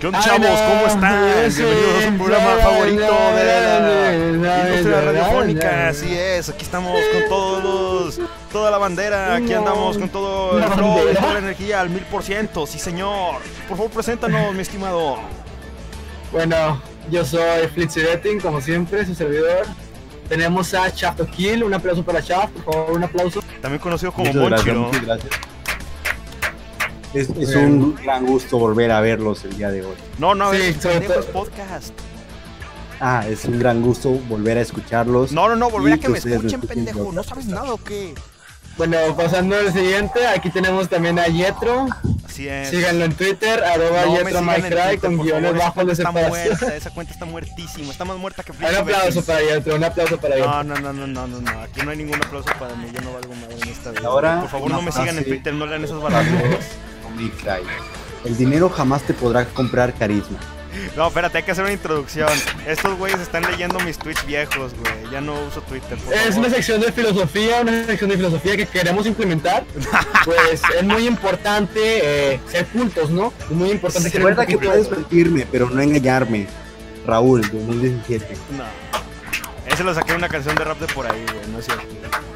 ¿Qué onda, chavos? ¿Cómo están? Bienvenidos a su programa favorito de la industria radiofónica. Así es, aquí estamos con toda la bandera. Aquí andamos con todo el flow y toda la energía al 1000%. Sí, señor. Por favor, preséntanos, mi estimado. Bueno, yo soy Flitzy, como siempre, su servidor. Tenemos a Chato Kill, un aplauso para Chato, por favor, un aplauso. También conocido como Monchi, ¿no? Muchas gracias. Es un gran gusto volver a verlos el día de hoy. No, a ver, Sí, sobre todo podcast. Es un gran gusto volver a escucharlos. No, volver a que me ustedes escuchen, escuchen pendejo. yo. ¿No sabes nada o qué? Bueno, pasando al siguiente, aquí tenemos también a Yetro. Así es. Síganlo en Twitter, No me @YetroMyCry, sigan en Twitter, con por guiones favor, esa bajos cuenta de está separación. muerta, esa cuenta está muertísima, está más muerta que Un Flitzy aplauso Betting. para Yetro, un aplauso para Yetro. No, aquí no hay ningún aplauso para mí, yo no valgo madre en esta vida. Ahora, Por favor, no una me sigan en frase. Twitter, no lean esos balados. El dinero jamás te podrá comprar carisma. No, espérate, hay que hacer una introducción. Estos güeyes están leyendo mis tweets viejos, güey. Ya no uso Twitter, por Es favor. una sección de filosofía que queremos implementar. Pues es muy importante ser cultos, ¿no? Es muy importante ser Recuerda que cultos. puedes mentirme, pero no engañarme. Raúl, 2017. No. Ese lo saqué de una canción de rap de por ahí, güey, no es cierto.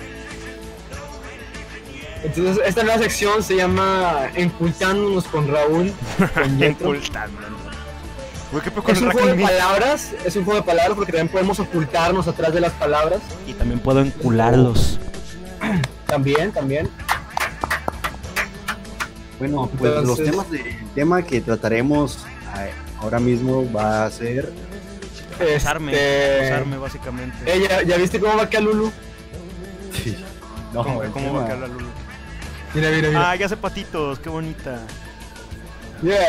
Entonces, esta nueva sección se llama Encultándonos con Raúl. Con Yetro. Ocultando, ¿no? Güey, ¿qué pedo con Es el un juego de Rakim? palabras, porque también podemos ocultarnos atrás de las palabras. Y también puedo encularlos. También. Bueno, pues Entonces- el tema que trataremos ahora mismo va a ser... Acosarme, básicamente. ¿Ya viste cómo va acá Lulu? No, ¿Cómo el va tema- a quedar la Lulu? Mira. Ah, ya hace patitos, qué bonita. Mira,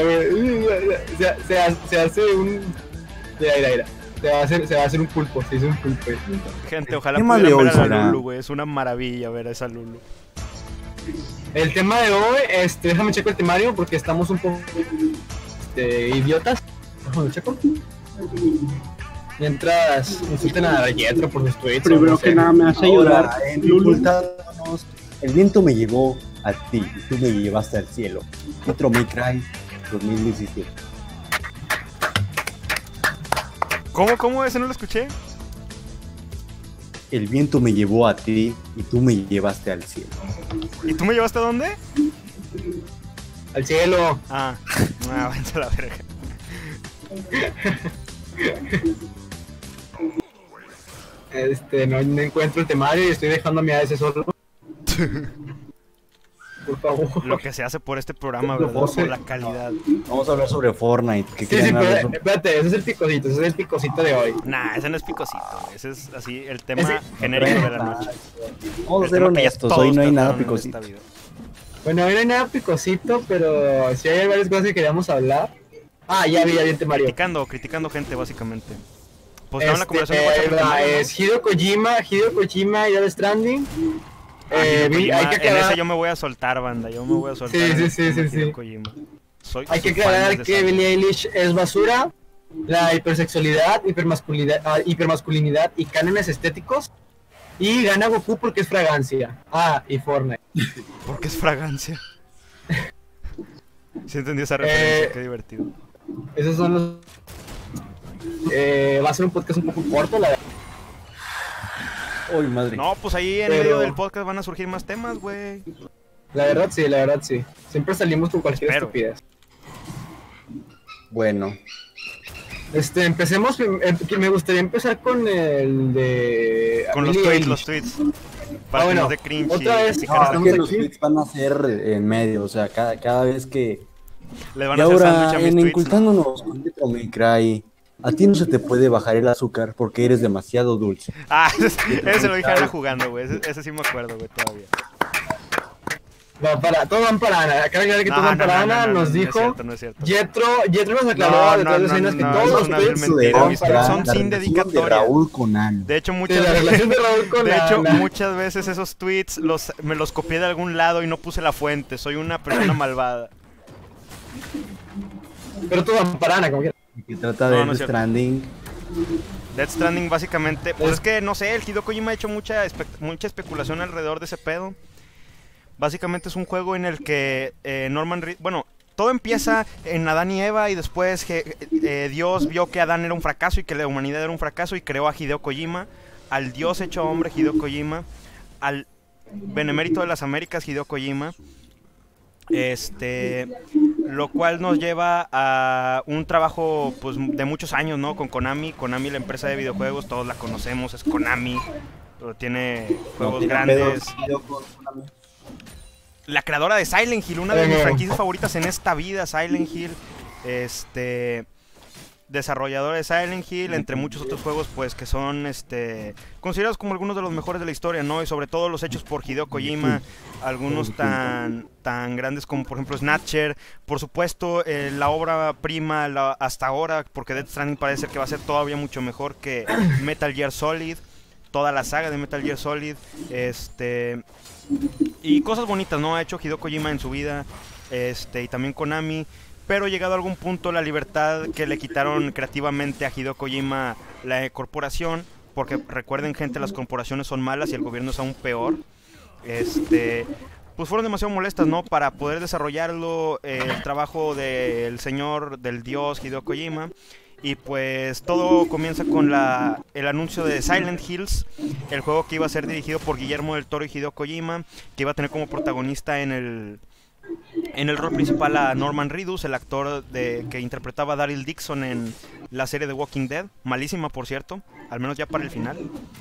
se hace un... Mira. Se va a hacer un pulpo, se hizo un pulpo. Gente, ojalá tema de pudieran hoy ver a la será- Lulu, güey. Es una maravilla ver a esa Lulu. El tema de hoy, déjame checo el temario porque estamos un poco idiotas. Déjame checo. Mientras insulten a Yetro por sus tweets. Primero no sé. que nada me hace Ahora, ayudar. en Lulu. Ocultándonos, el viento me llevó a ti y tú me llevaste al cielo. Otro Me Cry 2017. ¿Cómo? ¿Ese no lo escuché? El viento me llevó a ti y tú me llevaste al cielo. ¿Y tú me llevaste a dónde? Al cielo. Váyanse a la verga. No encuentro el temario y estoy dejando a mi AS solo. Por favor. Lo que se hace por este programa, Lo ¿verdad? puse. Por la calidad. Vamos a hablar sobre Fortnite. ¿Qué Sí, quieren hablar pero sobre- espérate, ese es el picosito de hoy. Nah, ese no es picosito, güey. Ese es así el tema Ese- genérico de la noche. Vamos a El ser tema que ya honestos, todos hoy no hay nada trataron en esta picosito. vida. Bueno, hoy no hay nada picosito, pero sí hay varias cosas que queríamos hablar. Ya vi el temario. Criticando gente, básicamente. Pues estaba en la conversación de ahí WhatsApp. va, ¿no? es Hideo Kojima y Death Stranding. Hideo Kojima, Hay que en aclarar, ese yo me voy a soltar, banda. Yo me voy a soltar. Sí. en Hideo Kojima. hay que soy aclarar fan de que esa- Billie Eilish es basura, la hipersexualidad, hipermasculinidad y cánones estéticos. Y gana Goku porque es fragancia. Y Fortnite. Porque es fragancia. Sí entendí esa referencia, qué divertido. Esos son los... va a ser un podcast un poco corto, la verdad. Uy, madre. No, pues ahí en Pero- medio del podcast van a surgir más temas, güey. La verdad sí. Siempre salimos con cualquier Espero. estupidez. Bueno, Empecemos, que me gustaría empezar con el de... Con los Billie tweets, Eilish. Para que bueno, nos dé cringe otra y vez- picar no, esta es estamos que cosa. los aquí. tweets van a ser en medio, o sea, cada vez que... Le van Y a hacer sándwich ahora, a mis en tweets. Incultándonos con Yetro Me Cry, a ti no se te puede bajar el azúcar porque eres demasiado dulce. Ese lo dije ahora jugando, güey. Ese sí me acuerdo, güey, todavía. Todos van para Ana. Acaba de aclarar que todos van para Ana. Nos dijo No es cierto. Yetro nos aclaró detrás de escenas que todos los no, tweets es mentira, van mis para tweets Ana. son sin de dedicatoria. Raúl con Ana. De hecho, Sí, muchas la relación de Raúl con de hecho, Ana. muchas veces esos tweets me los copié de algún lado y no puse la fuente. Soy una persona malvada. Pero todos van para Ana, como quieras. Que trata No, de no es Death cierto. Stranding. Death Stranding básicamente, pues es que no sé, el Hideo Kojima ha hecho mucha especulación alrededor de ese pedo. Básicamente es un juego en el que todo empieza en Adán y Eva y después Dios vio que Adán era un fracaso y que la humanidad era un fracaso y creó a Hideo Kojima, al Dios hecho hombre Hideo Kojima, al benemérito de las Américas Hideo Kojima, lo cual nos lleva a un trabajo pues de muchos años, ¿no? Con Konami, la empresa de videojuegos, todos la conocemos, es Konami, pero tiene juegos grandes. La creadora de Silent Hill, una de mis franquicias favoritas en esta vida, Silent Hill, desarrolladora de Silent Hill, entre muchos otros juegos pues que son considerados como algunos de los mejores de la historia, ¿no? Y sobre todo los hechos por Hideo Kojima, algunos tan grandes como por ejemplo Snatcher, por supuesto la obra prima hasta ahora, porque Death Stranding parece ser que va a ser todavía mucho mejor que Metal Gear Solid, toda la saga de Metal Gear Solid, y cosas bonitas, ¿no? Ha hecho Hideo Kojima en su vida, y también Konami. Pero llegado a algún punto la libertad que le quitaron creativamente a Hideo Kojima la corporación, porque recuerden gente, las corporaciones son malas y el gobierno es aún peor, pues fueron demasiado molestas, ¿no? Para poder desarrollarlo, el trabajo del señor, del dios Hideo Kojima. Y pues todo comienza con el anuncio de Silent Hills, el juego que iba a ser dirigido por Guillermo del Toro y Hideo Kojima, que iba a tener como protagonista en el rol principal a Norman Reedus, el actor que interpretaba a Daryl Dixon en la serie de Walking Dead, malísima por cierto, al menos ya para el final.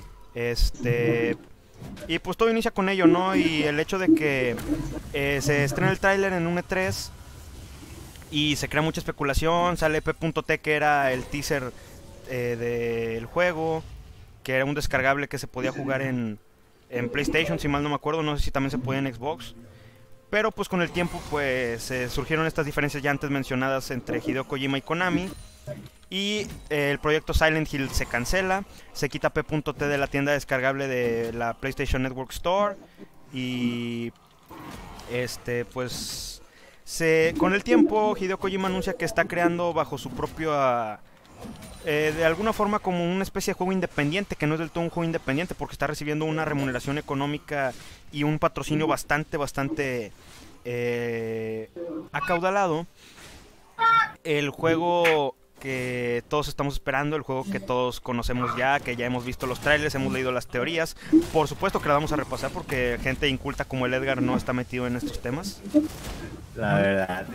Y pues todo inicia con ello, ¿no? Y el hecho de que se estrena el tráiler en un E3 y se crea mucha especulación, sale P.T, que era el teaser del juego, que era un descargable que se podía jugar en PlayStation, si mal no me acuerdo, no sé si también se podía en Xbox. Pero pues con el tiempo pues surgieron estas diferencias ya antes mencionadas entre Hideo Kojima y Konami. Y el proyecto Silent Hill se cancela, se quita P.T de la tienda descargable de la PlayStation Network Store. Y pues con el tiempo Hideo Kojima anuncia que está creando bajo su propio de alguna forma como una especie de juego independiente, que no es del todo un juego independiente porque está recibiendo una remuneración económica y un patrocinio bastante acaudalado. El juego que todos estamos esperando, el juego que todos conocemos ya, que ya hemos visto los trailers, hemos leído las teorías, por supuesto que la vamos a repasar porque gente inculta como el Edgar no está metido en estos temas. La verdad.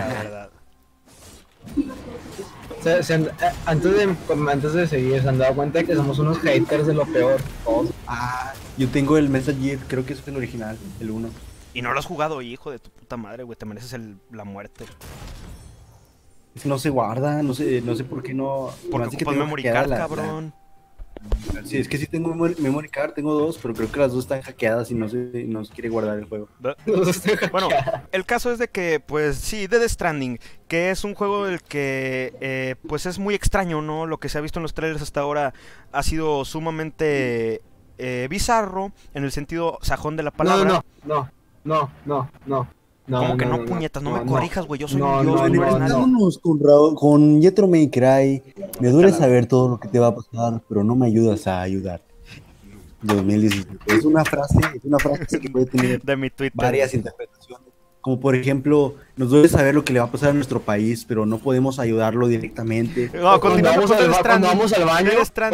Antes de seguir, ¿se han dado cuenta de que somos unos haters de lo peor? Yo tengo el Metal Gear, creo que es el original, el 1. Y no lo has jugado, hijo de tu puta madre, güey, te mereces la muerte. No se guarda, no sé por qué no. Porque ocupas memory card, cabrón. Sí, es que sí tengo memory card, tengo 2, pero creo que las 2 están hackeadas y no se quiere guardar el juego. Bueno, el caso es de que, pues sí, Death Stranding, que es un juego del que, pues es muy extraño, ¿no? Lo que se ha visto en los trailers hasta ahora ha sido sumamente bizarro, en el sentido sajón de la palabra. No. Como que no, puñetas, no me corrijas, güey, yo soy un dios, no eres nada. Con Jetro May Cry, me duele saber todo lo que te va a pasar, pero no me ayudas a ayudar. 2017. Es una frase que puede tener de mi Twitter varias interpretaciones. Como por ejemplo, nos duele saber lo que le va a pasar a nuestro país, pero no podemos ayudarlo directamente. No, cuando vamos al baño,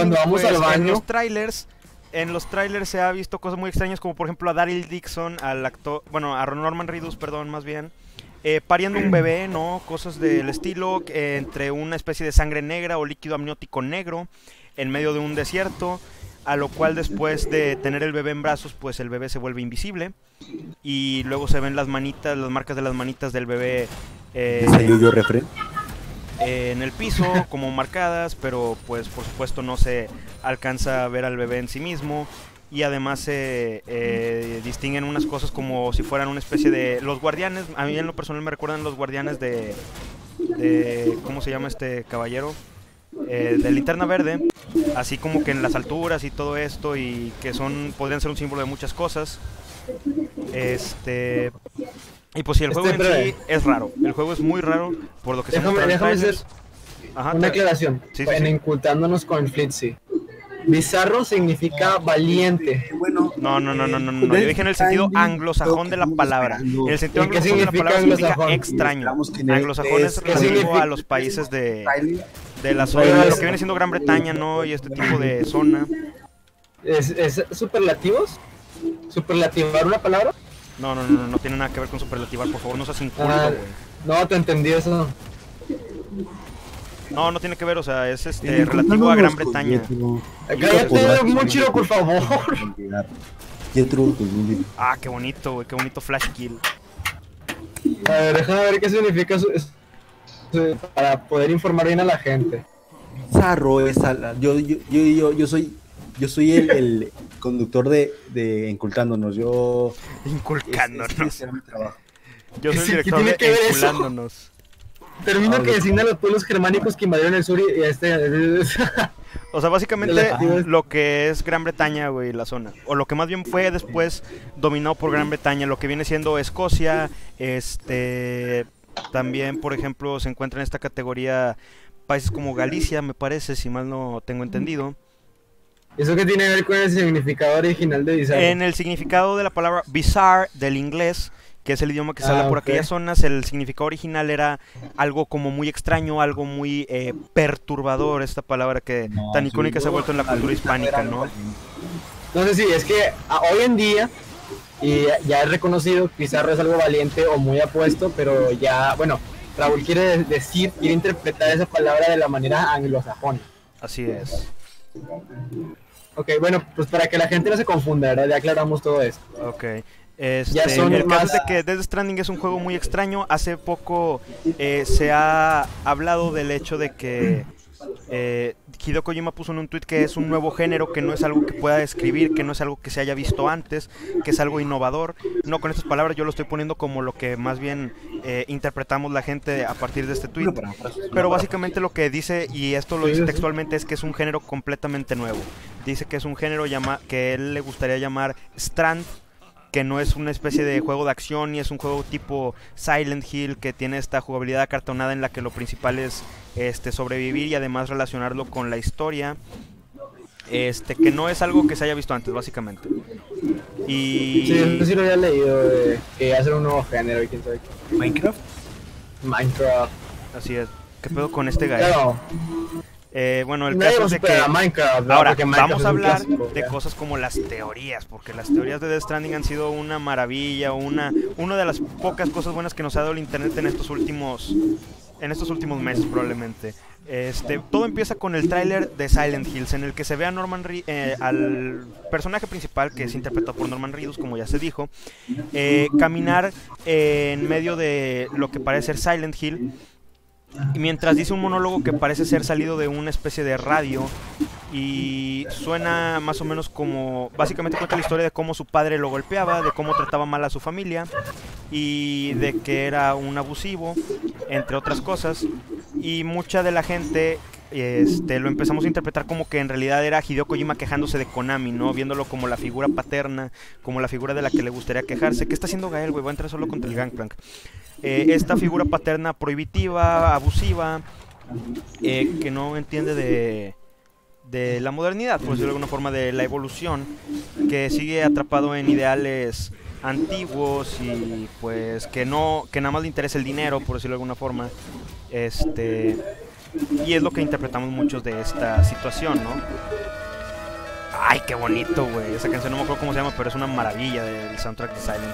en los trailers se ha visto cosas muy extrañas, como por ejemplo a Daryl Dixon, al actor, bueno, a Norman Reedus, perdón, más bien, pariendo un bebé, ¿no? Cosas del estilo, entre una especie de sangre negra o líquido amniótico negro en medio de un desierto, a lo cual después de tener el bebé en brazos, pues el bebé se vuelve invisible y luego se ven las marcas de las manitas del bebé en el piso como marcadas, pero pues por supuesto no se alcanza a ver al bebé en sí mismo. Y además se distinguen unas cosas como si fueran una especie de... Los guardianes, a mí en lo personal me recuerdan los guardianes de ¿cómo se llama este caballero? De Linterna Verde, así como que en las alturas y todo esto, y que podrían ser un símbolo de muchas cosas. Y pues sí, el juego en sí es raro. El juego es muy raro por lo que se muestra en los trailers. Una aclaración. Sí. Incultándonos con el Flitzy. Bizarro significa valiente. Bueno, No. Yo dije en el sentido anglosajón de la palabra. En el sentido anglosajón de la palabra significa extraño. Anglosajón es relativo a los países de la zona, de lo que viene siendo Gran Bretaña, ¿no? Y este tipo de zona. ¿Es superlativos? ¿Superlativar una palabra? No tiene nada que ver con superlativar, por favor, no seas inculto, güey. No, te entendí eso. No tiene que ver, o sea, es relativo a Gran Bretaña. Cállate, Mochiro, por favor. Ah, qué bonito, güey, qué bonito flash kill. A ver, déjame ver qué significa eso, para poder informar bien a la gente. Bizarro es yo soy el conductor de Incultándonos. Inculcándonos. Ese era mi trabajo. Yo soy el director de Inculándonos. Termino que designa a los pueblos germánicos que invadieron el sur y O sea, básicamente lo que es Gran Bretaña, güey, la zona. O lo que más bien fue después dominado por Gran Bretaña, lo que viene siendo Escocia, también, por ejemplo, se encuentra en esta categoría países como Galicia, me parece, si mal no tengo entendido. ¿Eso qué tiene que ver con el significado original de bizarro? En el significado de la palabra bizarre del inglés, que es el idioma que se habla por aquellas zonas, el significado original era algo como muy extraño, algo muy perturbador, esta palabra que tan icónica se ha vuelto en la cultura hispánica, ¿no? No sé si es que hoy en día, y ya es reconocido, bizarro es algo valiente o muy apuesto, pero ya, bueno, Raúl quiere interpretar esa palabra de la manera anglosajona. Así es. Ok, bueno, pues para que la gente no se confunda, ¿verdad? Ya aclaramos todo esto. Ok. El caso es de que Death Stranding es un juego muy extraño. Hace poco se ha hablado del hecho de que Hideo Kojima puso en un tweet que es un nuevo género, que no es algo que pueda describir, que no es algo que se haya visto antes, que es algo innovador. No con estas palabras, yo lo estoy poniendo como lo que más bien interpretamos la gente a partir de este tweet. Pero básicamente lo que dice, y esto lo dice textualmente, es que es un género completamente nuevo. Dice que es un género que él le gustaría llamar Strand, que no es una especie de juego de acción, ni es un juego tipo Silent Hill, que tiene esta jugabilidad acartonada en la que lo principal es sobrevivir y además relacionarlo con la historia, que no es algo que se haya visto antes, básicamente. Y... Sí, eso sí lo había leído, que hacer un nuevo género y quién sabe qué. ¿Minecraft? Minecraft. Así es. ¿Qué pedo con este gallo? Claro. Bueno, el caso es de que Minecraft, ¿no? ahora Minecraft vamos a hablar de ya. Cosas como las teorías, porque las teorías de Death Stranding han sido una maravilla, una de las pocas cosas buenas que nos ha dado el internet en estos últimos meses probablemente. Todo empieza con el tráiler de Silent Hills, en el que se ve a al personaje principal, que es interpretado por Norman Reedus, como ya se dijo, caminar en medio de lo que parece ser Silent Hill, y mientras dice un monólogo que parece ser salido de una especie de radio, y suena más o menos como, básicamente cuenta la historia de cómo su padre lo golpeaba, de cómo trataba mal a su familia y de que era un abusivo, entre otras cosas. Y mucha de la gente lo empezamos a interpretar como que en realidad era Hideo Kojima quejándose de Konami, ¿no? Viéndolo como la figura paterna, como la figura de la que le gustaría quejarse. ¿Qué está haciendo Gael, güey? Va a entrar solo contra el Gangplank. Esta figura paterna prohibitiva, abusiva, que no entiende de la modernidad, por decirlo de alguna forma, de la evolución, que sigue atrapado en ideales antiguos y pues que nada más le interesa el dinero, por decirlo de alguna forma. Y es lo que interpretamos muchos de esta situación, ¿no? Ay, qué bonito, güey. Esa canción no me acuerdo cómo se llama, pero es una maravilla del soundtrack de Silent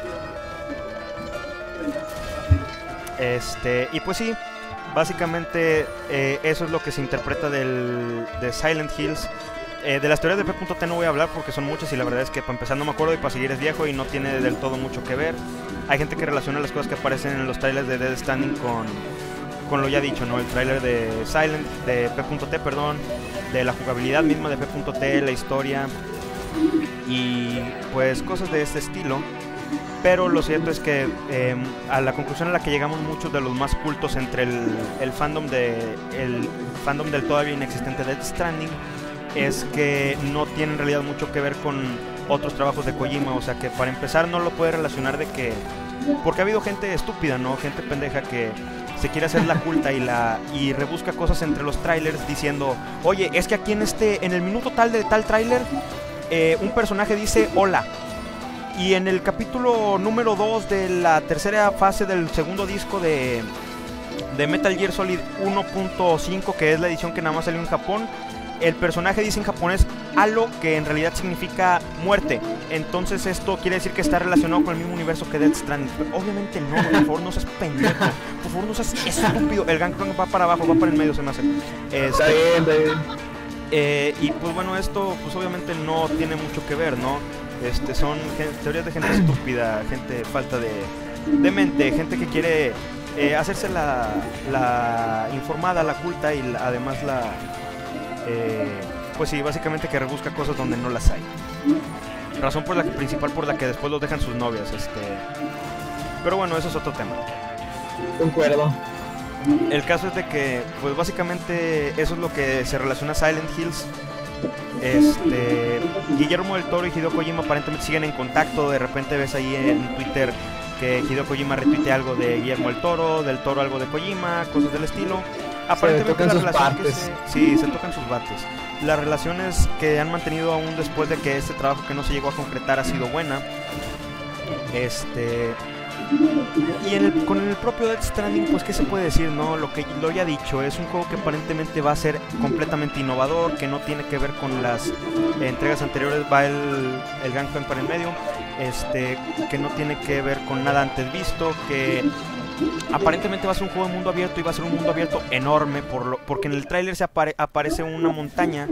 Hill. Y pues sí, básicamente eso es lo que se interpreta de Silent Hills. De las teorías de P.T no voy a hablar porque son muchas y la verdad es que para empezar no me acuerdo y para seguir es viejo y no tiene del todo mucho que ver. Hay gente que relaciona las cosas que aparecen en los trailers de Death Stranding con lo ya dicho, ¿no? El trailer de P.T, perdón, de la jugabilidad misma de P.T, la historia y pues cosas de este estilo. Pero lo cierto es que a la conclusión a la que llegamos muchos de los más cultos entre el fandom del todavía inexistente Death Stranding es que no tiene en realidad mucho que ver con otros trabajos de Kojima. O sea que para empezar no lo puede relacionar porque ha habido gente estúpida, ¿no? Gente pendeja que quiere hacer la culta y rebusca cosas entre los trailers diciendo, oye, es que aquí en el minuto tal de tal trailer, un personaje dice hola. Y en el capítulo número 2 de la tercera fase del segundo disco de Metal Gear Solid 1.5, que es la edición que nada más salió en Japón, el personaje dice en japonés Halo, que en realidad significa muerte. Entonces esto quiere decir que está relacionado con el mismo universo que Death Stranding. Pero obviamente no, por favor no seas pendejo, por favor no seas estúpido. El Gangplank va para abajo, va para el medio, se me hace. Está bien. Y pues bueno, esto pues obviamente no tiene mucho que ver, ¿no? Son teorías de gente estúpida, gente falta de mente, gente que quiere hacerse la informada, la culta y además pues sí, básicamente que rebusca cosas donde no las hay. Razón principal por la que después los dejan sus novias, pero bueno, eso es otro tema. Concuerdo. El caso es de que, pues básicamente eso es lo que se relaciona a Silent Hills. Guillermo del Toro y Hideo Kojima aparentemente siguen en contacto. De repente ves ahí en Twitter que Hideo Kojima retuitea algo de Guillermo del Toro algo de Kojima, cosas del estilo. Aparentemente la relación se tocan sus bates. Las relaciones que han mantenido aún después de que este trabajo que no se llegó a concretar ha sido buena. Y con el propio Death Stranding, pues qué se puede decir, ¿no? Lo que lo ya dicho, es un juego que aparentemente va a ser completamente innovador, que no tiene que ver con las entregas anteriores, va el Gangplank para el medio, que no tiene que ver con nada antes visto, que aparentemente va a ser un juego de mundo abierto y va a ser un mundo abierto enorme porque en el tráiler aparece una montaña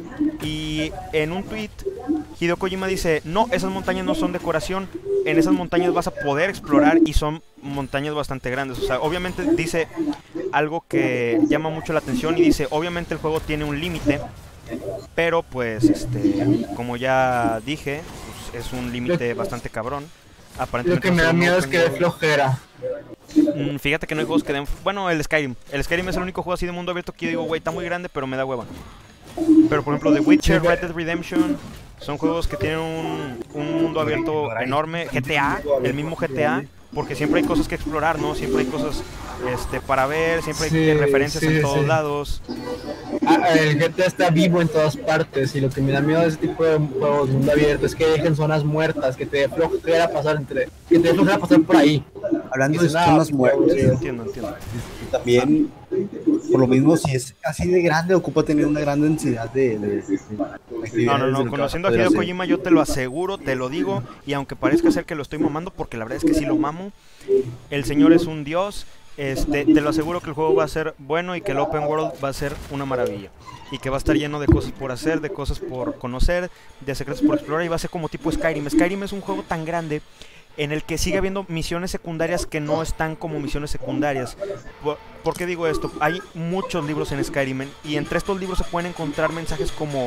y en un tweet Hideo Kojima dice, no, esas montañas no son decoración, en esas montañas vas a poder explorar y son montañas bastante grandes. O sea, obviamente dice algo que llama mucho la atención y dice, obviamente el juego tiene un límite, pero pues como ya dije, pues, es un límite bastante cabrón. Lo que me da miedo es que dé flojera. Fíjate que no hay juegos que den... Bueno, el Skyrim es el único juego así de mundo abierto que yo digo, güey, está muy grande, pero me da hueva. Pero por ejemplo The Witcher, Red Dead Redemption son juegos que tienen un mundo abierto enorme. GTA, el mismo GTA, porque siempre hay cosas que explorar, ¿no? Siempre hay cosas para ver, siempre hay referencias en todos lados. El GTA está vivo en todas partes y lo que me da miedo de ese tipo de juegos de mundo abierto es que dejen zonas muertas, que te dé flojera pasar por ahí. Hablando de zonas muertas, Entiendo. También, por lo mismo, si es así de grande, ocupa tener una gran densidad de actividades. No, conociendo a Hideo Kojima yo te lo aseguro, te lo digo, y aunque parezca ser que lo estoy mamando, porque la verdad es que sí lo mamo, el señor es un dios. Te lo aseguro que el juego va a ser bueno y que el open world va a ser una maravilla y que va a estar lleno de cosas por hacer, de cosas por conocer, de secretos por explorar, y va a ser como tipo Skyrim. Skyrim es un juego tan grande en el que sigue habiendo misiones secundarias que no están como misiones secundarias. ¿Por qué digo esto? Hay muchos libros en Skyrim y entre estos libros se pueden encontrar mensajes como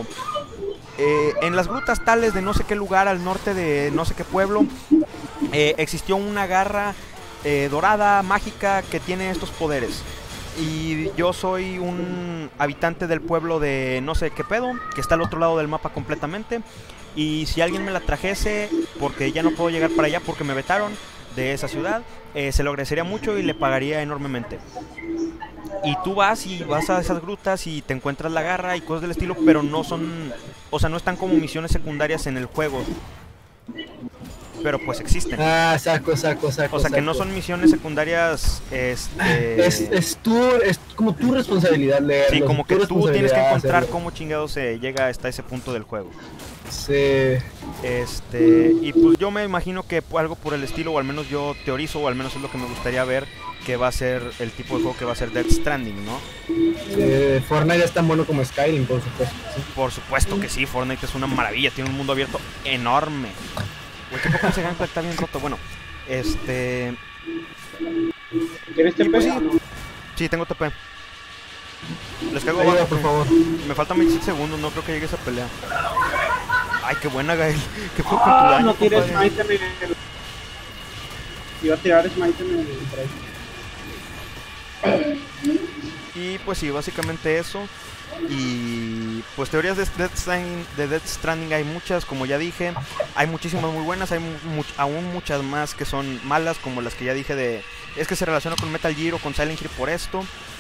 en las grutas tales de no sé qué lugar al norte de no sé qué pueblo existió una garra dorada, mágica, que tiene estos poderes. Y yo soy un habitante del pueblo de no sé qué pedo, que está al otro lado del mapa completamente. Y si alguien me la trajese, porque ya no puedo llegar para allá porque me vetaron de esa ciudad, se lo agradecería mucho y le pagaría enormemente. Y tú vas a esas grutas y te encuentras la garra y cosas del estilo, pero no son, o sea, no están como misiones secundarias en el juego. Pero pues existen. Saco. O sea, que no son misiones secundarias, Es como tu responsabilidad leerlo. Sí, como que tú tienes que encontrar hacerlo. Cómo chingado se llega hasta ese punto del juego. Sí. Y pues yo me imagino que algo por el estilo, o al menos yo teorizo, o al menos es lo que me gustaría ver, que va a ser el tipo de juego que va a ser Death Stranding, ¿no? Fortnite es tan bueno como Skyrim, por supuesto. Sí. Por supuesto que sí, Fortnite es una maravilla, tiene un mundo abierto enorme. Güey, qué poco ese Gangplank está bien roto. Bueno, ¿Quieres TP? Pues sí, tengo TP. Les caigo abajo, por favor. Me faltan 27 segundos, no creo que llegue esa pelea. Ay, qué buena, Gael. ¿Qué fue con tu daño, no tires compadre? Smite en el... Iba a tirar Smite en el break. Y pues sí, básicamente eso. Y Y pues teorías de Death Stranding hay muchas, como ya dije. Hay muchísimas muy buenas, hay aún muchas más que son malas, como las que ya dije de... Es que se relaciona con Metal Gear o con Silent Hill por esto.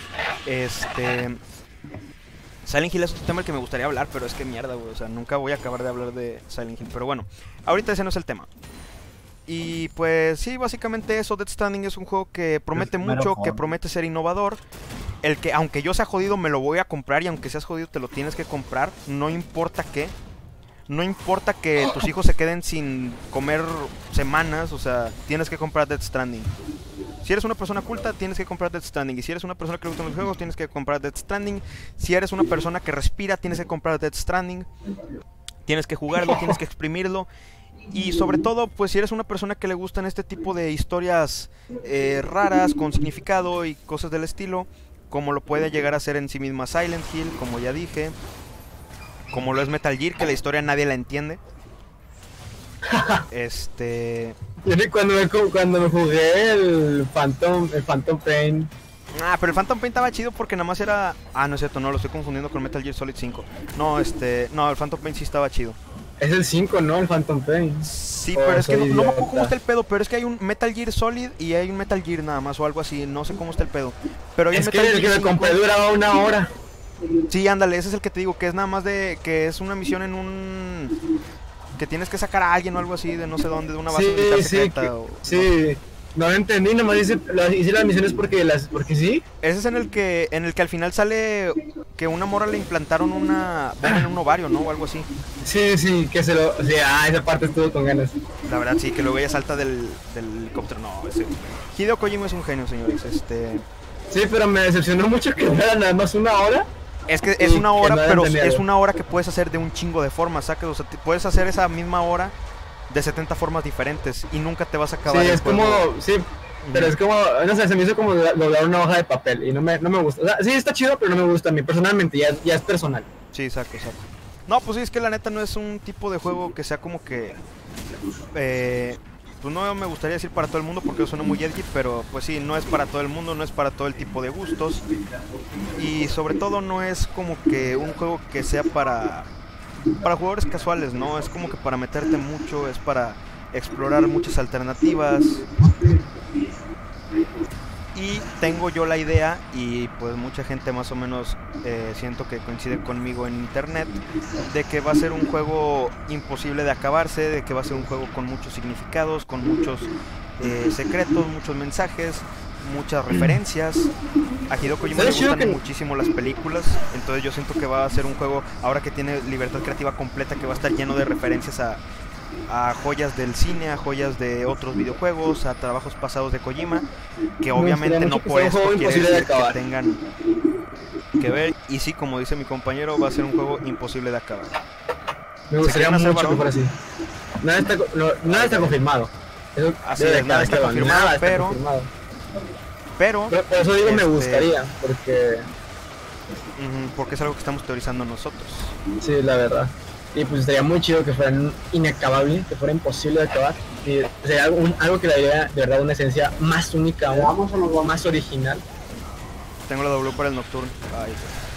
Silent Hill es un tema del que me gustaría hablar, pero es que mierda, güey. O sea, nunca voy a acabar de hablar de Silent Hill. Pero bueno, ahorita ese no es el tema. Y pues sí, básicamente eso. Death Stranding es un juego que promete mucho, que promete ser innovador. El que, aunque yo sea jodido, me lo voy a comprar. Y aunque seas jodido, te lo tienes que comprar. No importa qué. No importa que tus hijos se queden sin comer semanas. O sea, tienes que comprar Death Stranding. Si eres una persona culta, tienes que comprar Death Stranding. Y si eres una persona que le gustan los juegos, tienes que comprar Death Stranding. Si eres una persona que respira, tienes que comprar Death Stranding. Tienes que jugarlo, tienes que exprimirlo. Y sobre todo, pues si eres una persona que le gustan este tipo de historias raras, con significado y cosas del estilo, como lo puede llegar a ser en sí misma Silent Hill, como ya dije, como lo es Metal Gear, que la historia nadie la entiende. Cuando me jugué el Phantom Pain. Ah, pero el Phantom Pain estaba chido porque nada más era... Ah, no es cierto, no, lo estoy confundiendo con Metal Gear Solid 5. No, no, el Phantom Pain sí estaba chido. Es el 5, ¿no? El Phantom Pain. Sí, pero es que no me acuerdo cómo está el pedo, pero es que hay un Metal Gear Solid y hay un Metal Gear nada más o algo así, no sé cómo está el pedo. Pero hay es Metal que el que me compré duraba 1 hora. Sí, ándale, ese es el que te digo, que es nada más de... que es una misión en un... que tienes que sacar a alguien o algo así de no sé dónde, de una base militar secreta. Sí, no lo entendí, nomás hice las misiones porque sí. Ese es en el que al final sale que una morra le implantaron una bomba en un ovario, ¿no? O algo así. Sí, que se lo... O sea, esa parte estuvo con ganas. La verdad sí, que luego ella salta del helicóptero. No, ese... Hideo Kojima es un genio, señores. Sí, pero me decepcionó mucho que era nada más 1 hora. Es que es 1 hora, pero es 1 hora que puedes hacer de un chingo de formas, ¿sabes? O sea, puedes hacer esa misma hora de 70 formas diferentes y nunca te vas a acabar. Sí, es como... Sí, pero es como... No sé, se me hizo como doblar una hoja de papel y no me gusta. O sea, sí, está chido, pero no me gusta a mí personalmente, ya es personal. Sí, exacto. No, pues sí, es que la neta no es un tipo de juego que sea como que... pues no me gustaría decir para todo el mundo porque suena muy edgy, pero pues sí, no es para todo el mundo, no es para todo el tipo de gustos. Y sobre todo no es como que un juego que sea para jugadores casuales, ¿no? Es como que para meterte mucho, es para explorar muchas alternativas. Y tengo yo la idea, y pues mucha gente más o menos siento que coincide conmigo en internet, de que va a ser un juego imposible de acabarse, de que va a ser un juego con muchos significados, con muchos secretos, muchos mensajes, muchas referencias. A Hideo Kojima le gustan muchísimo las películas, entonces yo siento que va a ser un juego, ahora que tiene libertad creativa completa, que va a estar lleno de referencias a joyas del cine, a joyas de otros videojuegos, a trabajos pasados de Kojima, que obviamente no por eso quiere decir que tengan que ver. Y sí, como dice mi compañero, va a ser un juego imposible de acabar. Me gustaría mucho que fuera así. Nada está confirmado. Así es, nada está confirmado, pero por eso digo me gustaría, porque es algo que estamos teorizando nosotros. Sí, la verdad. Y pues estaría muy chido que fuera inacabable, que fuera imposible de acabar. Y sería algo que le daría de verdad una esencia más única, más original. Tengo la W para el Nocturne. Ay,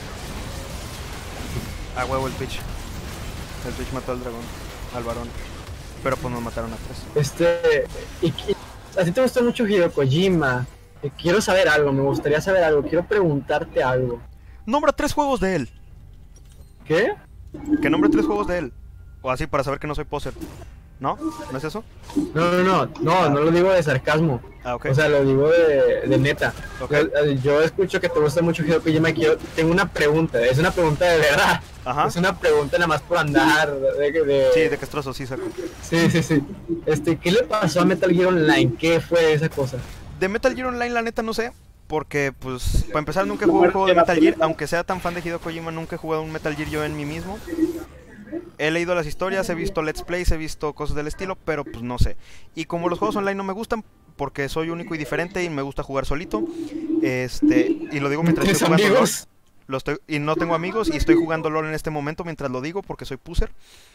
a huevo el Twitch. El Twitch mató al dragón, al varón. Pero pues nos mataron a 3. A ti te gusta mucho Hideo Kojima. Quiero saber algo, me gustaría saber algo. Quiero preguntarte algo. Nombra 3 juegos de él. ¿Qué? Que nombre 3 juegos de él. O así para saber que no soy poser. ¿No? ¿No es eso? No lo digo de sarcasmo. Ah, ok. O sea, lo digo de neta. Okay. Yo escucho que te gusta mucho Hideo Kojima. Tengo una pregunta, es una pregunta de verdad. Ajá. Es una pregunta nada más por andar Sí, de castroso, sí, saco. Sí. ¿Qué le pasó a Metal Gear Online? ¿Qué fue esa cosa? De Metal Gear Online la neta no sé. Porque, pues, para empezar nunca he jugado un juego de Metal Gear. Aunque sea tan fan de Hideo Kojima, nunca he jugado un Metal Gear yo en mí mismo. He leído las historias, he visto Let's Plays, he visto cosas del estilo, pero pues no sé. Y como los juegos online no me gustan, porque soy único y diferente y me gusta jugar solito, y lo digo mientras estoy jugando amigos? LOL, y no tengo amigos, y estoy jugando LOL en este momento mientras lo digo, porque soy puser.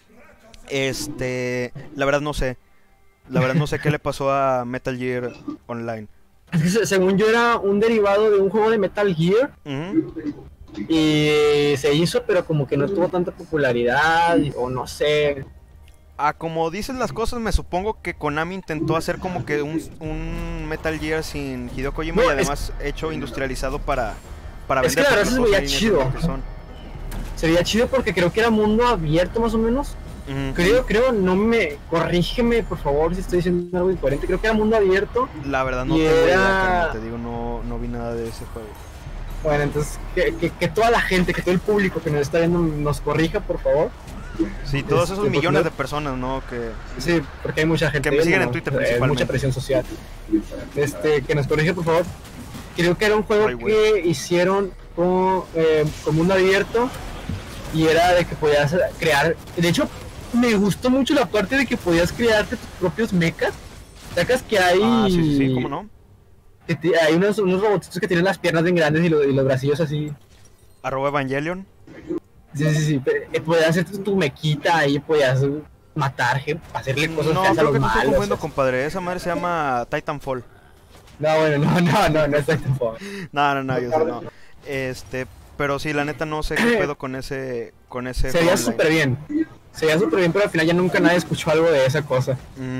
La verdad no sé. La verdad no sé qué le pasó a Metal Gear Online. Según yo era un derivado de un juego de Metal Gear. Y se hizo, pero como que no tuvo tanta popularidad, o no sé. Como dicen las cosas, me supongo que Konami intentó hacer como que un Metal Gear sin Hideo Kojima No, y además hecho industrializado para Es que vender. la verdad porque se los veía juegos en línea chido. son lo que son. Sería chido porque creo que era mundo abierto más o menos. Ujú. Corrígeme por favor si estoy diciendo algo incoherente. Creo que era mundo abierto. La verdad no Y tengo idea, era- carnal, te digo, no vi nada de ese juego. Bueno, entonces que toda la gente, que todo el público que nos está viendo nos corrija, por favor. Sí, todos esos porque millones no- de personas, ¿no? Que Sí, porque hay mucha gente Que me siguen en viéndonos, Twitter principalmente. mucha presión social. Que nos corrija, por favor. Creo que era un juego Ay, güey. que hicieron con mundo abierto y era de que podías crear. De hecho, me gustó mucho la parte de que podías crearte tus propios mechas. Sacas que hay. sí, ¿cómo no? Hay unos robotitos que tienen las piernas bien grandes y los bracillos así. @Evangelion. Sí. Podías hacer tu mequita ahí, podías matar, hacerle cosas No, feas a creo los que te estoy malos. confundiendo, compadre. Esa madre se llama Titanfall. No, bueno, no es Titanfall. No, yo sé, no. Pero sí, la neta no sé qué pedo con ese Sería online. súper bien. Sería súper bien, pero al final ya nunca nadie escuchó algo de esa cosa.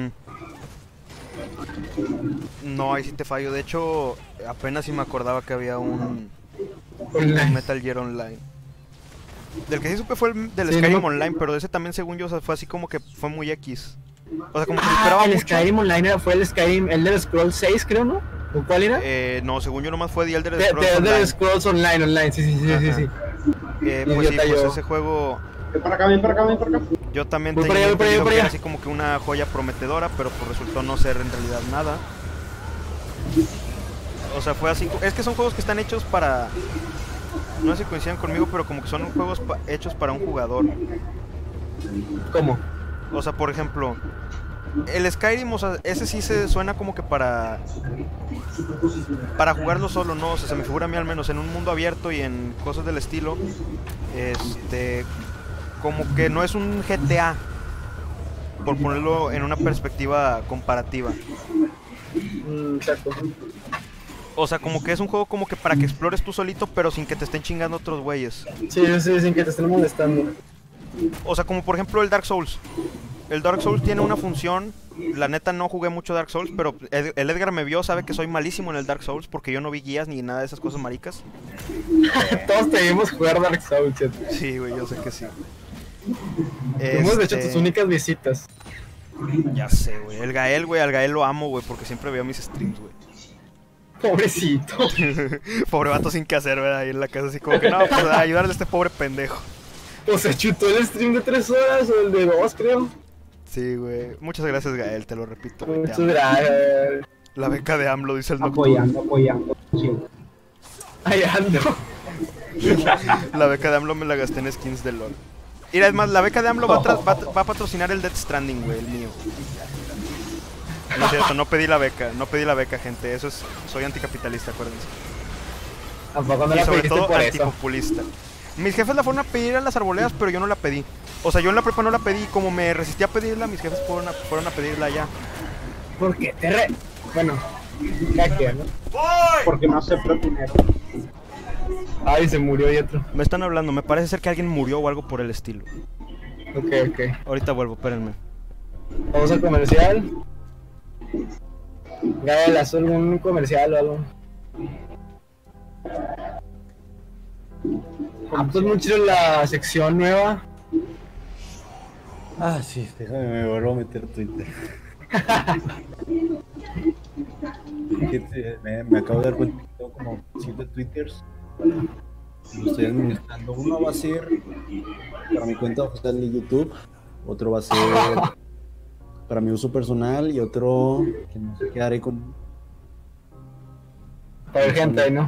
No, ahí sí te fallo. De hecho, apenas sí me acordaba que había un Online. Metal Gear Online. Del que sí supe fue el del Sí, Skyrim no- Online, pero de ese también, según yo, o sea, fue así como que fue muy X. O sea, como que me esperaba el mucho. Skyrim Online fue el Skyrim Elder Scrolls 6, creo, ¿no? ¿O cuál era? No, según yo nomás fue The Elder The Scrolls Elder Online. Scrolls Online, sí. Ajá. Pues sí, Idiota pues yo. ese juego Ven para acá, ven para acá, ven para acá. yo también Voy para tenía allá, voy para allá, entendido voy que para era allá. así como que una joya prometedora, pero pues resultó no ser en realidad nada. O sea, fue así. Es que son juegos que están hechos para. No sé si coincidan conmigo, pero como que son juegos hechos para un jugador. ¿Cómo? O sea, por ejemplo, el Skyrim, o sea, ese sí se suena como que para jugarlo solo, ¿no? O sea, se me figura a mí al menos en un mundo abierto y en cosas del estilo. Como que no es un GTA, por ponerlo en una perspectiva comparativa. Exacto. O sea, como que es un juego como que para que explores tú solito, pero sin que te estén chingando otros güeyes. Sí, sin que te estén molestando. O sea, como por ejemplo el Dark Souls. El Dark Souls tiene una función. La neta no jugué mucho Dark Souls, pero el Edgar me vio, sabe que soy malísimo en el Dark Souls porque yo no vi guías ni nada de esas cosas maricas. Todos debimos jugar Dark Souls, ¿cierto? Sí, güey, yo sé que sí. Hemos hecho tus únicas visitas. Ya sé, güey. El Gael, güey, al Gael lo amo, güey, porque siempre veo mis streams, güey. Pobrecito. Pobre vato sin que hacer, ¿verdad? Ahí en la casa así como que no, pues ayudarle a este pobre pendejo. O se chutó el stream de 3 horas o el de 2, creo. Sí, güey. Muchas gracias, Gael, te lo repito, güey. te Muchas amo. gracias. La beca de AMLO, dice el Nocturno. Apoyando. Sí. Ahí ando. La beca de AMLO me la gasté en skins de LOL. Mira, es más, la beca de AMLO va a patrocinar el Death Stranding, güey, el mío. No es cierto, no pedí la beca, gente. Eso es, soy anticapitalista, acuérdense. Tampoco no Y la sobre pediste todo por eso. antipopulista. Mis jefes la fueron a pedir a las arboledas, pero yo no la pedí. O sea, yo en la prepa no la pedí. Como me resistí a pedirla, mis jefes fueron a pedirla allá. ¿Por qué Bueno, ya que, ¿no? Porque no acepto dinero. Ay, se murió y otro. Me están hablando, me parece ser que alguien murió o algo por el estilo. Ok. Ahorita vuelvo, espérenme. Vamos al comercial. Gael, haz algún comercial o algo. Pues muy chido la sección nueva. Ah, sí, déjame, me vuelvo a meter a Twitter. Fíjate, me acabo de dar cuenta que tengo como 7 Twitters. Lo estoy administrando. Uno va a ser para mi cuenta oficial de YouTube. Otro va a ser para mi uso personal. Y otro que no sé qué haré con. Para ver gente, ¿no?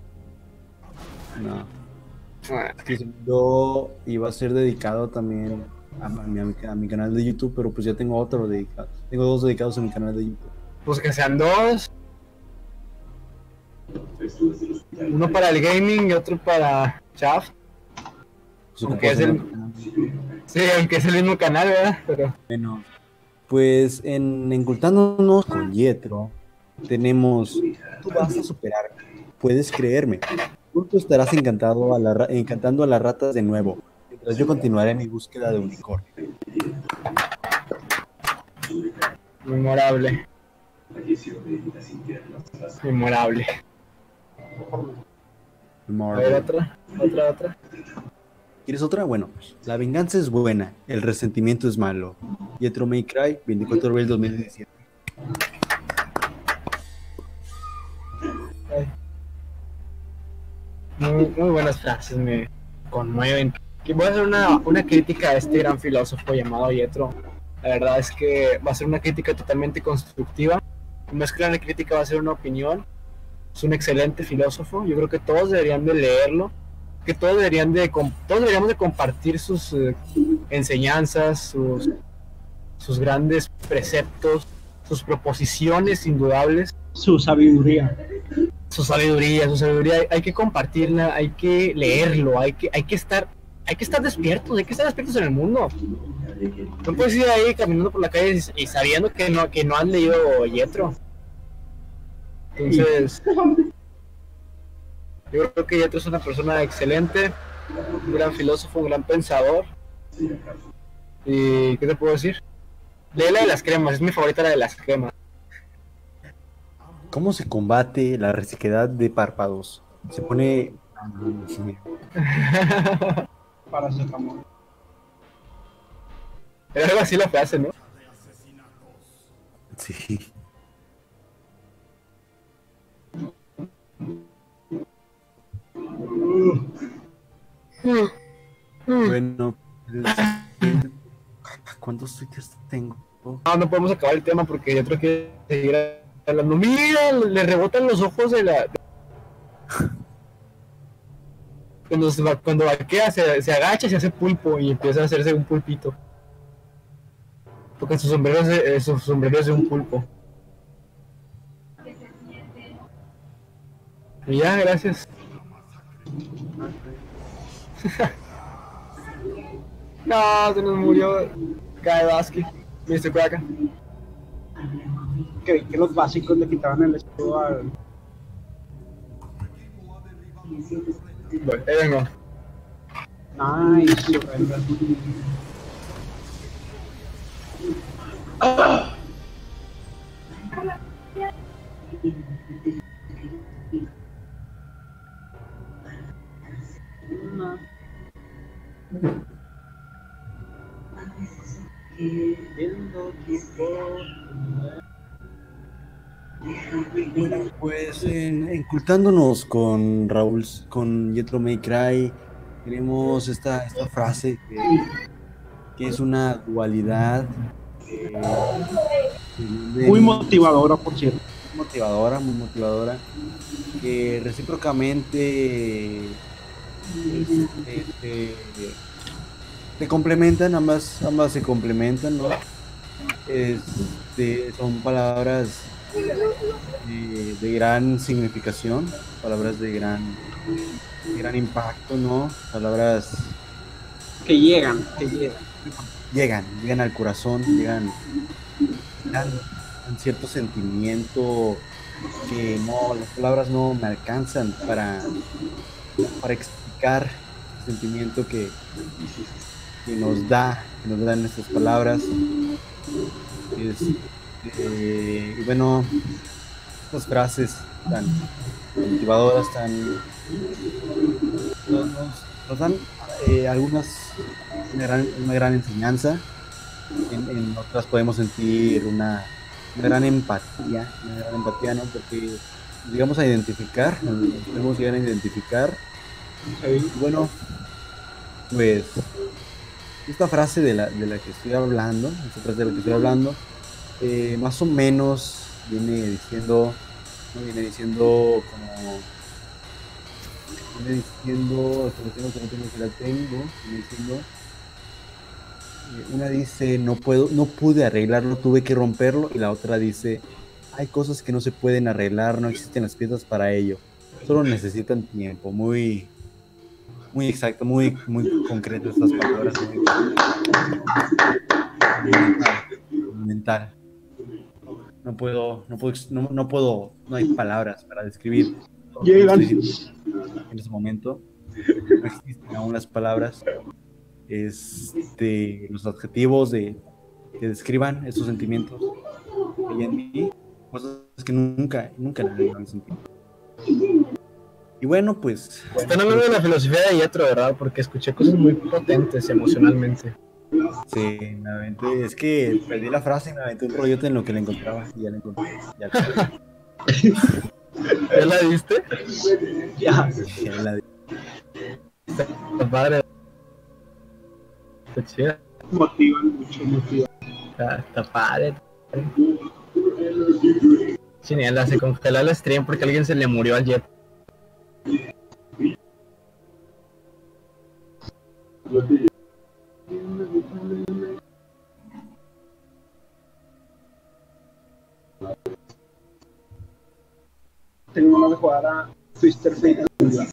No. Que yo iba a ser dedicado también a mi canal de YouTube, pero pues ya tengo otro dedicado. Tengo 2 dedicados a mi canal de YouTube. Pues que sean 2. Uno para el gaming y otro para Shaft. Pues, Aunque es el- Sí, aunque es el mismo canal, ¿verdad? Pero Bueno, pues en Encultándonos con Yetro tenemos Tú vas a superar, puedes creerme. Pronto estarás encantando a las ratas de nuevo, mientras yo continuaré mi búsqueda de unicornio. Memorable. Memorable. A ver, otra. ¿Quieres otra? Bueno, la venganza es buena, el resentimiento es malo. Jethro May Cry, 24 de abril 2017. Muy buenas frases, me conmueven. Y voy a hacer una crítica a este gran filósofo llamado Jethro. La verdad es que va a ser una crítica totalmente constructiva. No es que la crítica va a ser una opinión. Es un excelente filósofo. Yo creo que todos deberían de leerlo. Que todos deberíamos de compartir sus enseñanzas, sus grandes preceptos, sus proposiciones indudables. Su sabiduría. Su sabiduría, hay que compartirla, hay que leerlo, hay que estar despiertos, hay que estar despiertos en el mundo. No puedes ir ahí caminando por la calle y sabiendo que no has leído Jethro. Entonces, yo creo que Jethro es una persona excelente, un gran filósofo, un gran pensador. ¿Y qué te puedo decir? Lee la de las cremas, es mi favorita, la de las cremas. ¿Cómo se combate la resequedad de párpados? Se pone... Paracetamol. Era algo así la frase, ¿no? Sí. Bueno, ¿cuántos tweets tengo? No podemos acabar el tema porque yo creo que seguir hablando. Mira, le rebotan los ojos de la... Cuando vaquea se agacha, se hace pulpo y empieza a hacerse un pulpito. Porque su sombrero es de un pulpo. Y ya, gracias. No, se nos murió Guy Basky, Mr. Kraken. Creí que los básicos le quitaban el escudo al... Bueno, ahí vengo. Nice. Bueno, pues encultándonos con Raúl, con Jethro May Cry, tenemos esta frase que es una dualidad Muy motivadora, por cierto. muy motivadora, que recíprocamente se complementan, ambas se complementan, ¿no? Son palabras de gran significación, palabras de gran impacto, ¿no? Palabras Que llegan. llegan al corazón, dan cierto sentimiento que no, las palabras no me alcanzan para explicar el sentimiento que nos dan estas palabras. Y bueno, estas frases tan motivadoras, nos dan una gran enseñanza. En otras podemos sentir una gran empatía, ¿no? Porque llegamos a identificar, podemos llegar a identificar. Y bueno, pues esta frase de la que estoy hablando, más o menos viene diciendo una dice, no pude arreglarlo, tuve que romperlo, y la otra dice, hay cosas que no se pueden arreglar, no existen las piezas para ello, solo necesitan tiempo. Muy exacto, muy concreto estas palabras, muy mental. No hay palabras para describir. Llegan. en ese momento. No existen aún las palabras, los adjetivos que describan esos sentimientos que hay en mí, cosas que nunca la había sentido. Y bueno, pues... Están hablando de la filosofía de Yetro, ¿verdad? Porque escuché cosas muy potentes emocionalmente. Sí, me aventé, es que perdí la frase y me aventé un rollote en lo que la encontraba y ya la encontré. ¿Ya la diste? Ya la di. Está padre. Está chida. Motivan mucho. Está padre. Genial, se congeló el stream porque a alguien se le murió al Jet. Tengo ganas de jugar a Twister Fate.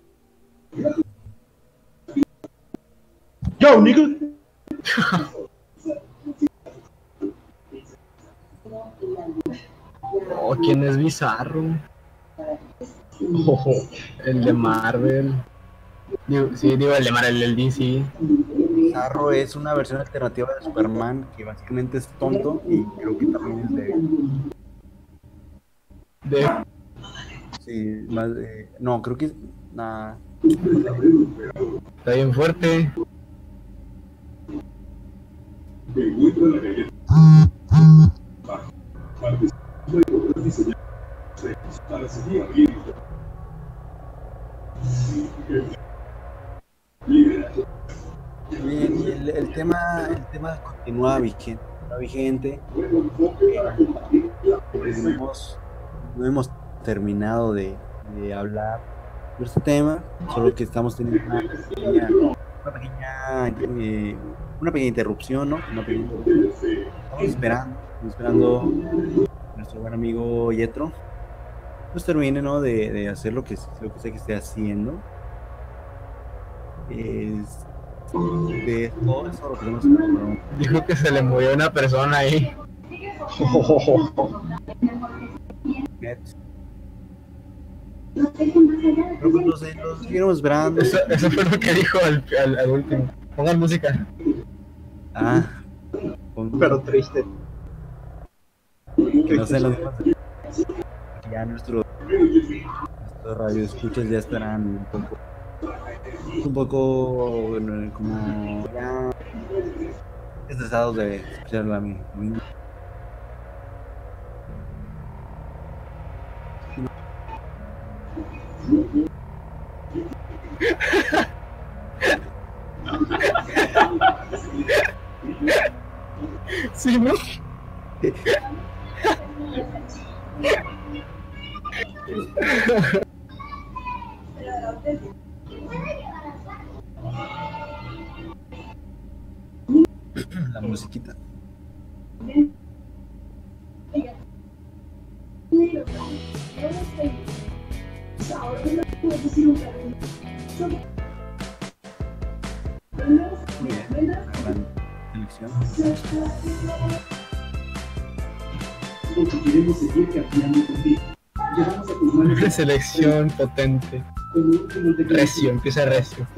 Yo, nigga. Oh, ¿quién es Bizarro? Oh, el de Marvel. Digo, el de Marvel, el DC. Bizarro es una versión alternativa de Superman que básicamente es tonto y creo que también es de... Sí, más de... No, creo que es... Nah. Está bien fuerte. Bien, y el tema continúa vigente. No hemos terminado de hablar de este tema, solo que estamos teniendo una pequeña interrupción, ¿no? Estamos esperando a nuestro buen amigo Yetro pues termine, ¿no? de hacer lo que sé que esté haciendo. De todo eso lo que tenemos que hablar. Dijo que se le murió una persona ahí. Pero pues los seguimos esperando. Eso fue lo que dijo al último. Pongan música. Pero triste. Que no se los demás. Ya nuestros radioescuchas ya estarán un poco como ya estresados de escuchar a mí. Sí, ¿no? La musiquita. Muy bien, gran selección. Una selección potente. Recio, empieza recio.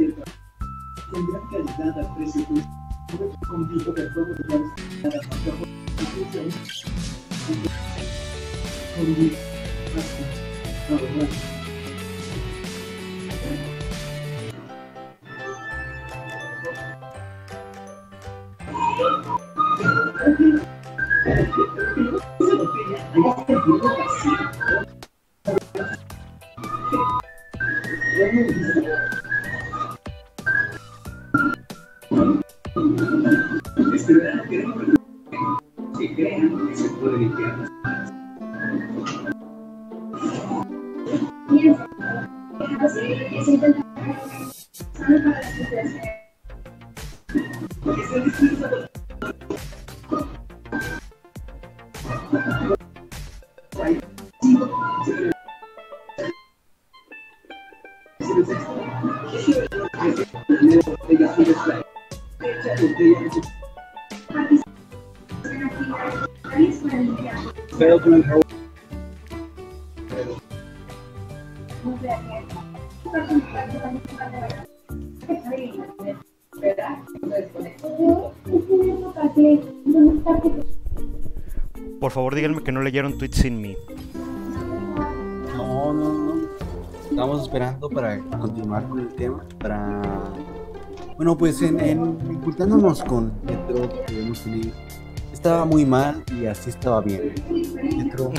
Por favor, díganme que no leyeron tweets sin mí. No. Estamos esperando para continuar con el tema. Bueno, pues ocultándonos con Pietro, que debemos tener. Estaba muy mal y así estaba bien. Pietro.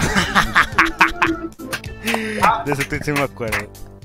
De ese tweet sí me acuerdo.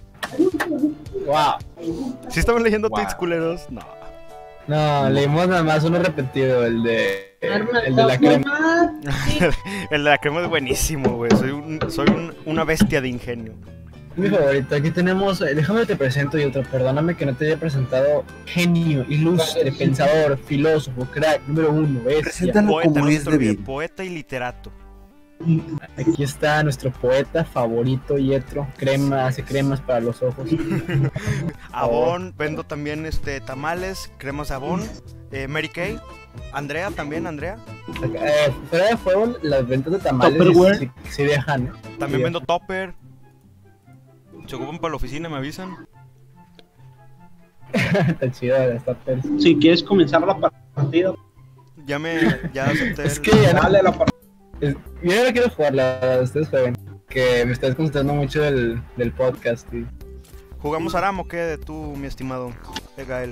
Wow. ¿Sí estaban leyendo Wow. tweets culeros? No. No, leímos nada más uno repetido, el de la crema. El de la crema es buenísimo, güey. Soy una bestia de ingenio. Mi favorito, aquí tenemos, déjame te presento y otro, perdóname que no te haya presentado, genio, ilustre, pensador, filósofo, crack, número 1, bestia. Preséntalo Poeta, como no se es te olvide, debido. poeta y literato. Aquí está nuestro poeta favorito, Yetro, hace cremas para los ojos. Avon, vendo también tamales, cremas Avon, Mary Kay, Andrea también, Andrea. Fuera de juego, las ventas de tamales Tupperware. sí dejan. También Sí. vendo topper. Se ocupan para la oficina, me avisan. Está chido, está perfecto. Si quieres comenzar la partida, Ya acepté. Es que ya no, dale la partida. yo no quiero jugar, ustedes jueguen. Que me estás concentrando mucho del podcast. Y... ¿Jugamos Aram o qué de tú, mi estimado Gael?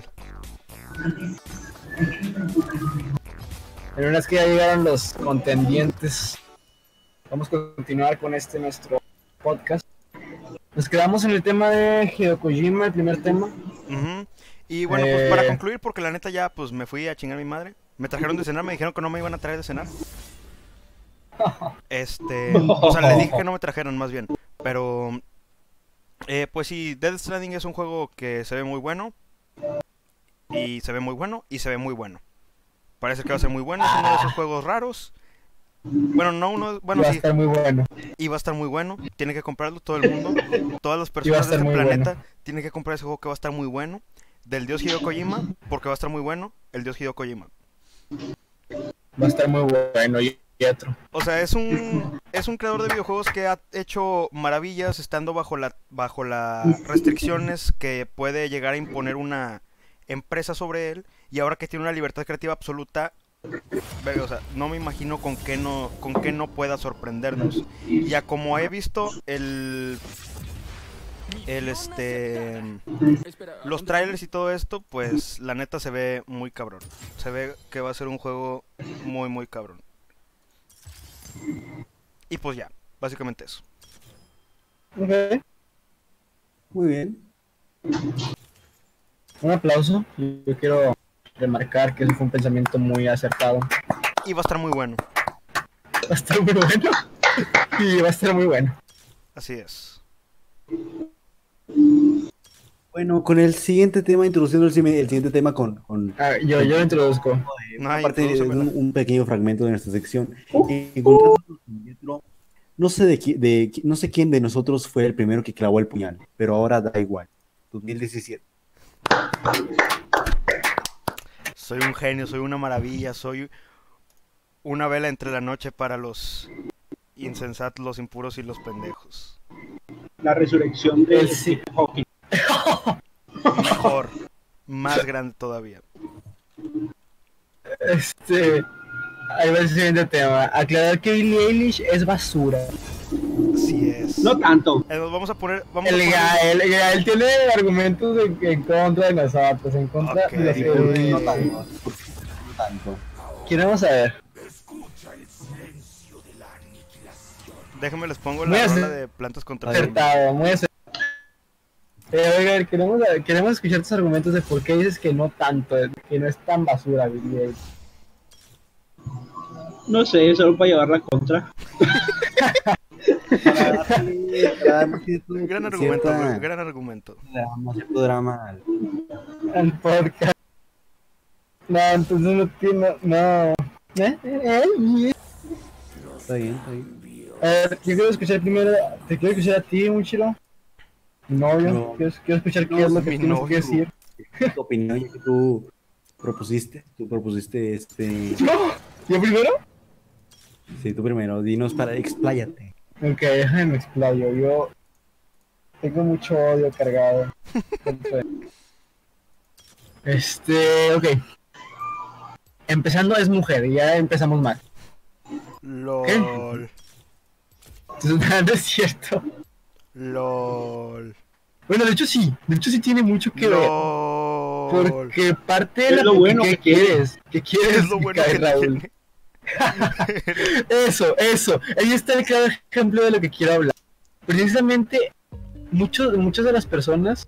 Pero una vez que ya llegaron los contendientes, vamos a continuar con nuestro podcast. Nos quedamos en el tema de Hideo Kojima, el primer tema. Ujú. Y bueno, pues para concluir, porque la neta ya pues me fui a chingar a mi madre. Me trajeron de cenar, me dijeron que no me iban a traer de cenar. O sea, le dije que no me trajeron más bien. Pero pues sí, Death Stranding es un juego que se ve muy bueno. Y se ve muy bueno, y se ve muy bueno. Parece que va a ser muy bueno, es uno de esos juegos raros. Bueno, no uno, bueno Va a sí, estar muy bueno. y va a estar muy bueno. Tiene que comprarlo todo el mundo. Todas las Y va a personas de estar este muy planeta bueno. tienen que comprar ese juego que va a estar muy bueno. Del dios Hideo Kojima, porque va a estar muy bueno. El dios Hideo Kojima. Va a estar muy bueno, Yetro. O sea, es un creador de videojuegos que ha hecho maravillas estando bajo las restricciones que puede llegar a imponer una empresa sobre él. Y ahora que tiene una libertad creativa absoluta, o sea, no me imagino con qué no pueda sorprendernos. Ya como he visto los trailers y todo esto, pues la neta se ve muy cabrón. Se ve que va a ser un juego muy muy cabrón. Y pues ya, básicamente eso. Ok. Muy bien. Un aplauso. Yo quiero remarcar que eso fue un pensamiento muy acertado. Y va a estar muy bueno. Va a estar muy bueno. Y va a estar muy bueno. Así es. Bueno, con el siguiente tema, introduciendo el siguiente tema con Yo lo introduzco. No, aparte de introdúcemela. un pequeño fragmento de nuestra sección. Encontrándonos con Pietro, no sé no sé quién de nosotros fue el primero que clavó el puñal, pero ahora da igual. 2017. Soy un genio, soy una maravilla, soy una vela entre la noche para los insensatos, los impuros y los pendejos. La resurrección de El sí. Stephen Hawking. Mejor, más grande todavía. Ahí va el siguiente tema. Aclarar que Billie Eilish es basura. Así es. No tanto. Vamos a poner. El Gael tiene argumentos en contra de nosotros, en contra Ok. de los No eruditos. tanto, no tanto. Queremos saber. Déjenme les pongo Muy la rola de Plantas contra Acertado, muy acertado. Oigan, queremos escuchar tus argumentos de por qué dices que no tanto, que no es tan basura, Billie Eilish. No sé, solo para llevar la contra. Un gran argumento, bro, gran argumento. Cierto drama. Al podcast. No, entonces no tiene. No. Está bien, está bien. A ver, yo quiero escuchar primero. Te quiero escuchar a ti, Muchiro. Mi novio. No. Quiero escuchar qué No, es lo mi que tienes novio. que decir. Tu opinión, ya que tú propusiste No, ¿yo primero? Sí, tú primero, dinos expláyate. Ok, déjame me explayo. Tengo mucho odio cargado. Ok. Empezando es mujer, ya empezamos mal. LOL. No es cierto. LOL. Bueno, de hecho sí tiene mucho que ver. LOL. Porque parte de Es la lo bueno ¿qué que tiene. quieres? ¿Qué quieres? Es lo bueno que Raúl? tiene. Eso. Ahí está el claro ejemplo de lo que quiero hablar. Precisamente, muchas de las personas,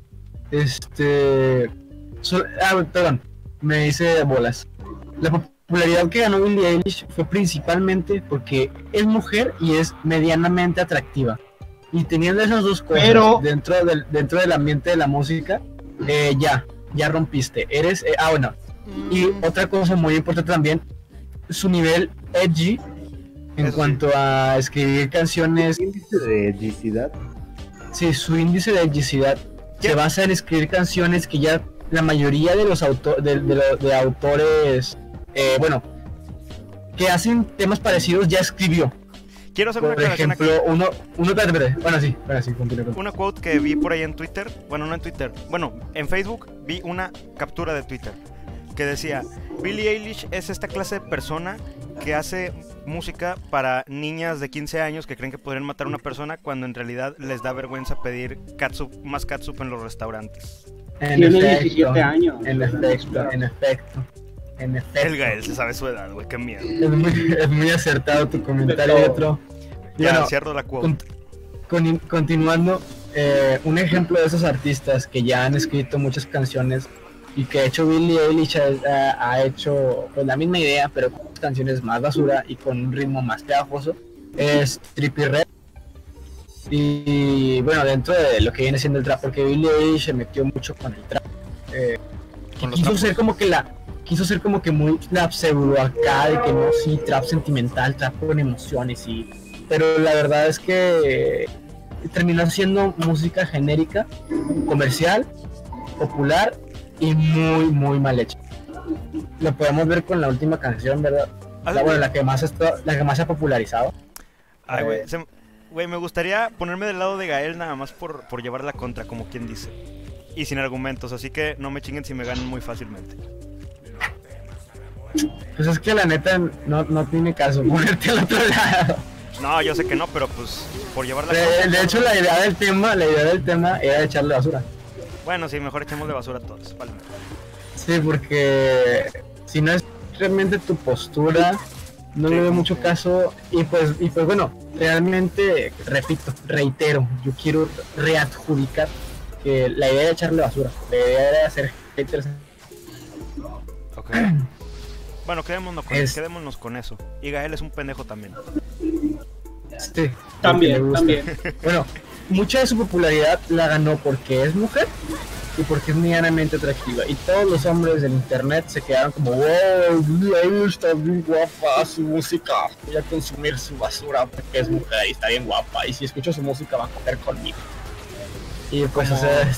perdón, me hice bolas. La popularidad que ganó Billie Eilish fue principalmente porque es mujer y es medianamente atractiva. Y teniendo esas dos cosas Pero- dentro del ambiente de la música, ya rompiste. Bueno. Y otra cosa muy importante también, su nivel edgy en Eso sí. cuanto a escribir canciones. Índice de edgicidad. Sí, su índice de edgicidad se basa en escribir canciones que ya la mayoría de los autores, que hacen temas parecidos ya escribió. Quiero hacer una Por aclaración aquí. ejemplo, espérate. Bueno, sí, continúa. Una quote que vi por ahí en Twitter. Bueno, no en Twitter. Bueno, en Facebook vi una captura de Twitter que decía: Billie Eilish es esta clase de persona que hace música para niñas de 15 años que creen que podrían matar a una persona cuando en realidad les da vergüenza pedir más catsup en los restaurantes. Tiene 17 años. En efecto. El Gael se sabe su edad, güey, qué miedo. Es muy acertado tu comentario, De todo. otro. Ya, Bueno, cierro la quote. continuando, un ejemplo de esos artistas que ya han escrito muchas canciones y que de hecho Billie Eilish ha hecho pues, la misma idea, pero con canciones más basura y con un ritmo más pegajoso, es Trippie Redd. Y bueno, dentro de lo que viene siendo el trap, porque Billie Eilish se metió mucho con el trap, Con los quiso trapos. ser como que muy trap pseudo acá, de que no, sí, trap sentimental, trap con emociones, pero la verdad es que terminó siendo música genérica, comercial, popular y muy, muy mal hecha. Lo podemos ver con la última canción, ¿verdad? La que más se ha popularizado. Ay, güey, me gustaría ponerme del lado de Gael nada más por llevar la contra, como quien dice. Y sin argumentos, así que no me chinguen si me ganan muy fácilmente. Pues es que la neta no tiene caso ponerte al otro lado. No, yo sé que no, pero pues por llevar la contra. De hecho, la idea del tema era echarle basura. Bueno, sí, mejor echemos de basura a todos, vale. Sí, porque si no es realmente tu postura, no Sí, le veo como mucho que- caso. Y pues bueno, realmente, reitero, yo quiero readjudicar que la idea de echarle basura, la idea era hacer haters. Ok. Bueno, quedémonos con eso. Y Gael es un pendejo también. Sí, También, porque me gusta. también. Bueno, mucha de su popularidad la ganó porque es mujer y porque es medianamente atractiva. Y todos los hombres del internet se quedaron como, wow, Billie Eilish está bien guapa, su música, voy a consumir su basura porque es mujer y está bien guapa. Y si escucho su música va a coger conmigo. Y pues, Como- o sea,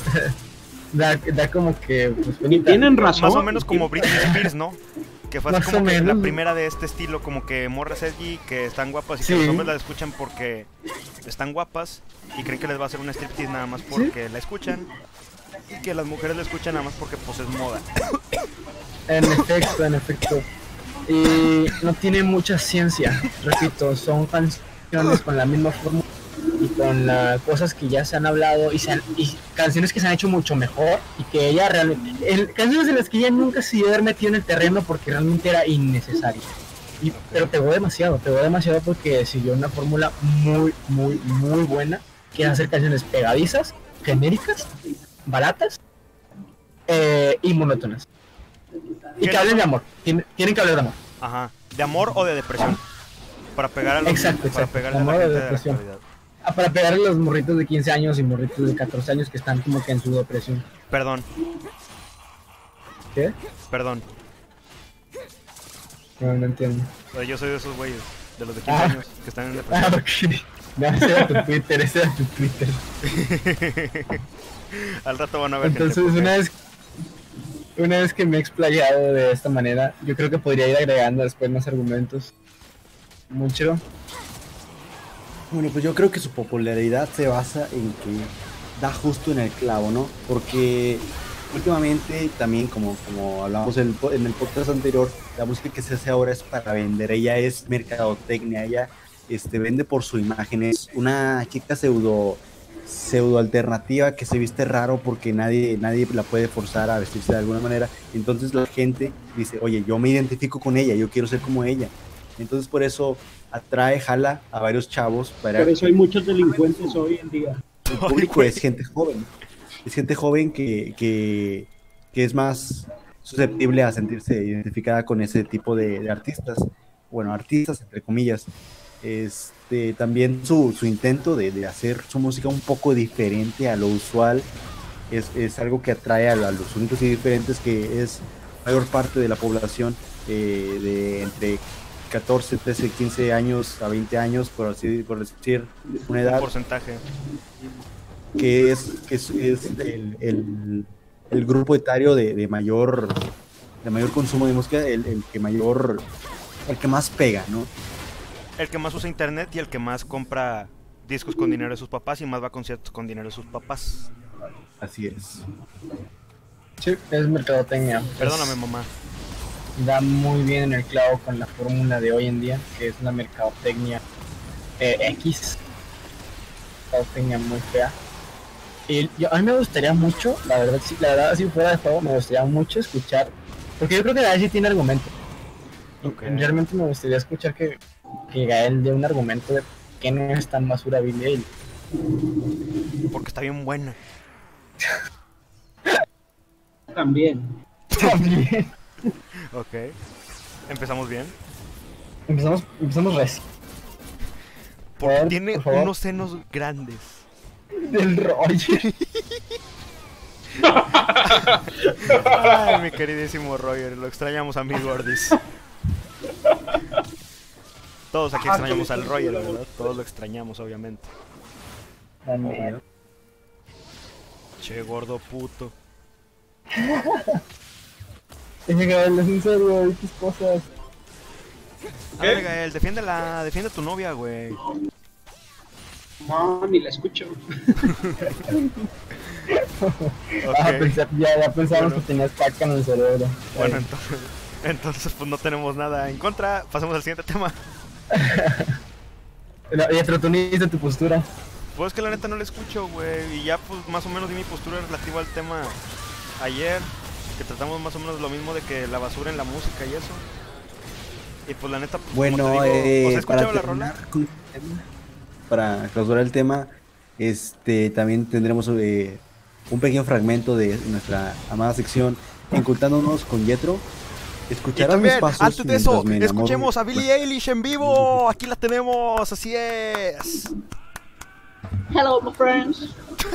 da como que... Pues, Y bonita. tienen razón. Más o menos como Britney Spears, ¿no? Que fue así Más como o que la menos. primera de este estilo, como que morras edgy, que están guapas y Sí. que los hombres la escuchan porque están guapas y creen que les va a hacer un striptease nada más porque la escuchan, y que las mujeres la escuchan nada más porque pues es moda. En efecto. Y no tiene mucha ciencia, repito, son canciones con la misma fórmula y con las cosas que ya se han hablado y canciones que se han hecho mucho mejor y que ella realmente, canciones en las que ella nunca se iba a haber metido en el terreno porque realmente era innecesario. Pero pegó demasiado porque siguió una fórmula muy, muy, muy buena, que es hacer canciones pegadizas, genéricas, baratas y monótonas. Y Que que no hablen son- de amor, tienen que hablar de amor. Ajá. ¿De amor o de depresión? Para pegar a los, Exacto, para pegarle a amor la o gente de la depresión. actualidad. Para pegarle a los morritos de 15 años y morritos de 14 años que están como que en su depresión. Perdón, ¿Qué? perdón. No entiendo. O sea, yo soy de esos güeyes, de los de 15 Ah. años, que están en depresión. Ok. No, ese era tu Twitter, Al rato van a ver Entonces, gente. una vez que me he explayado de esta manera, yo creo que podría ir agregando después más argumentos. Mucho. Bueno, pues yo creo que su popularidad se basa en que da justo en el clavo, ¿no? Porque últimamente también, como hablamos en el podcast anterior, la música que se hace ahora es para vender. Ella es mercadotecnia, ella vende por su imagen. Es una chica pseudo alternativa que se viste raro porque nadie la puede forzar a vestirse de alguna manera. Entonces la gente dice, oye, yo me identifico con ella, yo quiero ser como ella. Entonces por eso jala a varios chavos. Por eso hay muchos delincuentes hoy en día. El público es gente joven. Es gente joven que es más susceptible a sentirse identificada con ese tipo de artistas. Bueno, artistas entre comillas. También su intento de hacer su música un poco diferente a lo usual es algo que atrae a los únicos y diferentes, que es mayor parte de la población de entre 14, 13, 15 años a 20 años, por decir una edad. Un porcentaje. Que es el grupo etario de mayor consumo de música, el que más pega, ¿no? El que más usa internet y el que más compra discos con dinero de sus papás y más va a conciertos con dinero de sus papás. Así es. Sí, es mercadotecnia. Perdóname, mamá. Da muy bien en el clavo con la fórmula de hoy en día, que es una mercadotecnia mercadotecnia muy fea. Y a mí me gustaría mucho, la verdad, si fuera de juego, me gustaría mucho escuchar, porque yo creo que Gael sí tiene argumento. Okay. Realmente me gustaría escuchar que Gael dé un argumento de que no es tan basura Billie Eilish. Porque está bien buena. También. Ok. Empezamos bien. Empezamos recio. Porque tiene unos senos grandes. Del Roger. Ay, mi queridísimo Roger, lo extrañamos a mi Gordis. Todos aquí extrañamos al Roger, ¿verdad? Todos lo extrañamos, obviamente. Che, gordo puto. Dije, Gael, es en serio, y tus cosas. A ver, Gael, defiende a tu novia, güey. No, ni la escucho. Okay. Ya pensamos que tenías caca en el cerebro. Bueno, entonces pues no tenemos nada en contra. Pasemos al siguiente tema. Y atrotoniste tu postura. Pues que la neta no la escucho, güey. Y ya pues más o menos di mi postura relativa al tema ayer, que tratamos más o menos lo mismo de que la basura en la música y eso. Y pues la neta, pues, bueno, como te digo, ¿os has escuchado la rola? Para clausurar el tema, también tendremos un pequeño fragmento de nuestra amada sección Encontrándonos con Yetro. Escucharán mis pasos. Antes de eso, mientras me enamoro. escuchemos a Billie Eilish en vivo. Aquí la tenemos, así es. Hello, my friends.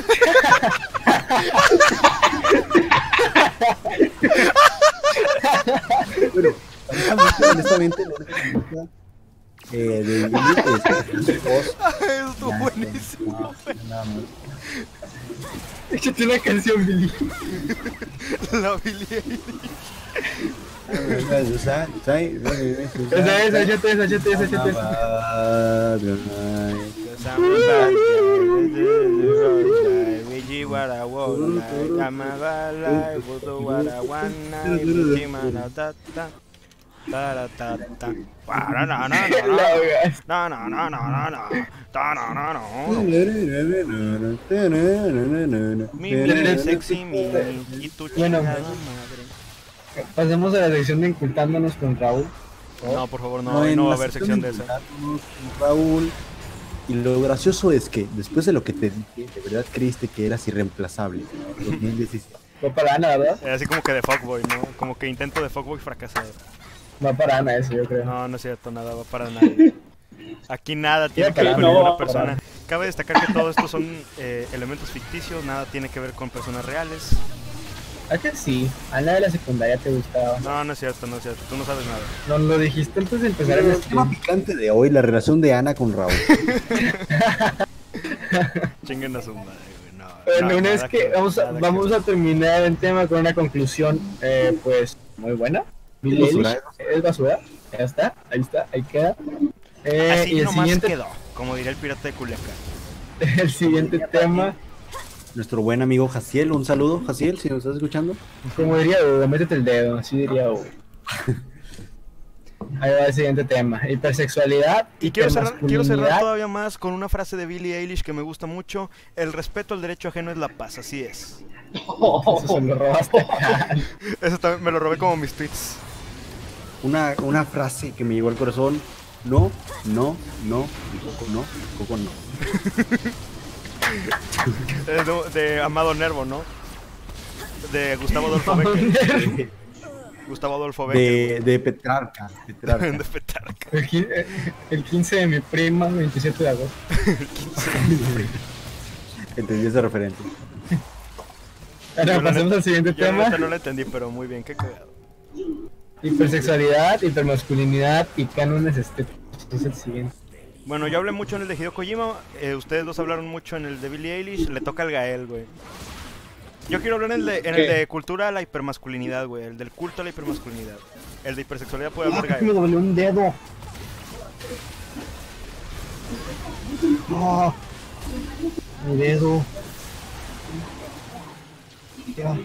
Bueno, honestamente, de Billie voz. Estuvo buenísimo. Nada más. Échate una canción, Billy. La Billie Eilish. Esa, échate esa. Mi sexy, mi y tu chingada madre. Pasemos a la sección de Incultándonos con Raúl. No, por favor, no, hoy no va a haber sección de esa. Raúl. Y lo gracioso es que después de lo que te dije, de verdad creíste que eras irreemplazable. 2017. Va para Ana, ¿verdad? Así como que de fuckboy, ¿no? Como que intento de fuckboy fracasado. Va para Ana eso, yo creo. No, no es cierto, nada va para nadie. Aquí nada tiene que ver con no, ninguna persona. Cabe destacar que todo esto son elementos ficticios, nada tiene que ver con personas reales. ¿A que sí? Ana de la secundaria te gustaba. No, no es cierto, no es cierto, tú no sabes nada. No lo dijiste antes de empezar El el tema stream. picante de hoy, la relación de Ana con Raúl. Chinguen a su madre, güey. No, Bueno, no, una nada vez que ver, vamos que a terminar el tema con una conclusión, pues, muy buena. Billie Eilish es basura. Ya está, ahí queda. ver. Así Y el nomás siguiente, quedó, como diría el pirata de Culiacán. el siguiente tema nuestro buen amigo Jaciel. Un saludo, Jaciel, si nos estás escuchando. Como diría Hugo, métete el dedo, así diría Hugo. Ahí va el siguiente tema, hipersexualidad y quiero cerrar todavía más con una frase de Billie Eilish que me gusta mucho: el respeto al derecho ajeno es la paz, así es. Eso se lo robaste. Eso también me lo robé como mis tweets. Una frase que me llegó al corazón: no, no, no, Coco no. De Amado Nervo, ¿no? De Gustavo Adolfo Becker. Gustavo Adolfo Becker. De Petrarca. De Petrarca. El 15 de mi prima, 27 de agosto. Entendí esa referencia. Ahora pasemos al siguiente tema. No lo entendí, pero muy bien, qué cagado. Hipersexualidad, hipermasculinidad y cánones estéticos. Es el siguiente. Bueno, yo hablé mucho en el de Hideo Kojima, ustedes dos hablaron mucho en el de Billie Eilish, le toca al Gael, güey. Yo quiero hablar en el de cultura a la hipermasculinidad, güey, el del culto a la hipermasculinidad. El de hipersexualidad puede hablar Gael. Me dolió un dedo. Oh, mi dedo. Ya.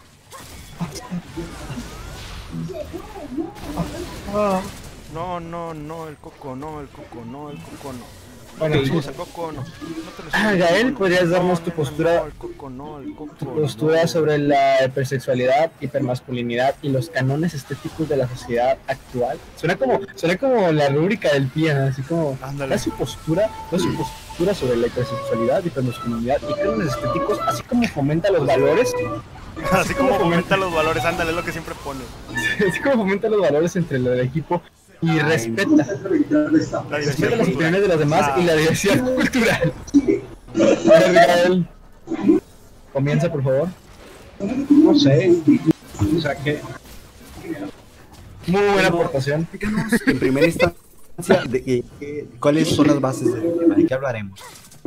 No, el coco no. Bueno, el coco no. Gael, ¿podrías darnos tu postura? Tu postura sobre la hipersexualidad, hipermasculinidad y los cánones estéticos de la sociedad actual. Suena como la rúbrica del PIA, así como da su postura sobre la hipersexualidad, hipermasculinidad y cánones estéticos, así como fomenta los valores. Así como fomenta los valores, ándale, es lo que siempre pone. Así como fomenta los valores entre el equipo y respeta las opiniones de los demás y la diversidad cultural. A ver, Gael, comienza, por favor. No sé. O sea que. Muy buena aportación. En primera instancia, ¿cuáles son las bases del tema? ¿De qué hablaremos?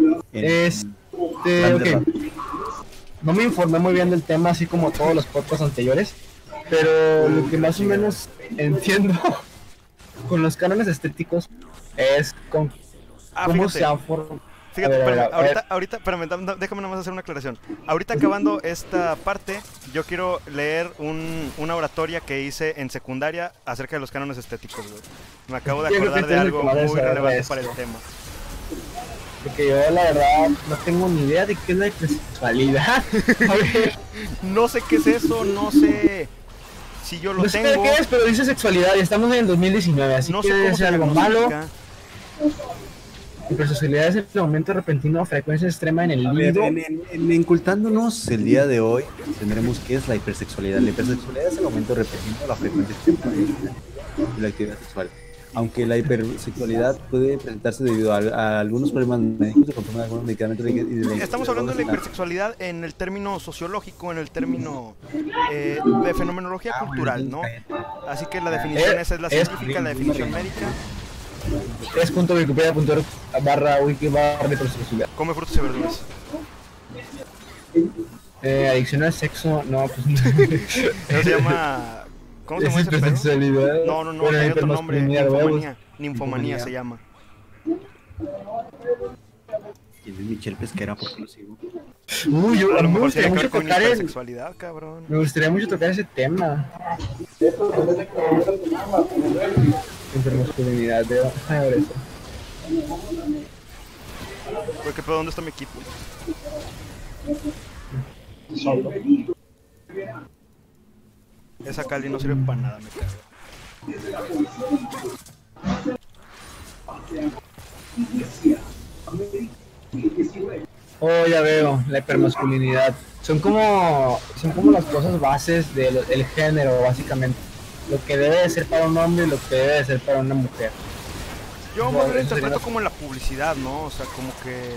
Okay. No me informé muy bien del tema, así como todos los podcasts anteriores, pero lo que más o menos entiendo con los cánones estéticos es con cómo se han formado. Fíjate, ahorita, espérame, déjame nomás hacer una aclaración. Ahorita acabando esta parte, yo quiero leer una oratoria que hice en secundaria acerca de los cánones estéticos, güey. Me acabo de acordar de algo muy relevante para el tema. Porque yo la verdad no tengo ni idea de qué es la hipersexualidad. A ver. No sé qué es eso, no sé si yo lo tengo. No sé qué es, pero dice sexualidad y estamos en el 2019, así que debe ser algo malo. Hipersexualidad es el aumento repentino o frecuencia extrema en el libido. En Incultándonos el día de hoy tendremos qué es la hipersexualidad. La hipersexualidad es el aumento repentino o la frecuencia extrema de la actividad sexual. Aunque la hipersexualidad puede presentarse debido a algunos problemas médicos de consumo de algunos medicamentos. Estamos hablando de la hipersexualidad en el término sociológico, en el término de fenomenología cultural, ¿no? Así que la definición esa es la científica, la definición médica. Es.wikipedia.org/wiki/hipersexualidad. Come frutas y verduras. Adicción al sexo, no, pues no. Eso se llama... ¿Cómo se llama ese pedo? No, bueno, hay otro nombre, ninfomanía se llama. ¿Quién es Michelle Pesquera? ¿Por qué lo sigo? A lo mejor tiene que ver con hipersexualidad, cabrón. Me gustaría mucho tocar ese tema. Hipermasculinidad, a ver eso. ¿Qué pedo? ¿Dónde está mi equipo? Solo. Esa Cali no sirve para nada, me cago. Oh, ya veo, la hipermasculinidad. Son como las cosas bases del género, básicamente. Lo que debe de ser para un hombre y lo que debe de ser para una mujer. Yo más lo interpreto como en la publicidad, ¿no? O sea, como que...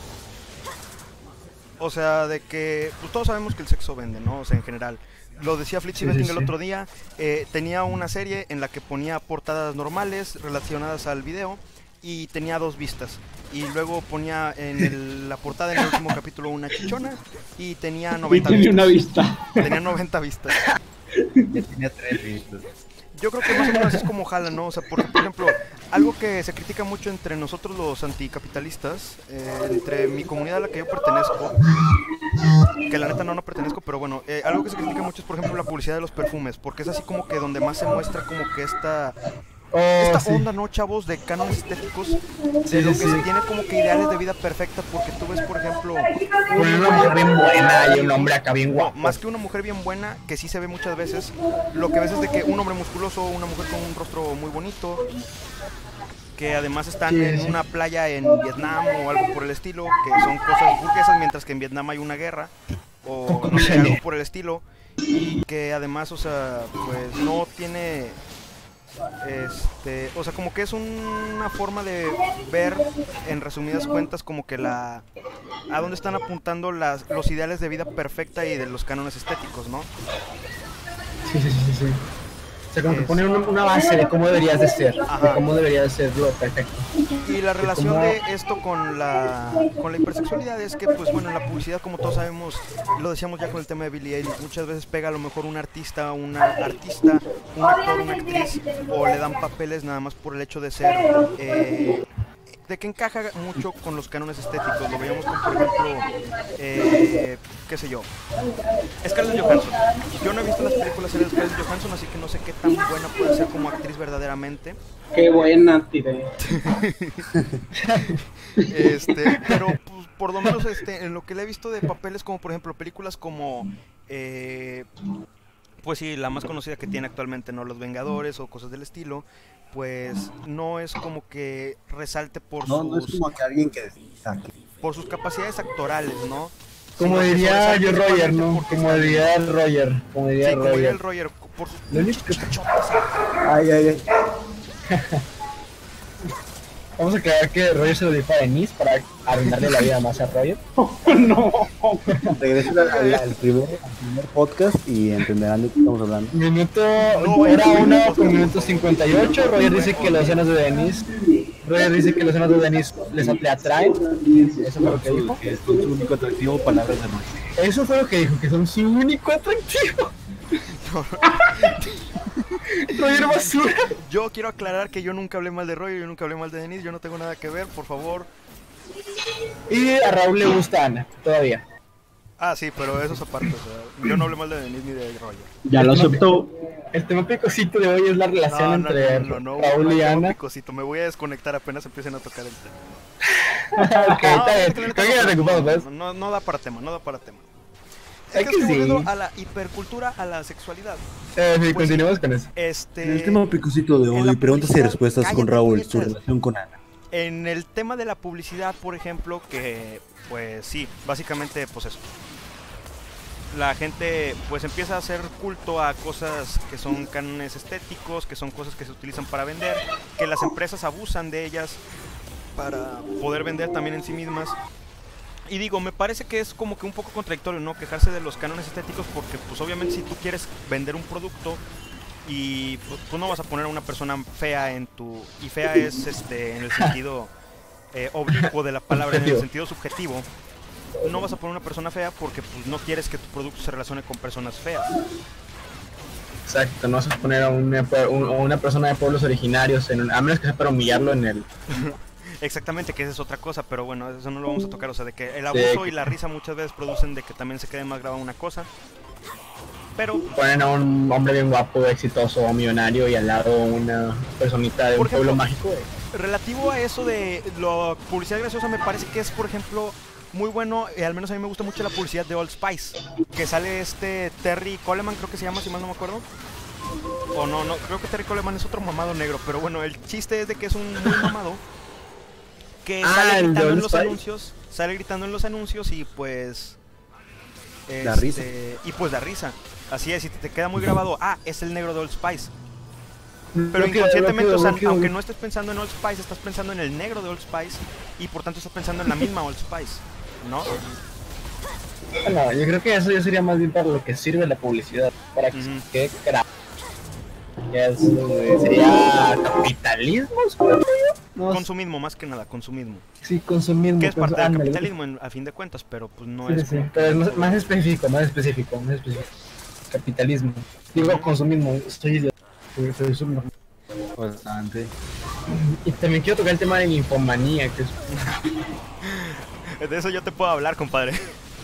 O sea, de que... Pues todos sabemos que el sexo vende, ¿no? O sea, en general. Lo decía Flitzy Betting el otro día, tenía una serie en la que ponía portadas normales relacionadas al video y tenía 2 vistas. Y luego ponía en la portada en el último capítulo una chichona y tenía 90 vistas. Una vista. Tenía 90 vistas. Ya tenía 3 vistas. Yo creo que más o menos es como jala, ¿no? O sea, por ejemplo, algo que se critica mucho entre nosotros los anticapitalistas, entre mi comunidad a la que yo pertenezco, que la neta no pertenezco, pero bueno, algo que se critica mucho es, por ejemplo, la publicidad de los perfumes, porque es así como que donde más se muestra como que esta onda, ¿no, chavos? De cánones estéticos, de lo que se tiene como que ideales de vida perfecta, porque tú ves, por ejemplo, una mujer bien buena y un hombre acá bien guapo. No, más que una mujer bien buena, que sí se ve muchas veces, lo que ves es de que un hombre musculoso, una mujer con un rostro muy bonito, que además están en una playa en Vietnam o algo por el estilo, que son cosas burguesas, mientras que en Vietnam hay una guerra, o no sé, algo por el estilo, y que además, o sea, pues no tiene... o sea, como que es una forma de ver, en resumidas cuentas, como que a dónde están apuntando los ideales de vida perfecta y de los cánones estéticos, ¿no? Sí. O sea, como que poner una base de cómo deberías de ser, de cómo debería de ser lo perfecto. Y la relación de esto con la hipersexualidad es que, pues bueno, en la publicidad, como todos sabemos, lo decíamos ya con el tema de Billie Eilish, muchas veces pega a lo mejor un artista, un actor, una actriz, o le dan papeles nada más por el hecho de ser... de que encaja mucho con los cánones estéticos. Lo veíamos con, por ejemplo, qué sé yo, Scarlett Johansson. Yo no he visto las películas de Scarlett Johansson, así que no sé qué tan buena puede ser como actriz verdaderamente. Qué buena, tire. Pero pues, por lo menos en lo que le he visto de papeles, como por ejemplo películas como pues sí, la más conocida que tiene actualmente, ¿no? Los Vengadores o cosas del estilo, pues no es como que resalte por no es como que alguien que destaque. Por sus capacidades actorales, ¿no? Como diría yo Roger, ¿no? Como diría el Roger. Como diría el Roger. Por sus chachotas. Ay. Vamos a creer que Roger se lo dijo a Denise para arruinarle la vida más a Roger. No. Regresen al primer podcast y entenderán de qué estamos hablando. Hora 1 con minuto 58. Roger dice que los senos de Denise. Les atraen. Eso fue lo que dijo. Que es su único atractivo, palabras de Roger. Eso fue lo que dijo, que son su único atractivo. Roger basura. Yo quiero aclarar que yo nunca hablé mal de Roger, yo nunca hablé mal de Denise, yo no tengo nada que ver, por favor. Y a Raúl le gusta Ana, todavía. Ah, sí, pero eso es aparte, o sea, yo no hablé mal de Denise ni de Roger. Ya lo aceptó. El tema picosito de hoy es la relación entre Raúl y Ana. Picosito. Me voy a desconectar apenas empiecen a tocar el tema. Ok, está bien. No da para tema, no da para tema. Es que sí. A la hipercultura, a la sexualidad. Sí, continuemos con eso. El tema picosito de hoy, preguntas y respuestas con Raúl, su relación con Ana. En el tema de la publicidad, por ejemplo, que pues sí, básicamente pues eso. La gente pues empieza a hacer culto a cosas que son cánones estéticos, que son cosas que se utilizan para vender, que las empresas abusan de ellas para poder vender también en sí mismas. Y digo, me parece que es como que un poco contradictorio, ¿no? Quejarse de los cánones estéticos porque pues obviamente si tú quieres vender un producto y pues, tú no vas a poner a una persona fea en tu... Y fea es en el sentido oblicuo de la palabra, en el sentido subjetivo. No vas a poner una persona fea porque pues, no quieres que tu producto se relacione con personas feas. Exacto, no vas a poner a una persona de pueblos originarios, a menos que sea para humillarlo en el... Exactamente, que esa es otra cosa, pero bueno, eso no lo vamos a tocar, o sea, de que el abuso y la risa muchas veces producen de que también se quede más grabada una cosa. Pero ponen a un hombre bien guapo, exitoso o millonario y al lado una personita de un pueblo mágico. Relativo a eso de la publicidad graciosa, me parece que es, por ejemplo, muy bueno, al menos a mí me gusta mucho la publicidad de Old Spice, que sale Terry Coleman, creo que se llama, si mal no me acuerdo. O no, creo que Terry Coleman es otro mamado negro, pero bueno, el chiste es de que es un muy mamado que sale gritando en los anuncios, y pues da risa. Y pues da risa. Así es, y te queda muy grabado, es el negro de Old Spice. Pero inconscientemente, o sea, aunque no estés pensando en Old Spice, estás pensando en el negro de Old Spice y por tanto estás pensando en la misma Old Spice, ¿no? No, yo creo que eso ya sería más bien para lo que sirve la publicidad, para que sería capitalismo, supongo yo. No, consumismo, más que nada, consumismo. Sí, consumismo. Que es parte del capitalismo a fin de cuentas, pero pues no es... Sí, pero es más específico. Capitalismo. Digo consumismo, estoy soy subnormal. Bastante. Y también quiero tocar el tema de la infomanía, que es... De eso yo te puedo hablar, compadre.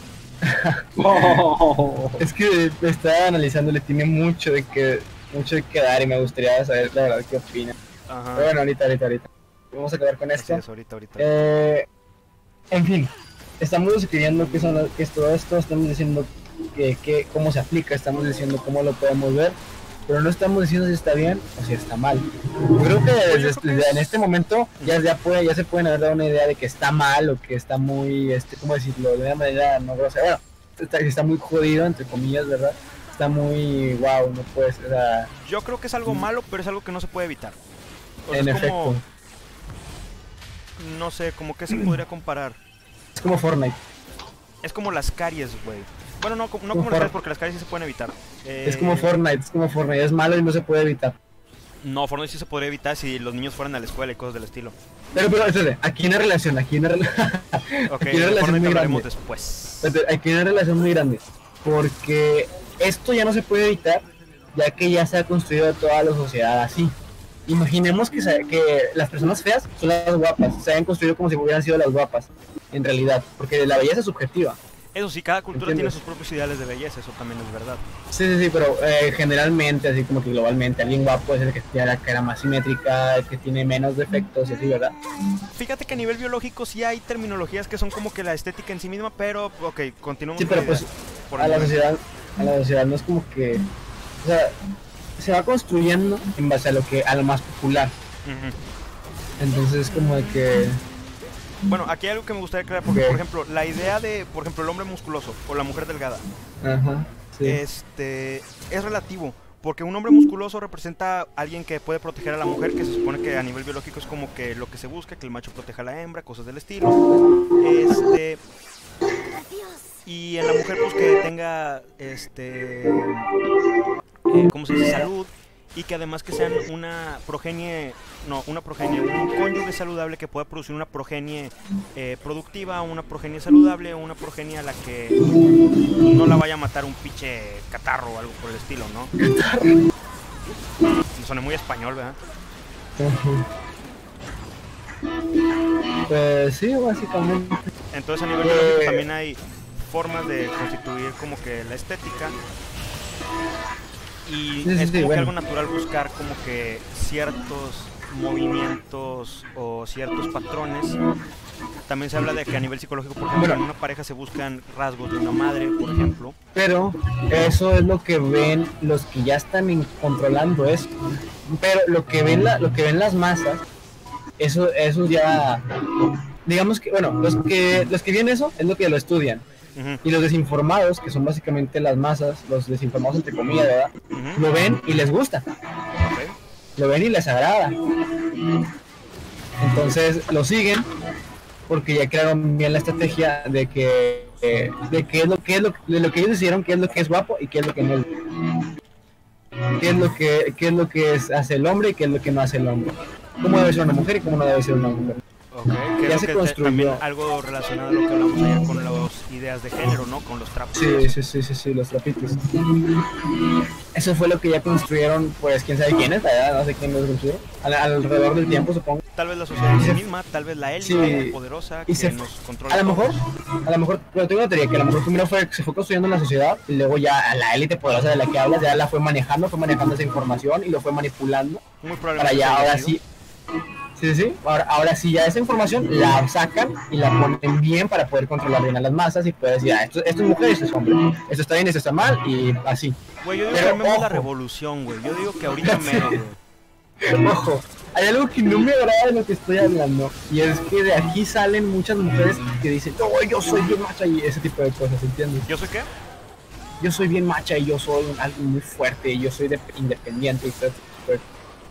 Es que me estaba analizando, le tiene mucho de que dar y me gustaría saber la verdad qué opina. Ajá. Pero bueno, ahorita. Vamos a acabar con esto. Así es, ahorita. En fin, estamos describiendo qué es todo esto, estamos diciendo cómo se aplica, estamos diciendo cómo lo podemos ver, pero no estamos diciendo si está bien o si está mal. Yo creo que desde en este momento ya se pueden haber dado una idea de que está mal o que está muy, ¿cómo decirlo? De una manera no grosera. Bueno, está muy jodido, entre comillas, ¿verdad? Está muy, wow, no puedes, o sea... Yo creo que es algo malo, pero es algo que no se puede evitar. O sea, en es efecto. como... No sé, como que se podría comparar. Es como Fortnite. Es como las caries, güey. Bueno, no como las caries, porque las caries sí se pueden evitar. Es como Fortnite, es malo y no se puede evitar. No, Fortnite sí se podría evitar si los niños fueran a la escuela y cosas del estilo. Pero, espérate, aquí hay una relación, Ok, aquí hay una relación Fortnite muy hablaremos grande. después. Espérate, aquí hay una relación muy grande. Porque esto ya no se puede evitar, ya que ya se ha construido toda la sociedad así. Imaginemos que las personas feas son las guapas, se han construido como si hubieran sido las guapas, en realidad, porque la belleza es subjetiva. Eso sí, cada cultura ¿Entiendes? tiene sus propios ideales de belleza, eso también es verdad. Sí, pero generalmente, así como que globalmente, alguien guapo es el que tiene la cara más simétrica, el que tiene menos defectos y así, ¿verdad? Fíjate que a nivel biológico sí hay terminologías que son como que la estética en sí misma, pero ok, continuamos. Sí, pero con la pues idea. Por a el la momento. sociedad no es como que, o sea, se va construyendo en base a lo más popular. Ujú. Entonces como de que... Bueno, aquí hay algo que me gustaría aclarar, porque Ok. por ejemplo, la idea de, por ejemplo, el hombre musculoso o la mujer delgada, Ajá, sí. es relativo, porque un hombre musculoso representa a alguien que puede proteger a la mujer, que se supone que a nivel biológico es como que lo que se busca, que el macho proteja a la hembra, cosas del estilo. Y en la mujer pues que tenga ¿cómo se dice? Salud, y que además que sean un cónyuge saludable que pueda producir una progenie productiva, una progenie saludable, o una progenie a la que no la vaya a matar un pinche catarro o algo por el estilo, ¿no? Suena muy español, ¿verdad? Pues sí, básicamente. Entonces a nivel biológico también hay formas de constituir como que la estética. Y Sí, es como que bueno. algo natural buscar como que ciertos movimientos o ciertos patrones. También se habla de que a nivel psicológico, por ejemplo, en una pareja se buscan rasgos de una madre, por ejemplo. Pero eso es lo que ven los que ya están controlando eso. Pero lo que ven las masas, eso ya, digamos que, bueno, los que ven eso es lo que lo estudian. Ujú, Y los desinformados, que son básicamente las masas, los desinformados entre comillas, ¿verdad? ujú, Lo ven y les gusta, ok. lo ven y les agrada. Entonces lo siguen porque ya crearon bien la estrategia de que de lo que ellos hicieron, qué es lo que es guapo y qué es lo que no es. Qué es lo que hace el hombre y qué es lo que no hace el hombre. Cómo debe ser una mujer y cómo no debe ser una mujer. Ok, que Ya es se lo que construyó. también algo relacionado a lo que hablamos ayer con las ideas de género, ¿no? Con los trapos. Sí, los trapitos. Eso fue lo que ya construyeron, pues quién sabe quiénes, ¿verdad? No sé quién los construyó. Alrededor del tiempo, supongo. Tal vez la sociedad en sí misma, tal vez la élite Sí. poderosa Y que nos controla. a lo todos. mejor, pero tengo una teoría que a lo mejor primero se fue construyendo en la sociedad y luego ya a la élite poderosa de la que hablas ya la fue manejando esa información y lo fue manipulando Muy para probablemente ya haya ahora sido. sí, ahora sí ya esa información la sacan y la ponen bien para poder controlar bien a las masas y poder decir, esto es mujer, esto es hombre, esto está bien, esto está mal y así. Güey, yo digo Pero, que armemos la ojo. revolución, güey. Yo digo que ahorita mero, güey. Ojo, hay algo que no me agrada de lo que estoy hablando y es que de aquí salen muchas mujeres que dicen, no, yo soy bien macha y ese tipo de cosas, ¿entiendes? ¿Yo soy qué? Yo soy bien macha y yo soy alguien muy fuerte y yo soy independiente y todo ese tipo de cosas.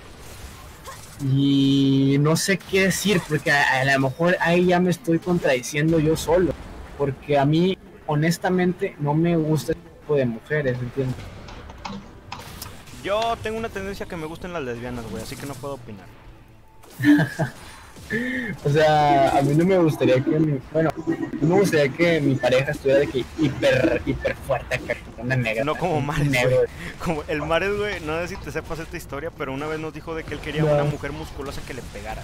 Y no sé qué decir porque a lo mejor ahí ya me estoy contradiciendo yo solo, porque a mí honestamente no me gusta ese tipo de mujeres, ¿entiendes? Yo tengo una tendencia que me gusten las lesbianas, güey, así que no puedo opinar. O sea, a mí no me gustaría que bueno, no me gustaría que mi pareja estuviera de que hiper fuerte acá, una negra. No como Mares, negro. güey. Como el Mares, güey, no sé si te sepas esta historia, pero una vez nos dijo de que él quería una mujer musculosa que le pegara.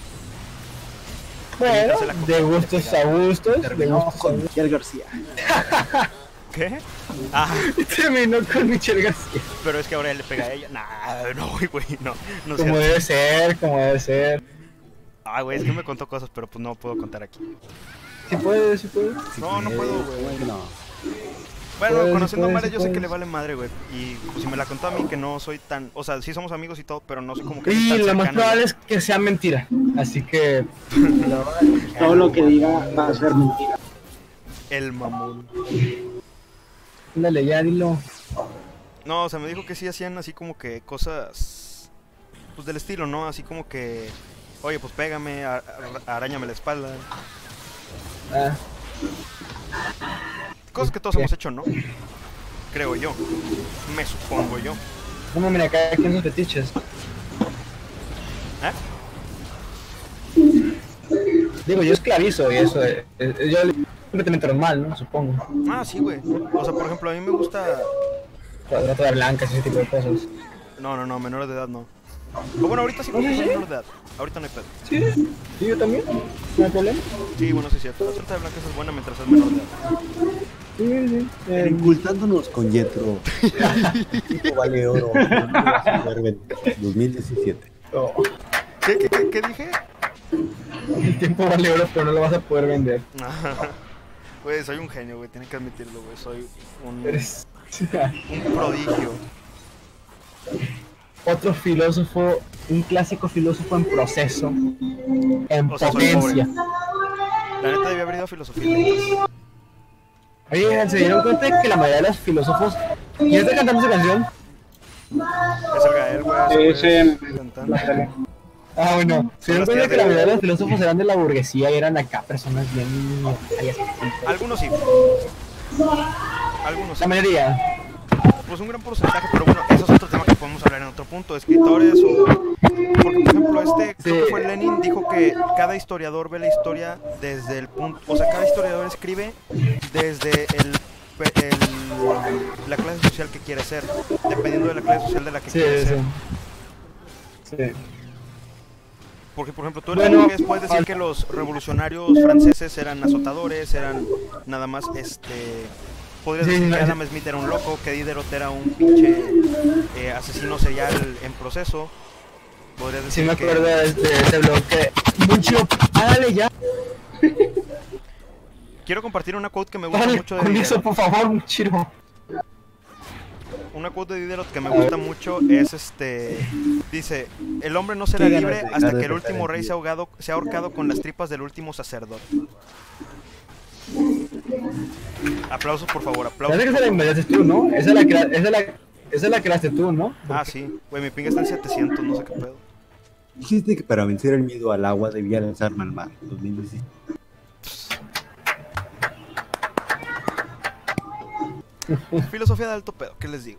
Bueno, de gustos a gustos, Terminó con Michelle García. ¿Qué? Ah, Terminó con Michelle García. pero es que ahora él le pega a ella. Nah, no, güey, no. No Como sé. debe ser, como debe ser. Ah, güey, es que me contó cosas, pero pues no puedo contar aquí. Sí puede, sí puede. No, no puedo, güey. No. Bueno, Puedes, conociendo a puedes, Mares, yo sé puedes. que le vale madre, güey. Y pues, si me la contó a mí, que no soy tan. O sea, sí somos amigos y todo, pero no soy como que. Y tan lo más cercano. probable es que sea mentira. Así que. Todo lo que diga va a ser mentira. El mamón. Ándale, ya dilo. No, o sea, me dijo que sí hacían así como que cosas. Pues del estilo, ¿no? Así como que. Oye, pues pégame, arañame la espalda. Ah, Cosas que todos hemos hecho, ¿no? Creo yo. Me supongo yo. no, mira, cada quien sus fetiches. ¿Eh? Digo, yo esclavizo y eso. Yo completamente normal, ¿no? Supongo. Ah, sí, güey. O sea, por ejemplo, a mí me gusta. Trata de blancas y ese tipo de cosas. No, menores de edad no. O bueno, ahorita sí porque soy menor de edad. Ahorita no hay pedo. Sí, sí, yo también. No hay problema. Sí, bueno, sí es cierto. La trata de blancas es buena mientras es menor de edad. Sí, sí. Incultándonos con Yetro. Tipo vale oro. 2017. Oh, ¿Qué dije? el tiempo vale oro, pero no lo vas a poder vender. Güey, soy un genio, güey. Tienen que admitirlo, güey. Soy un Eres prodigio. otro filósofo, un clásico filósofo en proceso, en O sea, soy potencia. La neta debía haber ido a filosofía. Oye, ¿se dieron cuenta de que la mayoría de los filósofos... ¿Quién está cantando esa canción? Es el Gael, güey. Ese- Cantando. Ah, bueno. ¿Se dieron las cuenta de tías que la de- mayoría de los filósofos eran de la burguesía y eran acá personas bien... Algunos sí. Algunos sí. La mayoría. Pues un gran porcentaje, pero bueno, eso es otro tema que podemos hablar en otro punto. Escritores o... Porque, por ejemplo, creo que fue Lenin, dijo que cada historiador ve la historia desde el punto... O sea, cada historiador escribe desde la clase social que quiere ser, dependiendo de la clase social de la que Sí, quiere sí. ser. Sí. Porque, por ejemplo, tú eres Bueno, burgués, puedes decir que los revolucionarios franceses eran azotadores, eran nada más, podrías Sí, decir no, que sí. Adam Smith era un loco, que Diderot era un pinche asesino serial en proceso. Podrías Sí decir me que... acuerdo de ese blog que... Mucho, hágale ya. Quiero compartir una quote que me gusta Párale mucho de con eso, Diderot. por favor, Muchiro. Una quote de Diderot que me gusta mucho es dice, el hombre no será Qué ganas libre de hasta dejar de que el pensar último en rey ti. se ha ahorcado con las tripas del último sacerdote. Aplausos, por favor, aplausos. Parece que esa la inventaste tú, ¿no? Esa la creaste tú, ¿no? Ah, sí. Güey, mi ping está en 700, no sé qué pedo. Dijiste que para vencer el miedo al agua debía lanzarme al mar. 2017. Filosofía de alto pedo, ¿qué les digo?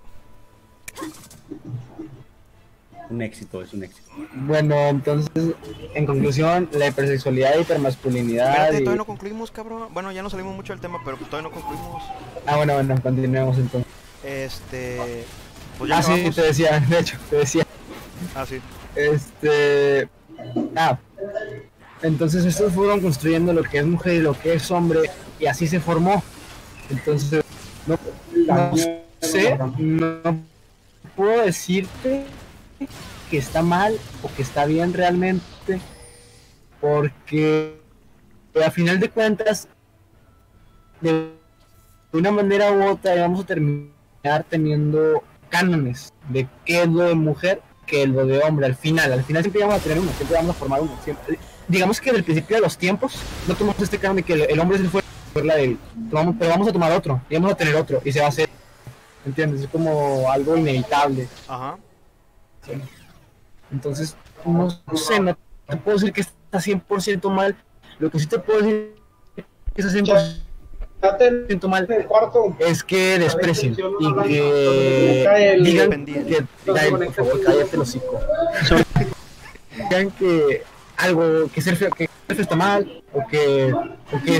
Un éxito, es un éxito. Bueno, entonces, en conclusión, la hipersexualidad, hipermasculinidad Espérate, y... todavía no concluimos, cabrón. Bueno, ya no salimos mucho del tema, pero pues todavía no concluimos. Ah, bueno, continuemos entonces. Pues ya Ah, sí, acabamos. te decía, de hecho, te decía. Ah, sí. Ah, entonces estos fueron construyendo lo que es mujer y lo que es hombre, y así se formó. Entonces, no sé, no puedo decirte que está mal o que está bien realmente, porque a final de cuentas, de una manera u otra, vamos a terminar teniendo cánones de qué es lo de mujer, qué es lo de hombre. Al final siempre vamos a tener uno, siempre vamos a formar uno. Siempre. Digamos que desde el principio de los tiempos, no tomamos este canon de que el hombre es el fuerte, la débil, pero vamos a tomar otro, y vamos a tener otro, y se va a hacer, ¿entiendes? Es como algo inevitable. Ajá. Entonces, no sé, no te puedo decir que está 100% mal. Lo que sí te puedo decir que está 100% mal el cuarto. es que desprecien y que digan que... Ay, por favor, cállate el hocico. Digan que algo, que ser feo, que ser feo está mal, o que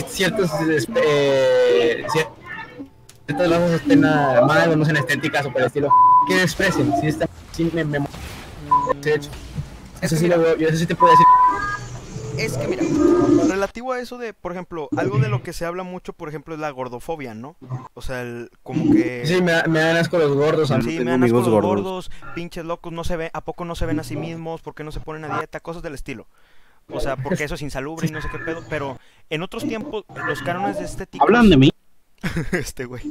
ciertas cosas estén mal o no sean estéticas o por el estilo, que desprecien, si está, sí de hecho, Es eso que sí mira, lo veo, yo eso sí te puedo decir. Es que mira, relativo a eso de, por ejemplo, algo de lo que se habla mucho, por ejemplo, es la gordofobia, ¿no? O sea, como Sí, que me dan asco los gordos, Yo no sí, me tengo dan asco amigos los gordos. gordos, pinches locos, no se ve, ¿a poco no se ven a sí mismos? ¿Por qué no se ponen a dieta? Cosas del estilo. O sea, porque eso es insalubre y no sé qué pedo. Pero en otros tiempos, los cánones Hablan estéticos. de mí. Este güey.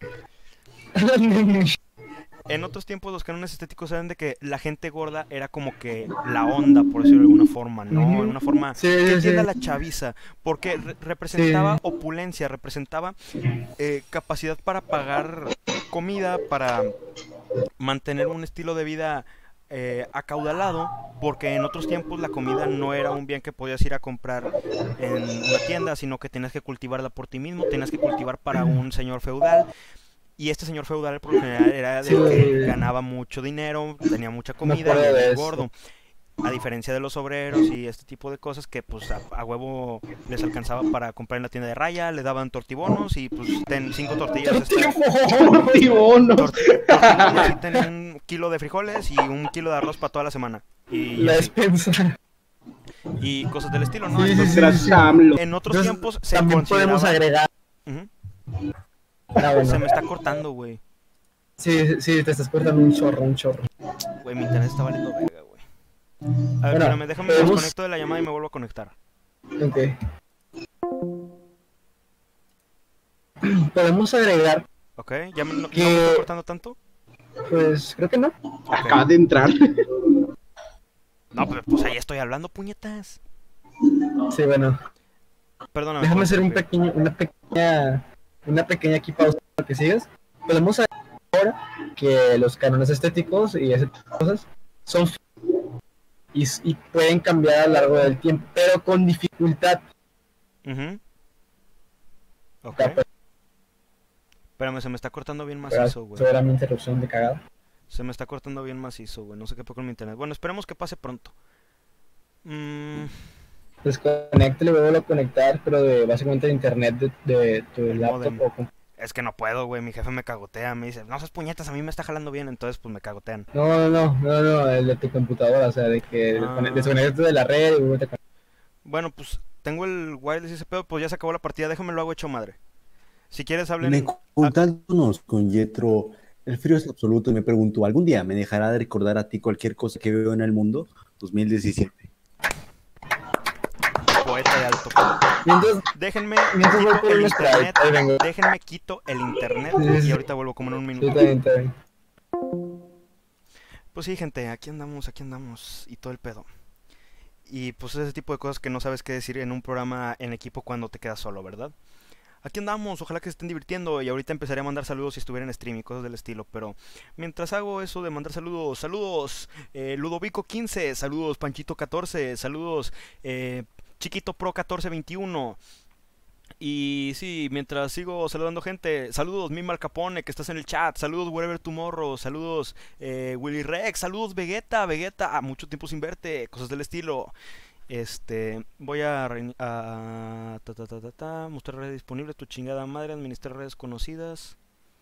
En otros tiempos, los cánones estéticos eran de que la gente gorda era como que la onda, por decirlo de alguna forma, ¿no? En una forma Sí, que sí, entienda sí. la chaviza. Porque Sí. representaba opulencia, representaba capacidad para pagar comida, para mantener un estilo de vida acaudalado, porque en otros tiempos la comida no era un bien que podías ir a comprar en una tienda, sino que tenías que cultivarla por ti mismo, tenías que cultivar para un señor feudal, y este señor feudal por lo general era Sí, del que ganaba mucho dinero, tenía mucha me comida y acuerdo era de el eso. gordo. A diferencia de los obreros y este tipo de cosas que pues a huevo les alcanzaba para comprar en la tienda de raya, le daban tortibonos y pues ten 5 tortillas estas Tortibonos. tortibonos y ten 1 kilo de frijoles y 1 kilo de arroz para toda la semana. Y La así. despensa. Y cosas del estilo, ¿no? Sí, sí, sí, Entonces, sí, Gracias sí. a AMLO. en otros Entonces, tiempos se también podemos consideraba... agregar. Ujú. Bueno. Se me está cortando, güey. Sí, sí, te estás cortando un chorro, un chorro. Güey, mi internet está valiendo verga, güey. A ver, Bueno, espérame, déjame me podemos. desconecto de la llamada y me vuelvo a conectar. Ok. Podemos agregar, ¿Ok? ¿Ya no me Que- está cortando tanto? pues creo que no. Acaba de entrar. No, pues ahí estoy hablando, puñetas. Sí, bueno. Perdóname Déjame por hacer interrumpir. una pequeña aquí pausa para que sigas. Podemos agregar ahora que los cánones estéticos y ese tipo de cosas son y pueden cambiar a lo largo del tiempo, pero con dificultad. Ujú. Ok. Ya, pues, Espérame, se me está cortando bien macizo, güey. eso era mi interrupción de cagada. Se me está cortando bien macizo, güey. No sé qué pasa con mi internet. Bueno, esperemos que pase pronto. Desconecte, le vuelvo a conectar, pero básicamente de internet de tu El laptop modem. o Es que no puedo, güey. Mi jefe me cagotea. Me dice, no seas puñetas, a mí me está jalando bien. Entonces, pues me cagotean. no, el de tu computadora, o sea, de que Ah. desconectes de la red y vuelve a conectar. Bueno, pues tengo el wireless y ese pedo. Pues ya se acabó la partida. Déjame lo hago hecho madre. Si quieres, hablen. Contándonos con Yetro, el frío es absoluto y me pregunto, ¿algún día me dejará de recordar a ti cualquier cosa que veo en el mundo? 2017. Poeta de alto. Mientras, Déjenme mientras voy quito por el un Sprite, internet. ahí vengo. Déjenme quito el internet. Sí, sí, Y sí. ahorita vuelvo como en un Sí, minuto. está bien, está bien. Pues sí, gente, aquí andamos y todo el pedo. Y pues ese tipo de cosas que no sabes qué decir en un programa en equipo cuando te quedas solo, ¿verdad? Aquí andamos, ojalá que se estén divirtiendo y ahorita empezaré a mandar saludos si estuviera en stream y cosas del estilo, pero mientras hago eso de mandar saludos, saludos Ludovico15, saludos Panchito14, saludos Chiquito Pro 1421. Y sí, mientras sigo saludando gente, saludos Mima Al Capone que estás en el chat, saludos Wherever Tomorrow, saludos Willy Rex, saludos Vegeta, mucho tiempo sin verte, cosas del estilo. Voy a mostrar redes disponibles, tu chingada madre, administrar redes conocidas.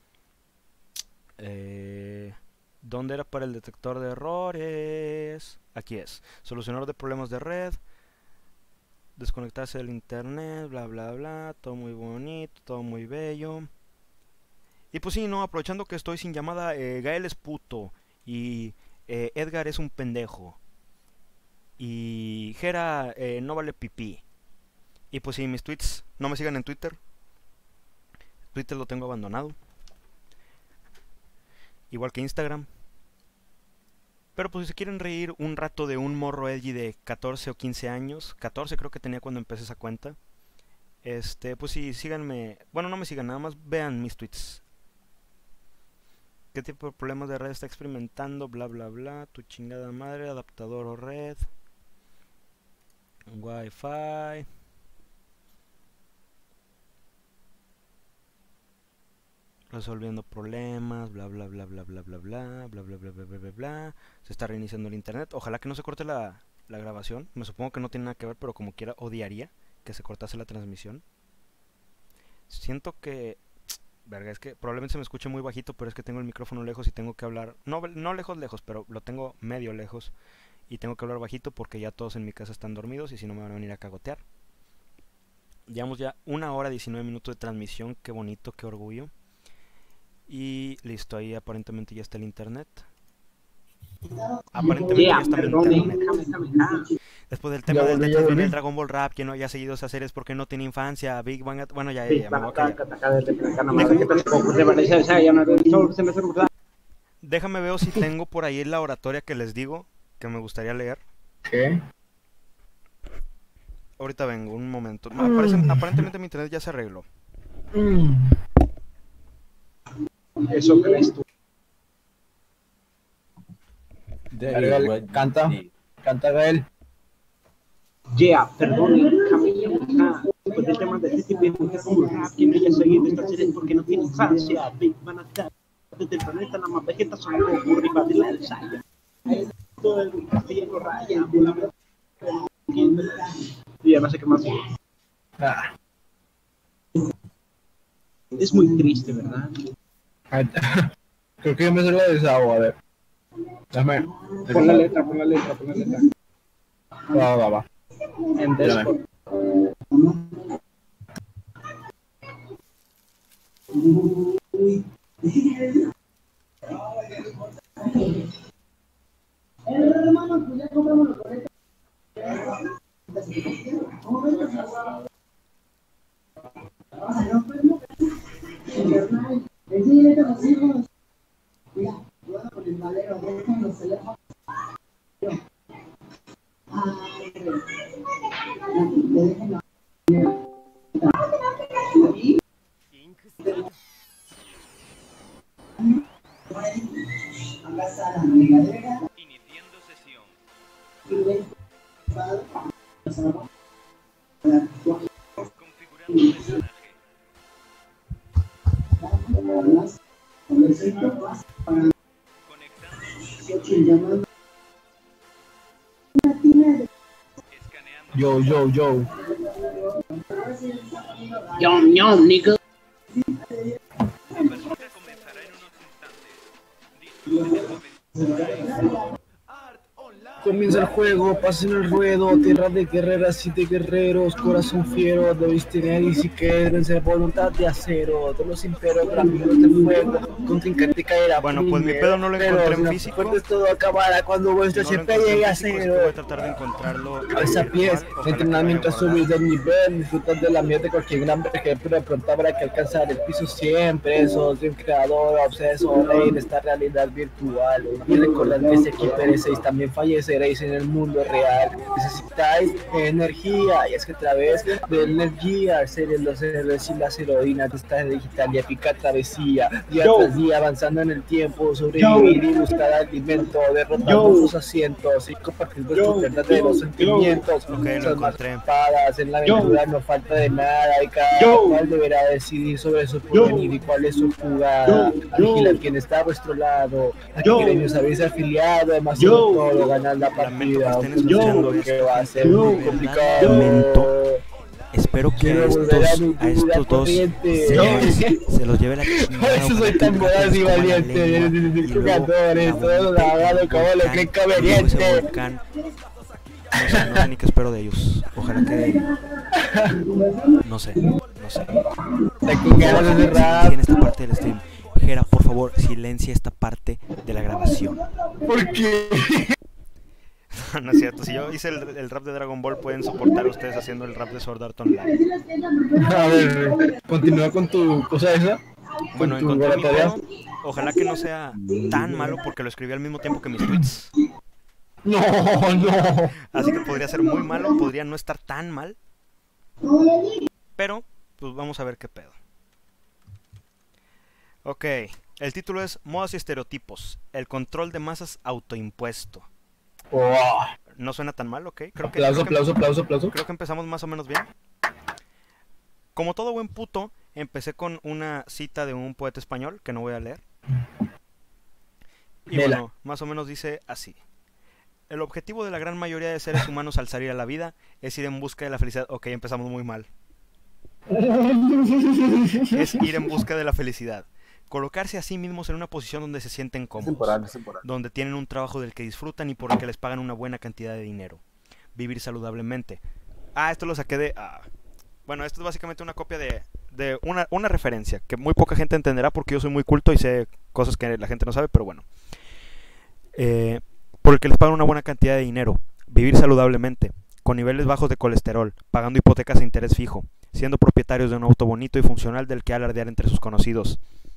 ¿Dónde era para el detector de errores? Aquí es, solucionador de problemas de red. Desconectarse del internet, bla bla bla, todo muy bonito, todo muy bello. Y pues sí, no, aprovechando que estoy sin llamada, Gael es puto y Edgar es un pendejo. Y Jera no vale pipí. Y pues sí, mis tweets, no me sigan en Twitter. Twitter lo tengo abandonado. Igual que Instagram. Pero pues si se quieren reír un rato de un morro edgy de 14 o 15 años, 14 creo que tenía cuando empecé esa cuenta, pues sí, síganme, bueno, no me sigan, nada más vean mis tweets. ¿Qué tipo de problemas de red está experimentando? Bla bla bla, tu chingada madre, adaptador o red, Wi-Fi. Resolviendo problemas, bla bla bla bla bla bla bla bla bla bla bla bla bla bla bla. Se está reiniciando el internet. Ojalá que no se corte la grabación. Me supongo que no tiene nada que ver, pero como quiera odiaría que se cortase la transmisión. Siento que... Verga, es que probablemente se me escuche muy bajito, pero es que tengo el micrófono lejos y tengo que hablar... No lejos, pero lo tengo medio lejos. Y tengo que hablar bajito porque ya todos en mi casa están dormidos y si no me van a venir a cagotear. Llevamos ya 1 hora 19 minutos de transmisión. Qué bonito, qué orgullo. Y listo, ahí aparentemente ya está el internet. Aparentemente ya está mi internet. Después del tema del detrás viene el Dragon Ball Rap. Quien no haya seguido esa serie es porque no tiene infancia. Big Bang... Bueno, ya me voy a callar. Déjame ver si tengo por ahí la oratoria que les digo que me gustaría leer. ¿Qué? Ahorita vengo, un momento. Aparentemente mi internet ya se arregló. Eso crees tú. Gael, canta Gael. Yeah, perdonen, Camilo. Después del tema de este tipo de mujer como rap, quien no haya seguido esta serie es porque no tiene infancia. Big van a estar desde el planeta, la más vegeta son como arriba de la ensaya. Todo el castillo raya, y ya no sé qué más. Es muy triste, ¿verdad? Creo que yo me sé la de Sao, a ver. Dame. Pon la letra. Va. En Discord. Iniciando sesión. Configurando personaje. Conectando. Yo. Yom, nigga. La partida comenzará en unos instantes. Disfruten. Comienza el juego, pasen el ruedo, tierra de guerreras y de guerreros, corazón fiero, debéis tener y si quieres ser voluntad de acero, de los imperos, caminos de fuego, contrincante caerá. Bueno, pues mi pedo no lo encontré en físico. Todo acabará cuando vuestro No lo HP encontré en llegue a físico, así que cero. voy a tratar de encontrarlo. Cabeza a pies, Ojalá que entrenamiento a lo haya subir de nivel, disfrutar de la mierda de cualquier gran vergel, pero de pronto habrá que alcanzar el piso siempre. Sos de un creador, obseso, rey de esta realidad virtual. Y recordad que si aquí pereceis, también falleceréis en el mundo real. Necesitáis energía, y es que a través de la energía, seres los héroes y las heroínas de esta digital y épica travesía, día tras día avanzando en el tiempo, sobrevivir y buscar alimento, derrotar sus asientos y compartir vuestros verdaderos sentimientos. Ok, lo Son más encontré. espadas, en la aventura no falta de nada y cada cual deberá decidir sobre su porvenir y cuál es su jugada. Vigilar quién está a vuestro lado, a qué gremios habéis afiliado, además sobre todo ganar la partida. Lamento que estén escuchando Que esto. va a ser muy complicado. Lamento. Espero que a estos dos se los lleve la chingada. Por eso soy tan voraz y valiente. Jugadores, todos lavado como lo creen conveniente. No sé ni qué espero de ellos. Ojalá que... No sé. Con ganas de rap. En esta parte del stream. Jera, por favor, silencia esta parte de la grabación. ¿Por qué? No es cierto, si yo hice el rap de Dragon Ball, pueden soportar ustedes haciendo el rap de Sword Art Online. A ver, continúa con tu cosa esa. Bueno, encontré mi pedo. Ojalá que no sea tan malo porque lo escribí al mismo tiempo que mis tweets. No. Así que podría ser muy malo, podría no estar tan mal. Pero, pues vamos a ver qué pedo. Ok, el título es Modas y estereotipos, el control de masas autoimpuesto. No suena tan mal, ok. Aplauso. Creo que empezamos más o menos bien. Como todo buen puto, empecé con una cita de un poeta español que no voy a leer. Y bueno, más o menos dice así. El objetivo de la gran mayoría de seres humanos al salir a la vida es ir en busca de la felicidad. Ok, empezamos muy mal. Es ir en busca de la felicidad. Colocarse a sí mismos en una posición donde se sienten cómodos, donde tienen un trabajo del que disfrutan y por el que les pagan una buena cantidad de dinero. Vivir saludablemente. Esto lo saqué de... Bueno, esto es básicamente una copia de una referencia que muy poca gente entenderá porque yo soy muy culto y sé cosas que la gente no sabe, pero bueno. Por el que les pagan una buena cantidad de dinero. Vivir saludablemente, con niveles bajos de colesterol, pagando hipotecas a interés fijo, siendo propietarios de un auto bonito y funcional del que alardear entre sus conocidos,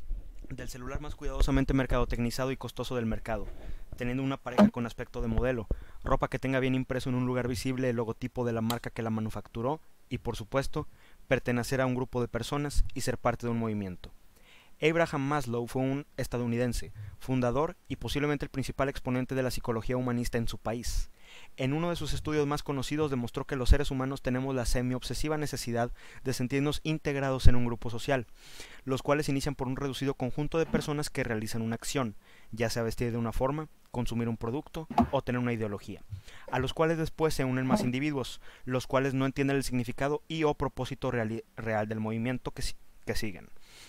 del celular más cuidadosamente mercadotecnizado y costoso del mercado, teniendo una pareja con aspecto de modelo, ropa que tenga bien impreso en un lugar visible el logotipo de la marca que la manufacturó y, por supuesto, pertenecer a un grupo de personas y ser parte de un movimiento. Abraham Maslow fue un estadounidense, fundador y posiblemente el principal exponente de la psicología humanista en su país. En uno de sus estudios más conocidos demostró que los seres humanos tenemos la semi-obsesiva necesidad de sentirnos integrados en un grupo social, los cuales inician por un reducido conjunto de personas que realizan una acción, ya sea vestir de una forma, consumir un producto o tener una ideología, a los cuales después se unen más individuos, los cuales no entienden el significado y o propósito real del movimiento que siguen.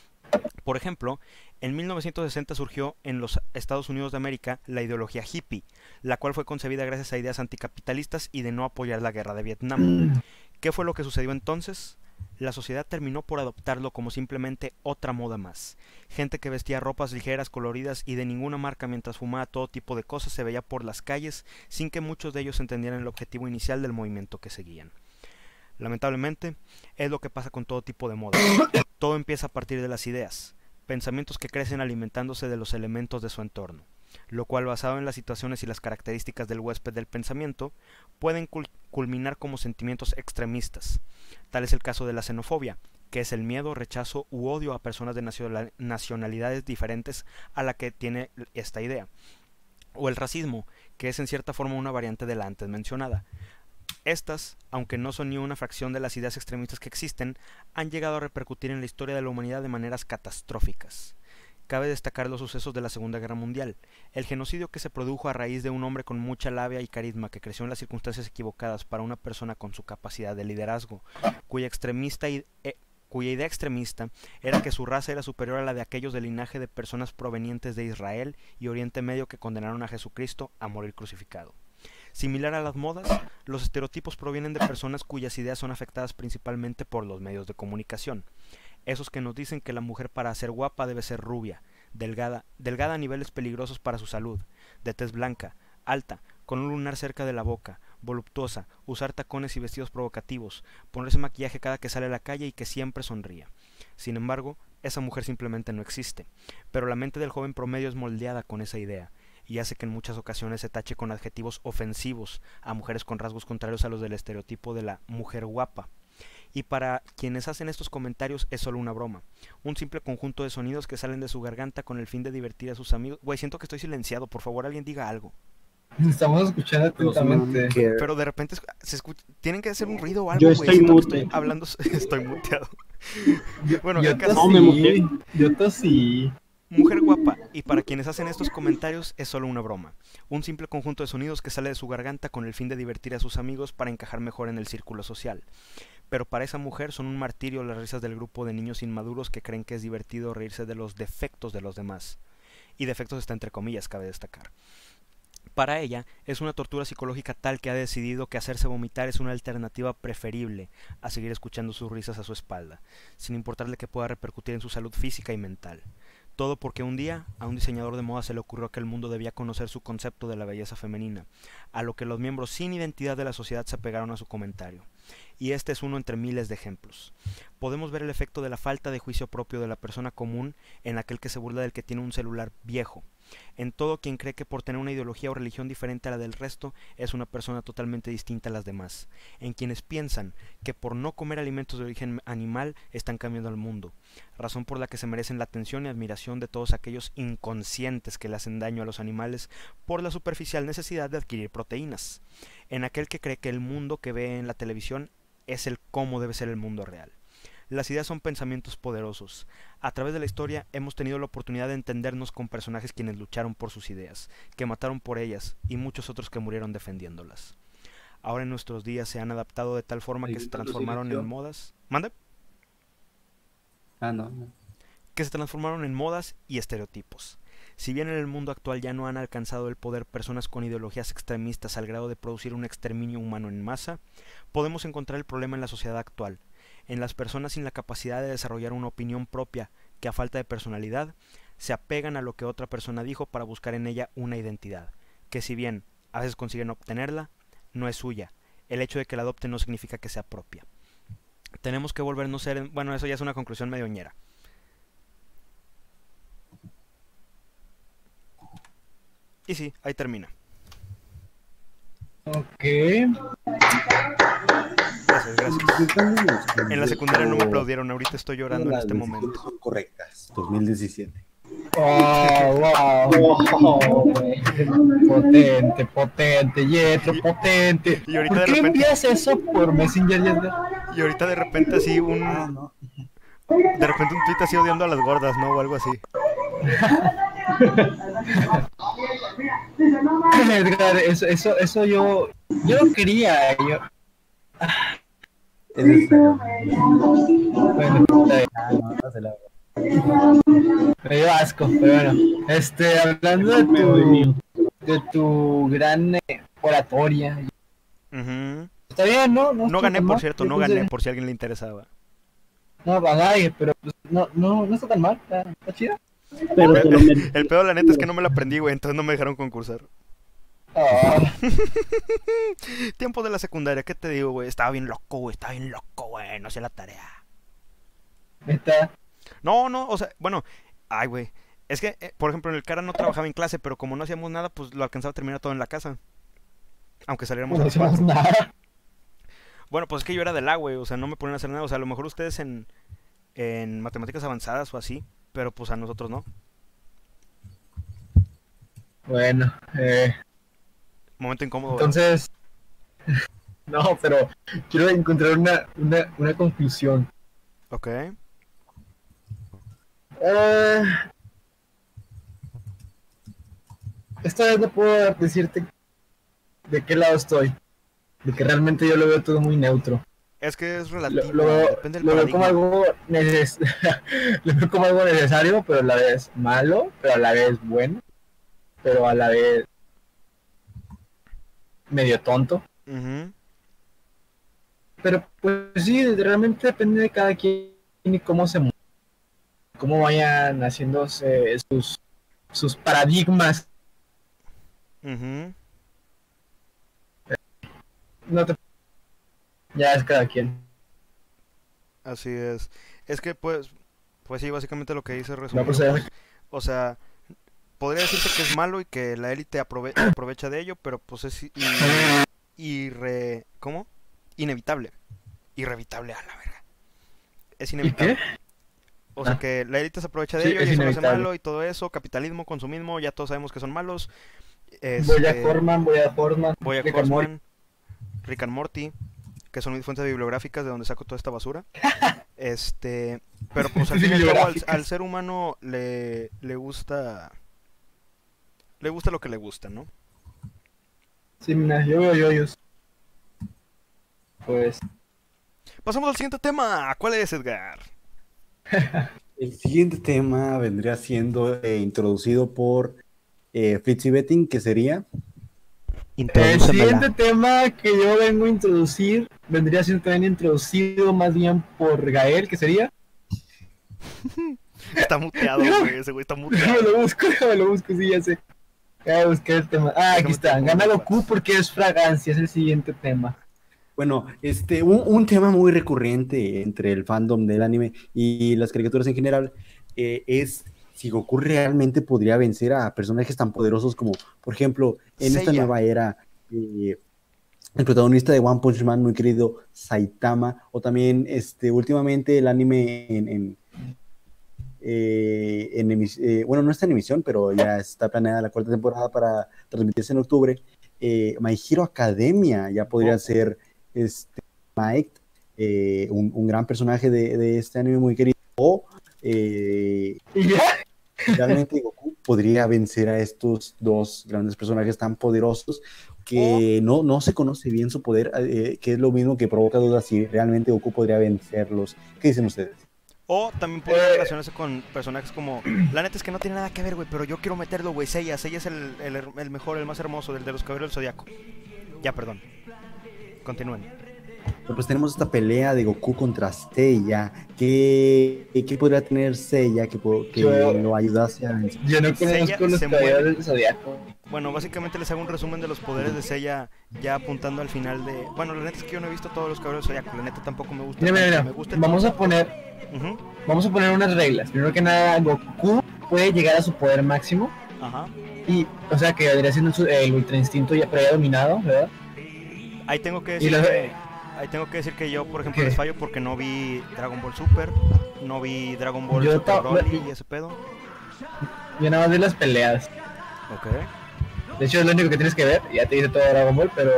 Por ejemplo, en 1960 surgió en los Estados Unidos de América la ideología hippie, la cual fue concebida gracias a ideas anticapitalistas y de no apoyar la guerra de Vietnam. ¿Qué fue lo que sucedió entonces? La sociedad terminó por adoptarlo como simplemente otra moda más. Gente que vestía ropas ligeras, coloridas y de ninguna marca mientras fumaba todo tipo de cosas se veía por las calles sin que muchos de ellos entendieran el objetivo inicial del movimiento que seguían. Lamentablemente, es lo que pasa con todo tipo de moda. Todo empieza a partir de las ideas, pensamientos que crecen alimentándose de los elementos de su entorno, lo cual, basado en las situaciones y las características del huésped del pensamiento, pueden culminar como sentimientos extremistas. Tal es el caso de la xenofobia, que es el miedo, rechazo u odio a personas de nacionalidades diferentes a la que tiene esta idea, o el racismo, que es en cierta forma una variante de la antes mencionada. Estas, aunque no son ni una fracción de las ideas extremistas que existen, han llegado a repercutir en la historia de la humanidad de maneras catastróficas. Cabe destacar los sucesos de la Segunda Guerra Mundial, el genocidio que se produjo a raíz de un hombre con mucha labia y carisma que creció en las circunstancias equivocadas para una persona con su capacidad de liderazgo, cuya idea extremista era que su raza era superior a la de aquellos del linaje de personas provenientes de Israel y Oriente Medio que condenaron a Jesucristo a morir crucificado. Similar a las modas, los estereotipos provienen de personas cuyas ideas son afectadas principalmente por los medios de comunicación. Esos que nos dicen que la mujer para ser guapa debe ser rubia, delgada a niveles peligrosos para su salud, de tez blanca, alta, con un lunar cerca de la boca, voluptuosa, usar tacones y vestidos provocativos, ponerse maquillaje cada que sale a la calle y que siempre sonría. Sin embargo, esa mujer simplemente no existe, pero la mente del joven promedio es moldeada con esa idea, y hace que en muchas ocasiones se tache con adjetivos ofensivos a mujeres con rasgos contrarios a los del estereotipo de la mujer guapa. Y para quienes hacen estos comentarios es solo una broma, un simple conjunto de sonidos que salen de su garganta con el fin de divertir a sus amigos. Güey, siento que estoy silenciado, por favor alguien diga algo. Estamos escuchando atentamente. Pero de repente se escucha, tienen que hacer un ruido o algo, Yo güey. estoy Siento que mute. estoy hablando, estoy muteado. Bueno, Yo el caso... No, me muteé. Yo tosí. Mujer guapa, y para quienes hacen estos comentarios es solo una broma, un simple conjunto de sonidos que sale de su garganta con el fin de divertir a sus amigos para encajar mejor en el círculo social. Pero para esa mujer son un martirio las risas del grupo de niños inmaduros que creen que es divertido reírse de los defectos de los demás. Y defectos está entre comillas, cabe destacar. Para ella es una tortura psicológica tal que ha decidido que hacerse vomitar es una alternativa preferible a seguir escuchando sus risas a su espalda, sin importarle que pueda repercutir en su salud física y mental. Todo porque un día a un diseñador de moda se le ocurrió que el mundo debía conocer su concepto de la belleza femenina, a lo que los miembros sin identidad de la sociedad se pegaron a su comentario. Y este es uno entre miles de ejemplos. Podemos ver el efecto de la falta de juicio propio de la persona común en aquel que se burla del que tiene un celular viejo, en todo quien cree que por tener una ideología o religión diferente a la del resto es una persona totalmente distinta a las demás, en quienes piensan que por no comer alimentos de origen animal están cambiando al mundo, razón por la que se merecen la atención y admiración de todos aquellos inconscientes que le hacen daño a los animales por la superficial necesidad de adquirir proteínas, en aquel que cree que el mundo que ve en la televisión es el cómo debe ser el mundo real. Las ideas son pensamientos poderosos. A través de la historia hemos tenido la oportunidad de entendernos con personajes quienes lucharon por sus ideas, que mataron por ellas y muchos otros que murieron defendiéndolas. Ahora en nuestros días se han adaptado de tal forma que se transformaron en modas. ¿Manda? No. Que se transformaron en modas y estereotipos. Si bien en el mundo actual ya no han alcanzado el poder personas con ideologías extremistas al grado de producir un exterminio humano en masa, podemos encontrar el problema en la sociedad actual, en las personas sin la capacidad de desarrollar una opinión propia, que a falta de personalidad, se apegan a lo que otra persona dijo para buscar en ella una identidad, que si bien a veces consiguen obtenerla, no es suya. El hecho de que la adopten no significa que sea propia. Tenemos que volvernos ser... Bueno, eso ya es una conclusión medio ñera. Y sí, ahí termina. Ok. Gracias. En la secundaria no me aplaudieron, ahorita estoy llorando en este momento. Son correctas, 2017. Wow. Potente, Yetro, potente. Y ahorita ¿Por de qué repente... envías eso por Messenger, Yetro? Y ahorita de repente así De repente un tweet así odiando a las gordas, ¿no? O algo así. Edgar, eso yo lo quería. Es necesario. Bueno, No se la... me dio asco, pero bueno. Hablando de tu gran oratoria. Está bien, ¿no? No gané, por cierto, no gané, por si a alguien le interesaba. No, a nadie, pero pues, no está tan mal, está chida. Pero te lo mereces. El pedo, la neta, es que no me la aprendí, güey, entonces no me dejaron concursar. Tiempo de la secundaria, ¿qué te digo, güey? Estaba bien loco, güey, no hacía la tarea. ¿Está? No, o sea, bueno, ay, güey. Es que, por ejemplo, en el cara no trabajaba en clase, pero como no hacíamos nada, pues lo alcanzaba a terminar todo en la casa. Aunque saliéramos No a las 4. hacemos nada. Bueno, pues es que yo era del A, güey, o sea, no me ponían a hacer nada. O sea, a lo mejor ustedes en matemáticas avanzadas o así, pero pues a nosotros no. Bueno, Momento incómodo. entonces, no, pero quiero encontrar una conclusión. Ok. Esta vez no puedo decirte de qué lado estoy, de que realmente yo lo veo todo muy neutro. Es que es relativo, depende del lo veo como paradigma. lo veo como algo necesario, pero a la vez malo, pero a la vez bueno, pero a la vez medio tonto. Pero pues sí, realmente depende de cada quien y cómo se mueve, cómo vayan haciéndose sus paradigmas. No te... Ya es cada quien. Así es. Es que pues sí, básicamente lo que dice No, resumido, pues, pues, o sea, podría decirse que es malo y que la élite aprovecha de ello, pero pues es ¿cómo? Inevitable. Irrevitable, a la verga. Es ¿Y inevitable. qué? O sea, que la élite se aprovecha de Sí, ello es y eso lo hace inevitable. malo y todo eso, capitalismo, consumismo, ya todos sabemos que son malos. Bojack Horseman, Bojack Horseman, Rick and Morty, que son mis fuentes bibliográficas de donde saco toda esta basura. Pero pues al fin y al cabo al ser humano le gusta lo que le gusta, ¿no? Sí, mira, yo veo yoyos. Pues Pasamos al siguiente tema. ¿Cuál es, Edgar? El siguiente tema vendría siendo introducido por Fritzy Betting, que sería... el siguiente tema que yo vengo a introducir vendría siendo también introducido más bien por Gael, que sería... Está muteado, güey, ese güey está muteado. Déjame lo busco, sí, ya sé. Ya busqué el tema. Aquí está, gana Goku porque es fragancia, es el siguiente tema. Bueno, un tema muy recurrente entre el fandom del anime y las caricaturas en general es si Goku realmente podría vencer a personajes tan poderosos como, por ejemplo, en esta nueva era, el protagonista de One Punch Man, muy querido Saitama, o también últimamente el anime bueno, no está en emisión, pero ya está planeada la 4ª temporada para transmitirse en octubre. My Hero Academia ya podría ser Mike, un gran personaje de este anime muy querido, o realmente Goku podría vencer a estos dos grandes personajes tan poderosos que no se conoce bien su poder, que es lo mismo que provoca dudas si realmente Goku podría vencerlos. ¿Qué dicen ustedes? O también puede relacionarse con personajes como... La neta es que no tiene nada que ver, güey, pero yo quiero meterlo, güey. Seiya es el mejor, el más hermoso, el de los Caballeros del Zodiaco. Ya, perdón. Continúen. Pero pues tenemos esta pelea de Goku contra Seiya. ¿Qué podría tener Seiya que lo ayudase a vencer? Yo no conozco los Caballeros del Zodiaco. Bueno, básicamente les hago un resumen de los poderes de Seiya, ya apuntando al final de... Bueno, la neta es que yo no he visto todos los Caballeros del Zodiaco. La neta tampoco me gusta. Mira. Me gusta Vamos a poner unas reglas. Primero que nada, Goku puede llegar a su poder máximo. Ajá. Y, o sea, que vendría siendo el Ultra Instinto ya dominado, ¿verdad? Ahí tengo que decir que yo, por ejemplo, les fallo porque no vi Dragon Ball Super, no vi Dragon Ball Super Broly y ese pedo. Yo nada más vi las peleas. Ok. De hecho es lo único que tienes que ver, ya te dice todo Dragon Ball, pero...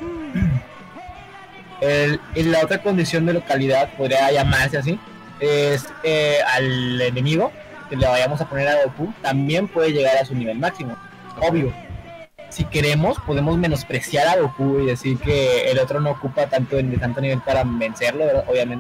la otra condición de localidad, podría llamarse así, es al enemigo que le vayamos a poner a Goku, también puede llegar a su nivel máximo. Obvio. Si queremos, podemos menospreciar a Goku y decir que el otro no ocupa tanto nivel para vencerlo, ¿verdad? Obviamente.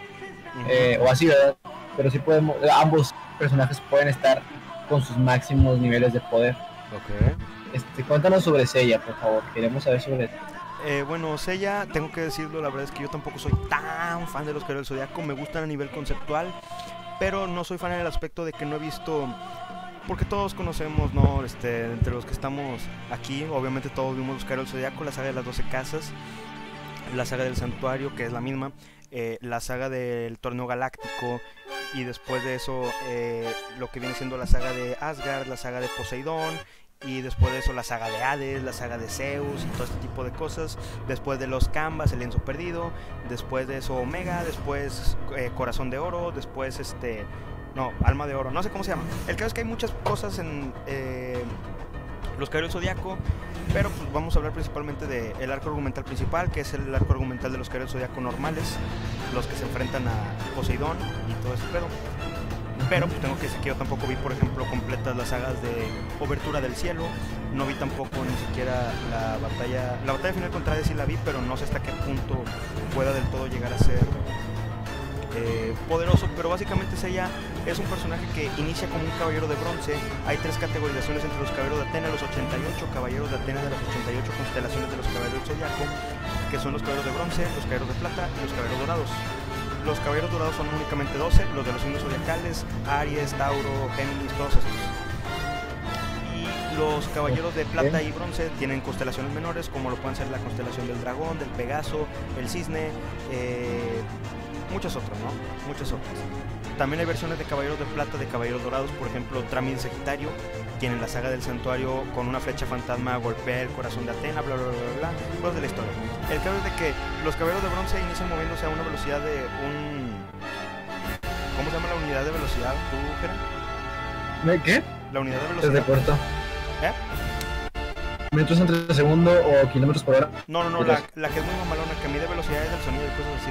O así, ¿verdad? Pero sí podemos, ambos personajes pueden estar con sus máximos niveles de poder. Ok. Cuéntanos sobre Seiya, por favor. Queremos saber sobre eso. Bueno, Seiya, tengo que decirlo, la verdad es que yo tampoco soy tan fan de los Caballeros del Zodiaco. Me gustan a nivel conceptual, pero no soy fan en el aspecto de que no he visto... Porque todos conocemos, ¿no? Entre los que estamos aquí, obviamente todos vimos los Caballeros del Zodiaco, la saga de las 12 casas, la saga del santuario, que es la misma, la saga del torneo galáctico, y después de eso lo que viene siendo la saga de Asgard, la saga de Poseidón, y después de eso la saga de Hades, la saga de Zeus y todo este tipo de cosas. Después de los Canvas, el lienzo perdido, después de eso Omega, después Corazón de Oro, después no, Alma de Oro, no sé cómo se llama. El caso es que hay muchas cosas en los Caballeros del Zodiaco, pero pues vamos a hablar principalmente del arco argumental principal, que es el arco argumental de los Caballeros del Zodiaco normales, los que se enfrentan a Poseidón y todo ese pedo. Pero pues tengo que decir que yo tampoco vi, por ejemplo, completas las sagas de Obertura del Cielo, no vi tampoco ni siquiera la batalla final contra Hades, sí la vi, pero no sé hasta qué punto pueda del todo llegar a ser poderoso. Pero básicamente Seiya es un personaje que inicia como un caballero de bronce. Hay tres categorizaciones entre los caballeros de Atena, los 88 caballeros de Atena de las 88 constelaciones de los caballeros del Zodiaco, que son los caballeros de bronce, los caballeros de plata y los caballeros dorados. Los caballeros dorados son únicamente 12, los de los signos zodiacales, Aries, Tauro, Géminis, todos estos. Y los caballeros de plata y bronce tienen constelaciones menores, como lo pueden ser la constelación del dragón, del Pegaso, el cisne, muchas otras, ¿no? Muchas otras. También hay versiones de caballeros de plata, de caballeros dorados, por ejemplo, Trami de Sagitario, quien en la saga del santuario con una flecha fantasma golpea el corazón de Atena, bla bla bla bla, cosas de la historia. El caso es de que los caballeros de bronce inician moviéndose a una velocidad de ¿cómo se llama la unidad de velocidad, tú, Jera? ¿Qué? La unidad de velocidad. Se recortó. ¿Metros entre segundo o kilómetros por hora? No, la que es muy mamalona, que mide velocidades del sonido y cosas así.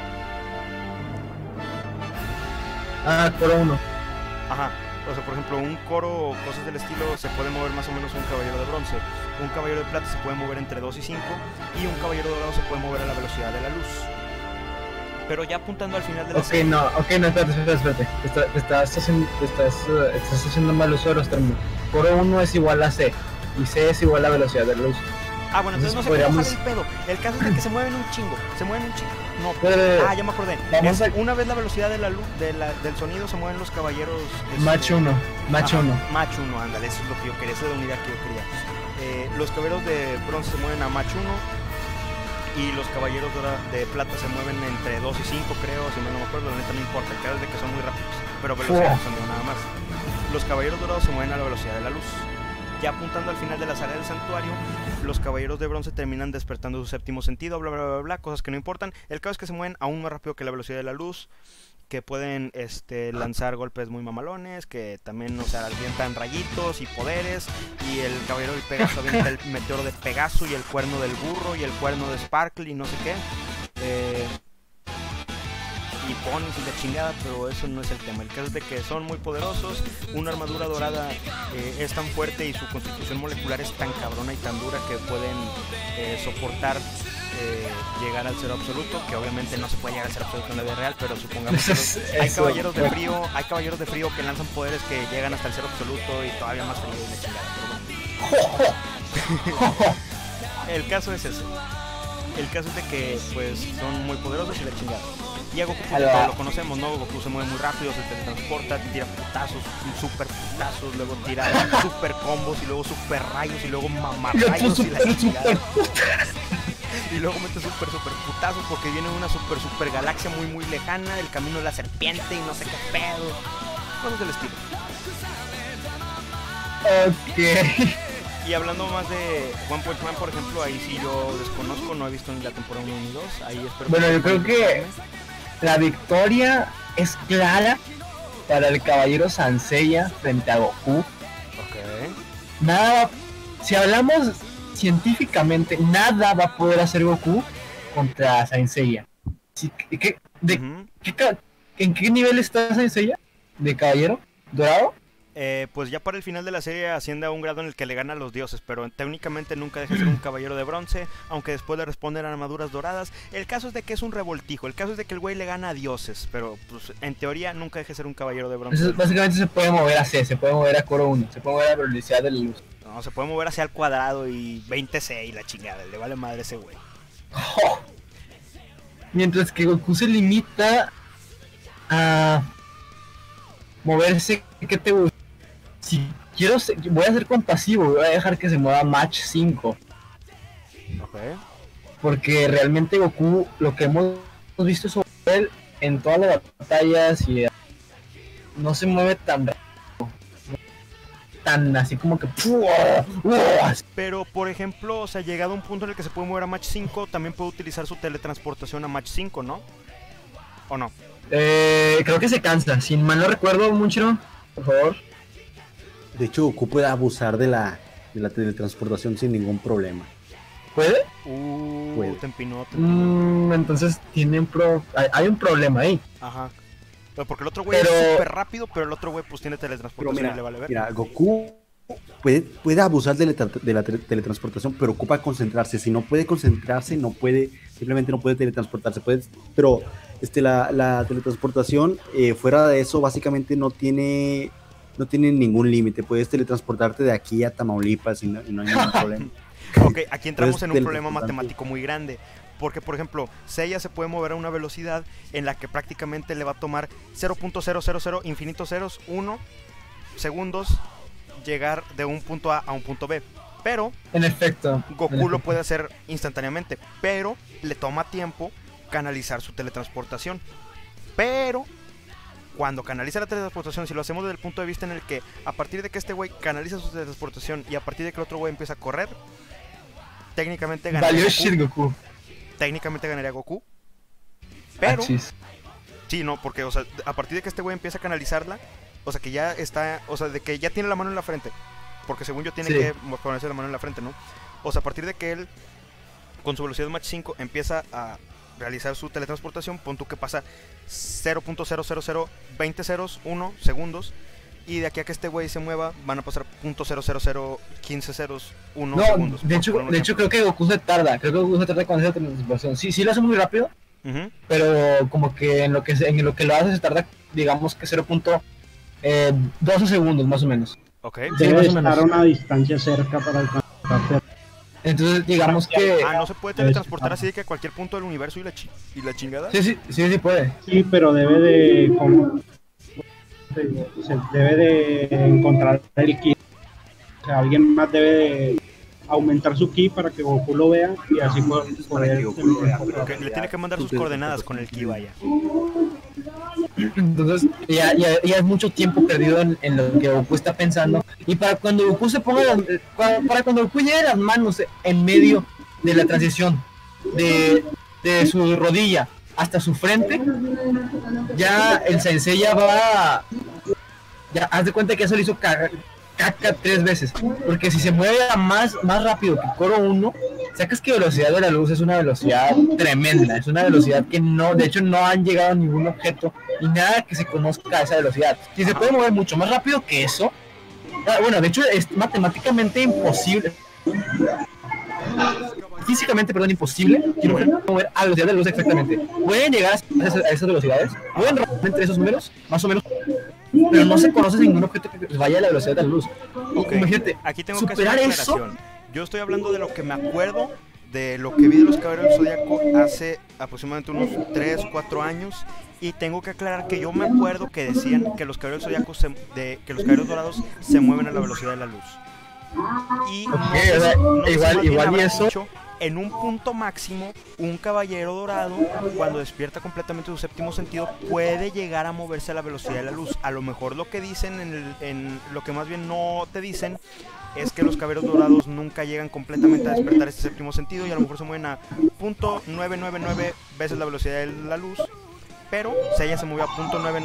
Coro 1. Ajá. O sea, por ejemplo, un coro o cosas del estilo se puede mover más o menos un caballero de bronce. Un caballero de plata se puede mover entre 2 y 5. Y un caballero dorado se puede mover a la velocidad de la luz. Pero ya apuntando al final de la serie... no, espérate. Te estás haciendo mal uso de los términos. Coro 1 es igual a C. Y C es igual a la velocidad de la luz. Ah, bueno, entonces no se puede bajar el pedo. El caso es de que se mueven un chingo. No, ya me acordé. Una vez la velocidad de la luz, del sonido, se mueven los caballeros. Mach 1. Mach 1, ándale, eso es lo que yo quería, esa es la unidad que yo quería. Los caballeros de bronce se mueven a Mach 1. Y los caballeros de plata se mueven entre 2 y 5, creo, si no me acuerdo, la neta no importa. El caso es de que son muy rápidos, pero velocidad de sonido nada más. Los caballeros dorados se mueven a la velocidad de la luz. Ya apuntando al final de la saga del santuario, los caballeros de bronce terminan despertando su séptimo sentido, bla bla bla bla, cosas que no importan. El caso es que se mueven aún más rápido que la velocidad de la luz, que pueden lanzar golpes muy mamalones, que también, o sea, avientan rayitos y poderes, y el caballero del Pegaso avienta el meteoro de Pegaso y el cuerno del burro y el cuerno de Sparkle y no sé qué. y ponis y la chingada, pero eso no es el tema. El caso es de que son muy poderosos, una armadura dorada es tan fuerte y su constitución molecular es tan cabrona y tan dura que pueden soportar llegar al cero absoluto, que obviamente no se puede llegar al cero absoluto en la vida real, pero supongamos que hay caballeros de frío que lanzan poderes que llegan hasta el cero absoluto y todavía más frío y la chingada, pero bueno. El caso es ese. El caso es de que pues son muy poderosos y la chingada. Y a Goku pues, lo conocemos, ¿no? Goku se mueve muy rápido, se teletransporta, tira putazos, super putazos, luego tira super combos y luego super rayos y luego mamarrayos y la chingada. Y luego mete super putazos porque viene una super galaxia muy lejana, el camino de la serpiente y no sé qué pedo. Cosas del estilo. Ok. Y hablando más de One Punch Man, por ejemplo, ahí sí yo desconozco, no he visto ni la temporada 1 ni 2. Ahí espero. Bueno, yo creo que la victoria es clara para el caballero Sanseiya frente a Goku. Ok. Nada, si hablamos científicamente, nada va a poder hacer Goku contra Sanseiya. ¿En qué nivel está Sanseiya de caballero dorado? Pues ya para el final de la serie asciende a un grado en el que le gana a los dioses, pero técnicamente nunca deja de ser un caballero de bronce, aunque después le responden a armaduras doradas. El caso es de que es un revoltijo, el caso es de que el güey le gana a dioses, pero pues en teoría nunca deja de ser un caballero de bronce. Entonces, básicamente se puede mover a C, se puede mover a Coro 1, se puede mover a velocidad de la luz. No, se puede mover hacia el cuadrado y 20C y la chingada, le vale madre ese güey. Oh. Mientras que Goku se limita a moverse, ¿qué te gusta? Si quiero, voy a ser compasivo, voy a dejar que se mueva Match 5. Ok. Porque realmente Goku, lo que hemos visto sobre él en todas las batallas y no se mueve tan rápido, tan así como que pero por ejemplo, o sea, llegado a un punto en el que se puede mover a Match 5, también puede utilizar su teletransportación a Match 5, ¿no? ¿O no? Creo que se cansa, si mal no recuerdo mucho, por favor. De hecho, Goku puede abusar de la teletransportación sin ningún problema. ¿Puede? Puede. Te empinó. Entonces hay un problema ahí. Ajá. Pero porque el otro güey es súper rápido, pero el otro güey pues tiene teletransportación y le vale ver. Mira, Goku puede abusar de la teletransportación, pero ocupa concentrarse. Si no puede concentrarse, simplemente no puede teletransportarse. Pero la teletransportación, fuera de eso, básicamente no tiene ningún límite. Puedes teletransportarte de aquí a Tamaulipas y no hay ningún problema. Ok, aquí entramos en un problema matemático muy grande. Porque, por ejemplo, Seiya se puede mover a una velocidad en la que prácticamente le va a tomar 0.000 infinitos ceros, 1 segundos llegar de un punto A a un punto B. Pero, en efecto, Goku lo puede hacer instantáneamente, pero le toma tiempo canalizar su teletransportación. Pero cuando canaliza la teletransportación, si lo hacemos desde el punto de vista en el que a partir de que este güey canaliza su teletransportación y a partir de que el otro güey empieza a correr, técnicamente ganaría Goku. Técnicamente ganaría Goku. Pero sí, no, porque o sea, a partir de que este güey empieza a canalizarla, o sea, que ya está, o sea, de que ya tiene la mano en la frente, porque según yo tiene que ponerse la mano en la frente, ¿no? O sea, a partir de que él con su velocidad Mach 5 empieza a realizar su teletransportación, pon tú que pasa 0.00020 ceros, 1 segundos, y de aquí a que este güey se mueva van a pasar .00015 ceros, 1 segundos. De hecho creo que Goku se tarda, con esa teletransportación. Sí lo hace muy rápido, pero como que en lo que lo hace se tarda, digamos que 0.12 segundos más o menos. Okay. Debe estar a una distancia cerca para alcanzar. Entonces digamos que... no se puede teletransportar así de que a cualquier punto del universo y la chingada. Sí puede. Sí, pero debe de encontrar el ki. O sea, alguien más debe de aumentar su ki para que Goku lo vea y así poder le tiene que mandar sus coordenadas con el ki, vaya. Entonces ya es mucho tiempo perdido en lo que Goku está pensando, y para cuando Goku se ponga para cuando Goku llegue las manos en medio de la transición de su rodilla hasta su frente, ya el sensei ya haz de cuenta que eso le hizo caca 3 veces, porque si se mueve más rápido que Coro 1, Sacas que velocidad de la luz es una velocidad tremenda, es una velocidad que no, de hecho no han llegado a ningún objeto y nada que se conozca a esa velocidad. Si se puede mover mucho más rápido que eso, bueno, de hecho es matemáticamente imposible. Físicamente, perdón, imposible que un objeto mover a la velocidad de la luz exactamente. Pueden llegar a esas velocidades, pueden romper entre esos números, más o menos, pero no se conoce ningún objeto que vaya a la velocidad de la luz. Okay. Imagínate, Aquí tengo que hacer superar una eso. aclaración. Yo estoy hablando de lo que me acuerdo, de lo que vi de los Caballeros del Zodiaco hace aproximadamente unos 3, 4 años. Y tengo que aclarar que yo me acuerdo que decían que los Caballeros del Zodiaco que los Caballeros Dorados se mueven a la velocidad de la luz. Y no sé, o sea, no sé si más bien igual y habrán eso. dicho, en un punto máximo, un caballero dorado, cuando despierta completamente su séptimo sentido, puede llegar a moverse a la velocidad de la luz. A lo mejor lo que dicen, en lo que más bien no te dicen, es que los caballeros dorados nunca llegan completamente a despertar este séptimo sentido y a lo mejor se mueven a .999 veces la velocidad de la luz. Pero Seiya se movió a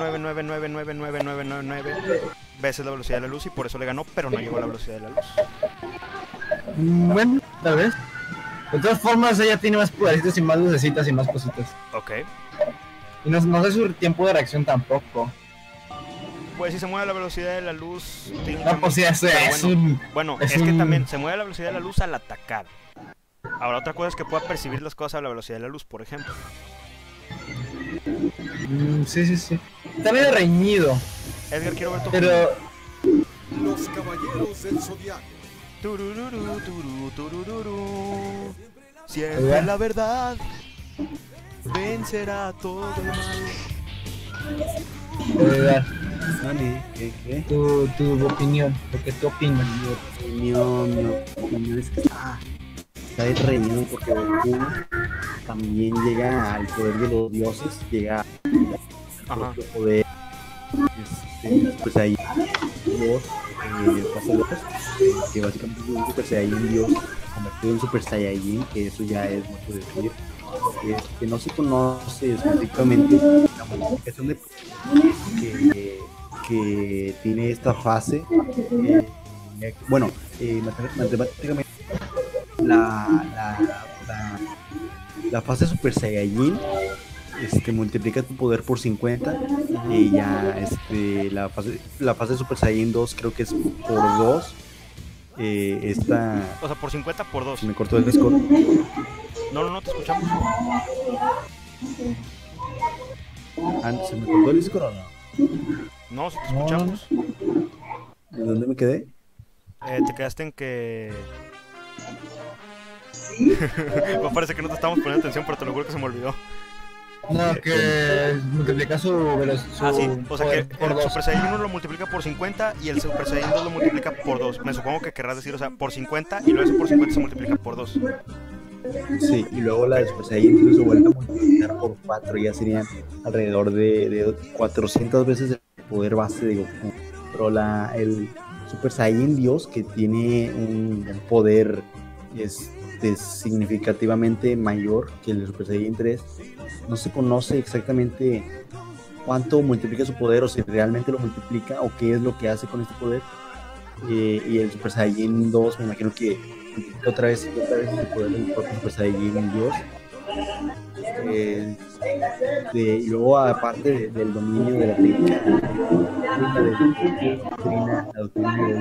.999999999 veces la velocidad de la luz y por eso le ganó, pero no llegó a la velocidad de la luz. Bueno, tal vez. De todas formas, ella tiene más podercitos y más lucecitas y más cositas. Ok. Y no sé su tiempo de reacción tampoco. Pues si se mueve a la velocidad de la luz... No, pues sí, es Bueno, es que un- también se mueve a la velocidad de la luz al atacar. Ahora, otra cosa es que pueda percibir las cosas a la velocidad de la luz, por ejemplo. Sí. Está medio reñido, Edgar, quiero ver tu pero... Los Caballeros del Zodiaco. Turururu, turururu. Siempre ¿Verdad? la verdad vencerá todo el mal. Dale, ¿qué? Tu opinión, lo que tú opinas. Mi opinión es que está reñido porque Goku también llega al poder de los dioses, llega al Ajá. propio poder, pues ahí Dios, pasa locos, que básicamente es un Super Saiyajin Dios convertido en Super Saiyajin, que eso ya es mucho decir, que no se conoce específicamente la modificación de que tiene esta fase, matemáticamente la fase Super Saiyajin multiplica tu poder por 50 y ya la fase Super Saiyajin 2 creo que es por 2. O sea, por 50 por 2. Se me cortó el Discord. No, te escuchamos. ¿Se me cortó el Discord o no? No, si te escuchamos. ¿De dónde me quedé? Te quedaste en que... Me parece que no te estamos poniendo atención, pero te lo juro que se me olvidó. No, que multiplica su velocidad. Sí, o sea que por el dos. Super Saiyan 1 lo multiplica por 50 y el Super Saiyan 2 lo multiplica por 2. Me supongo que querrás decir, o sea, por 50 y luego ese por 50 se multiplica por 2. Sí, y luego la de Super Saiyan incluso vuelve a multiplicar por 4, ya serían alrededor de 400 veces el poder base de Goku. Pero el Super Saiyan Dios, que tiene un poder significativamente mayor que el Super Saiyan 3, no se conoce exactamente cuánto multiplica su poder o si realmente lo multiplica o qué es lo que hace con este poder. Y el Super Saiyan 2 me imagino que multiplica otra vez el poder del propio Super Saiyan Dios. Y luego, aparte del dominio de la técnica, la doctrina de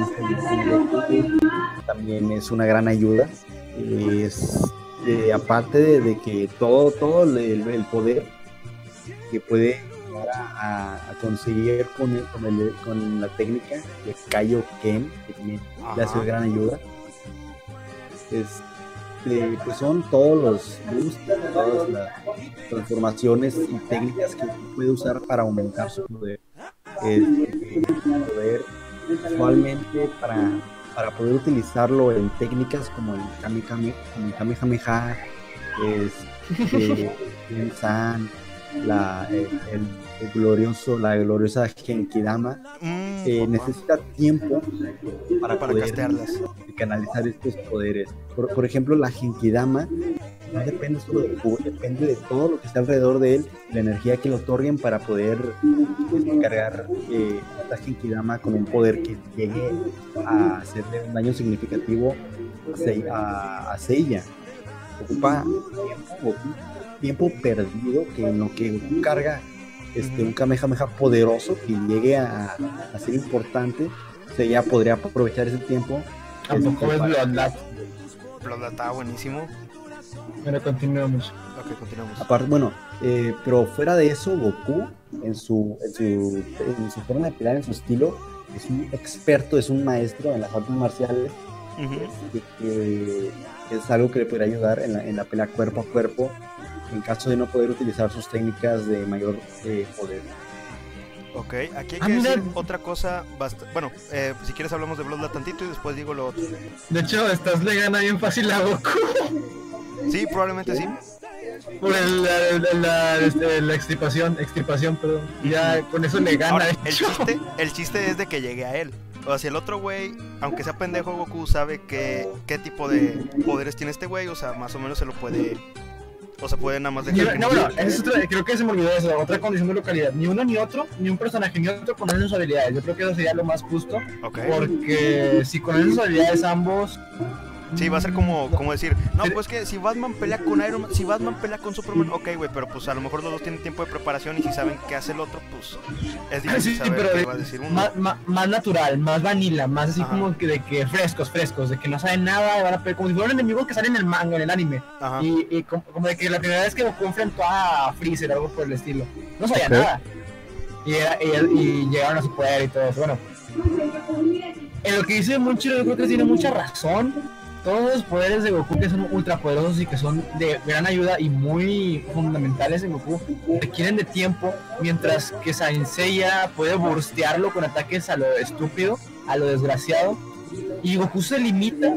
también es una gran ayuda. Aparte de que todo el poder que puede llegar a conseguir con la técnica de Kaioken, que también le hace gran ayuda, pues son todos los boosts, todas las transformaciones y técnicas que puede usar para aumentar su poder. Poder usualmente para poder utilizarlo en técnicas como el Kamehameha, el San, la gloriosa Genkidama, necesita tiempo para poder castearlas, canalizar estos poderes. Por ejemplo, la Genkidama no depende solo del Goku, depende de todo lo que está alrededor de él, la energía que le otorguen para poder cargar esta Genkidama con un poder que llegue a hacerle un daño significativo a Seiya. ocupa tiempo perdido que en lo que Goku carga un Kamehameha poderoso que llegue a ser importante, ya podría aprovechar ese tiempo. Tampoco es Bloodlat. Bloodlat está buenísimo. Pero continuamos. Ok, continuamos. Aparte, bueno, pero fuera de eso, Goku, en su forma de pelear, en su estilo, es un experto, es un maestro en las artes marciales. Que es algo que le podría ayudar en la pelea cuerpo a cuerpo, en caso de no poder utilizar sus técnicas de mayor poder. Ok, aquí hay que decir otra cosa. Bueno, si quieres hablamos de Bloodlat tantito y después digo lo otro. De hecho, le gana bien fácil a Goku. Sí, probablemente sí. Por la extirpación, perdón. Ya con eso le gana. Ahora, el chiste es de que llegue a él. O sea, si el otro güey, aunque sea pendejo, Goku sabe qué tipo de poderes tiene este güey, o sea, más o menos se lo puede... O sea, puede nada más dejar... Creo que se me olvidó eso, otra condición de localidad. Ni uno ni otro, ni un personaje ni otro conocen sus habilidades. Yo creo que eso sería lo más justo. Okay. Porque si conocen sus habilidades ambos... Sí, va a ser como decir, no, pues que si Batman pelea con Iron Man, si Batman pelea con Superman, ok, güey, pero pues a lo mejor los dos tienen tiempo de preparación y si saben qué hace el otro, pues es difícil saber qué va a decir uno. Más natural, más vanilla, más así como que de que frescos, de que no saben nada y van a pelear como si fueran enemigos que salen en el manga, en el anime. Y como de que la primera vez que Goku enfrentó a Freezer, algo por el estilo, no sabía nada. Y llegaron a su poder y todo eso. Bueno, en lo que dice Monchiro, yo creo que tiene mucha razón. Todos los poderes de Goku que son ultra poderosos y que son de gran ayuda y muy fundamentales en Goku requieren de tiempo, mientras que Saint Seiya puede burstearlo con ataques a lo estúpido, a lo desgraciado, y Goku se limita,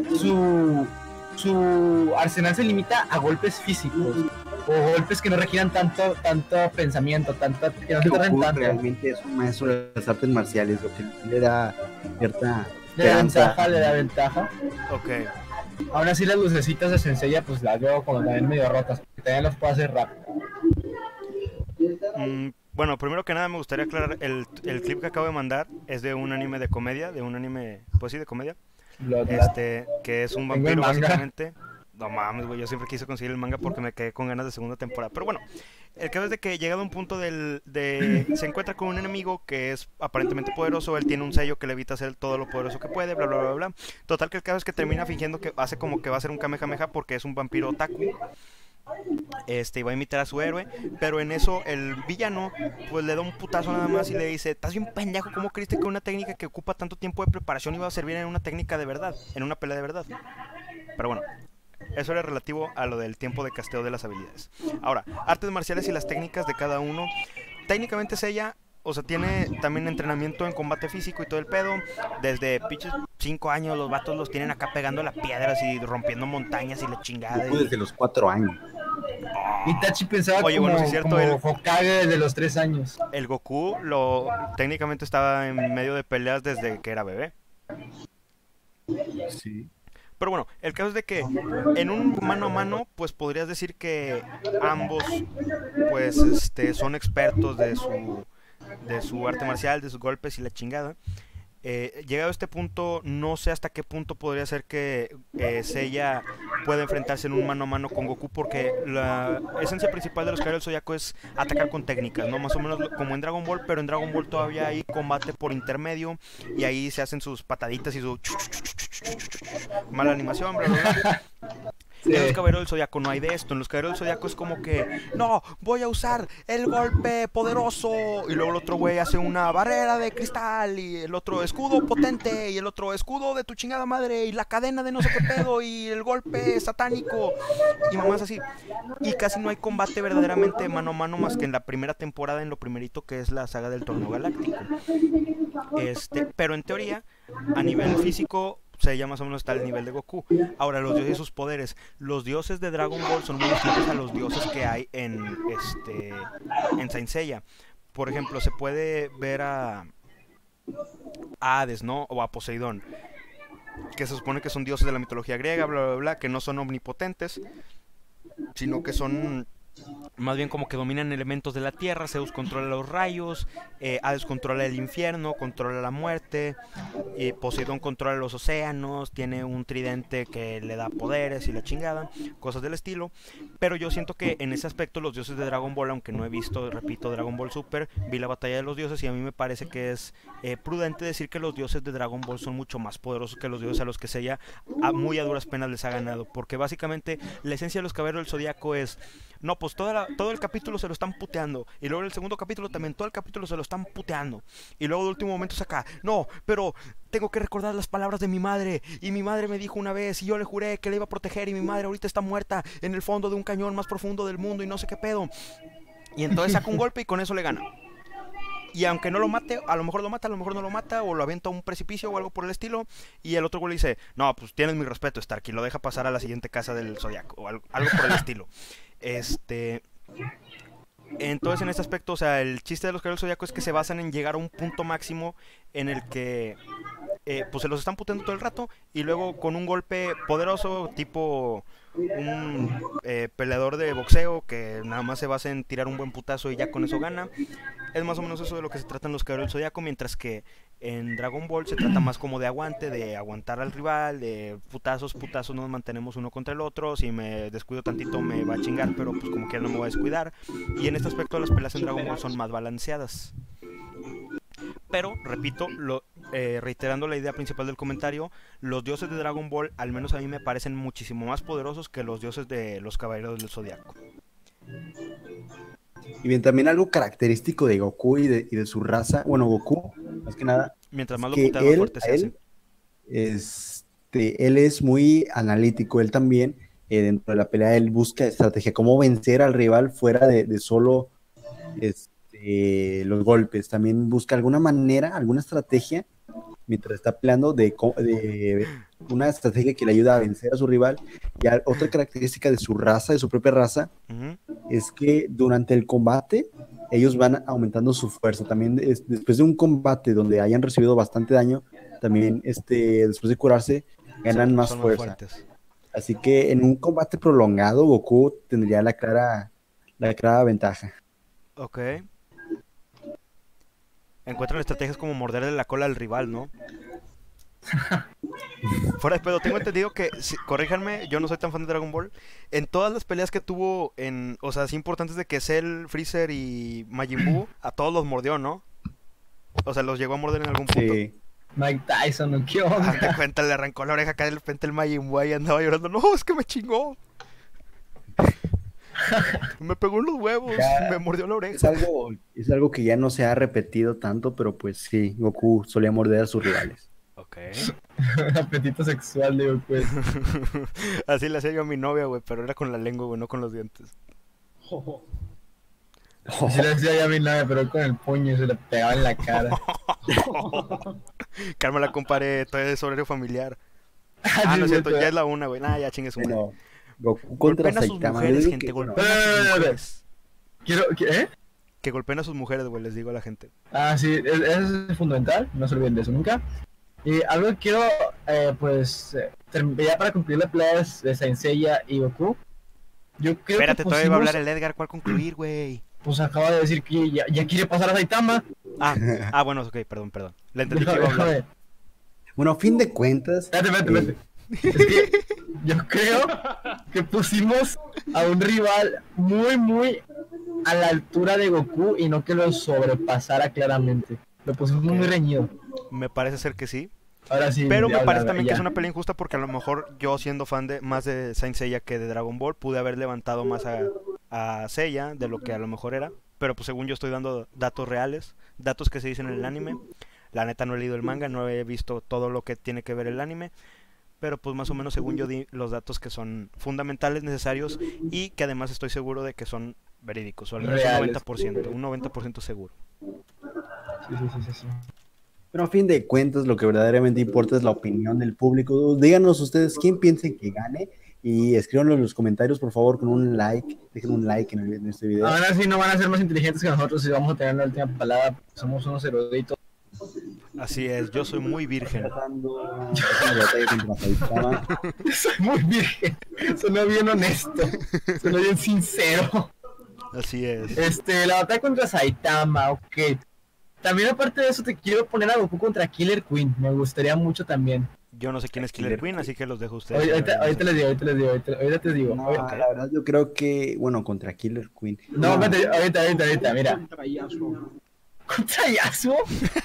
su arsenal se limita a golpes físicos o golpes que no requieran tanto pensamiento, que no se tarden tanto. Realmente es un maestro de las artes marciales, lo que le da cierta le da ventaja. Ok. Aún así las lucecitas de Senseiya pues las veo como también medio rotas, porque también las puedo hacer rápido. Bueno, primero que nada me gustaría aclarar, el clip que acabo de mandar es de un anime de comedia, pues sí, de comedia. Que es un vampiro básicamente. No mames, güey, yo siempre quise conseguir el manga porque me quedé con ganas de segunda temporada. Pero bueno, el caso es de que llegado a un punto se encuentra con un enemigo que es aparentemente poderoso. Él tiene un sello que le evita hacer todo lo poderoso que puede, bla, bla, bla, bla. Total que el caso es que termina fingiendo que hace como que va a ser un Kamehameha porque es un vampiro otaku. Y va a imitar a su héroe, pero en eso el villano pues le da un putazo nada más y le dice: estás bien pendejo, ¿cómo creíste que una técnica que ocupa tanto tiempo de preparación iba a servir en una técnica de verdad, en una pelea de verdad? Pero bueno, eso era relativo a lo del tiempo de casteo de las habilidades. Ahora, artes marciales y las técnicas de cada uno. Técnicamente Seiya, o sea, tiene también entrenamiento en combate físico y todo el pedo. Desde pinches 5 años los vatos los tienen acá pegando las piedras y rompiendo montañas y la chingada. Desde los 4 años. Y Tachi pensaba como Hokage desde los 3 años. El Goku técnicamente estaba en medio de peleas desde que era bebé. Sí. Pero bueno, el caso es de que en un mano a mano, pues podrías decir que ambos pues son expertos de su arte marcial, de sus golpes y la chingada. Llegado a este punto, no sé hasta qué punto podría ser que Seiya pueda enfrentarse en un mano a mano con Goku, porque la esencia principal de los Caballeros del Zodiaco es atacar con técnicas, ¿no? Más o menos como en Dragon Ball, pero en Dragon Ball todavía hay combate por intermedio y ahí se hacen sus pataditas y su mala animación, bla, bla, bla. Sí. En los Caballeros del Zodiaco no hay de esto. En los Caballeros del Zodiaco es como que no, voy a usar el golpe poderoso y luego el otro güey hace una barrera de cristal y el otro escudo potente y el otro escudo de tu chingada madre y la cadena de no sé qué pedo y el golpe satánico y mamás así. Y casi no hay combate verdaderamente mano a mano más que en la primera temporada, en lo primerito que es la saga del Torneo Galáctico. Pero en teoría, a nivel físico, Seiya más o menos está al nivel de Goku. Ahora, los dioses y sus poderes. Los dioses de Dragon Ball son muy distintos a los dioses que hay en Saint Seiya. Por ejemplo, se puede ver a Hades, ¿no? O a Poseidón, que se supone que son dioses de la mitología griega, bla, bla, bla, que no son omnipotentes, sino que son más bien como que dominan elementos de la tierra. Zeus controla los rayos, Hades controla el infierno, controla la muerte, Poseidón controla los océanos, tiene un tridente que le da poderes y la chingada, cosas del estilo. Pero yo siento que en ese aspecto los dioses de Dragon Ball, aunque no he visto, repito, Dragon Ball Super, vi la batalla de los dioses y a mí me parece que es prudente decir que los dioses de Dragon Ball son mucho más poderosos que los dioses a los que Seiya muy a duras penas les ha ganado, porque básicamente la esencia de los caballeros del Zodiaco es, no, pues todo el capítulo se lo están puteando, y luego en el segundo capítulo también todo el capítulo se lo están puteando, y luego de último momento saca, no, pero tengo que recordar las palabras de mi madre, y mi madre me dijo una vez, y yo le juré que le iba a proteger, y mi madre ahorita está muerta en el fondo de un cañón más profundo del mundo, y no sé qué pedo, y entonces saca un golpe y con eso le gana. Y aunque no lo mate, a lo mejor lo mata, a lo mejor no lo mata, o lo avienta a un precipicio o algo por el estilo, y el otro güey le dice, no, pues tienes mi respeto, Stark, y lo deja pasar a la siguiente casa del Zodiaco, o algo por el estilo. Entonces en este aspecto, o sea, el chiste de los caballeros del Zodiaco es que se basan en llegar a un punto máximo en el que pues se los están puteando todo el rato, y luego con un golpe poderoso, tipo un peleador de boxeo que nada más se basa en tirar un buen putazo y ya con eso gana. Es más o menos eso de lo que se tratan los caballeros del Zodiaco, mientras que en Dragon Ball se trata más como de aguante, de aguantar al rival, de putazos, nos mantenemos uno contra el otro, si me descuido tantito me va a chingar, pero pues como quiera no me va a descuidar, y en este aspecto las peleas en Dragon Ball son más balanceadas. Pero, repito, reiterando la idea principal del comentario, los dioses de Dragon Ball, al menos a mí me parecen muchísimo más poderosos que los dioses de los caballeros del Zodiaco. Y bien, también algo característico de Goku y de su raza, bueno, Goku, más que nada, mientras más lo putean, más fuerte se hace. Él es muy analítico, él también, dentro de la pelea, él busca estrategia, cómo vencer al rival fuera de solo los golpes, también busca alguna manera, alguna estrategia, mientras está peleando, de una estrategia que le ayuda a vencer a su rival. Y otra característica de su raza, de su propia raza, es que durante el combate ellos van aumentando su fuerza. También después de un combate donde hayan recibido bastante daño, también después de curarse ganan más fuerza. Así que en un combate prolongado Goku tendría la clara ventaja. Ok. Encuentran estrategias como morderle la cola al rival, ¿no? Fuera de pedo, tengo entendido que, corríjanme, yo no soy tan fan de Dragon Ball. En todas las peleas que tuvo, o sea, así importantes de que Cell, Freezer y Majin Buu, a todos los mordió, ¿no? O sea, los llegó a morder en algún punto. Sí. Mike Tyson, ¿no? ¿Qué onda? Hazte cuenta, le arrancó la oreja acá de repente el Majin Buu y andaba llorando. No, es que me chingó. Me pegó en los huevos, me mordió la oreja. Es algo que ya no se ha repetido tanto, pero pues sí, Goku solía morder a sus rivales. Ok. Apetito sexual de Goku. Así le hacía yo a mi novia, güey, pero era con la lengua, güey, no con los dientes. Así le hacía yo a mi novia, pero con el puño se le pegaba en la cara. Calma, la comparé, todavía es horario familiar. No es cierto, ya es la una, güey. Nah, ya chingue su madre. Goku contra golpeen a sus Saitama. mujeres, gente, golpeen a sus mujeres. Que golpeen a sus mujeres, güey, les digo a la gente. Ah, sí, eso es fundamental, no se olviden de eso nunca. Y algo que quiero, ya para concluir la pelea de Saint Seiya y Goku, yo creo espérate, que todavía va a hablar el Edgar, ¿cuál concluir, güey? Pues acaba de decir que ya quiere pasar a Saitama. Bueno, ok, perdón. Le entendí que iba a hablar. Bueno, a fin de cuentas... Espérate. Es que yo creo que pusimos a un rival muy a la altura de Goku y no que lo sobrepasara claramente. Lo pusimos muy reñido. Me parece ser que sí. Ahora sí. Pero me parece también que es una pelea injusta porque a lo mejor yo siendo fan más de Saint Seiya que de Dragon Ball pude haber levantado más a Seiya de lo que a lo mejor era. Pero pues según yo estoy dando datos reales, datos que se dicen en el anime. La neta no he leído el manga, no he visto todo lo que tiene que ver el anime. Pero pues más o menos según yo di los datos que son fundamentales, necesarios y que además estoy seguro de que son verídicos, o al menos un 90% seguro. Sí. Pero a fin de cuentas lo que verdaderamente importa es la opinión del público. Díganos ustedes quién piensen que gane y escríbanlo en los comentarios, por favor, con un like. Dejen un like en este video. Ahora sí no van a ser más inteligentes que nosotros y vamos a tener la última palabra. Somos unos eruditos. Así es, yo soy muy virgen. Soy muy virgen. Suena bien honesto. Suena bien sincero. Así es. La batalla contra Saitama, ok. También aparte de eso te quiero poner a Goku contra Killer Queen. Me gustaría mucho también. Yo no sé quién es Killer Queen, así que los dejo a ustedes. Ahorita les digo, ahorita te digo. No, la verdad yo creo que, bueno, contra Killer Queen. No, espérate, ahorita, mira. Contra Yasuo. ¿Contra Yasuo?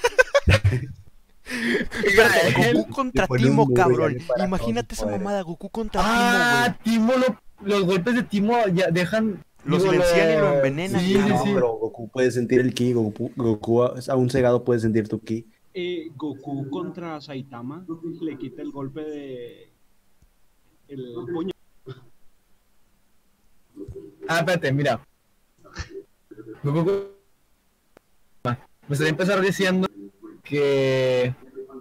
Espérate, Goku contra le pone Timo, un cabrón. burro para Imagínate esa todos sus mamada, Goku contra Timo, Los golpes de Timo ya dejan... Lo silencian y lo envenenan, Sí, cabrón. No, pero Goku puede sentir el ki, Goku aún cegado puede sentir tu ki. Goku contra Saitama le quita el golpe de... el puño. Espérate, mira. Goku... Me gustaría empezar diciendo que...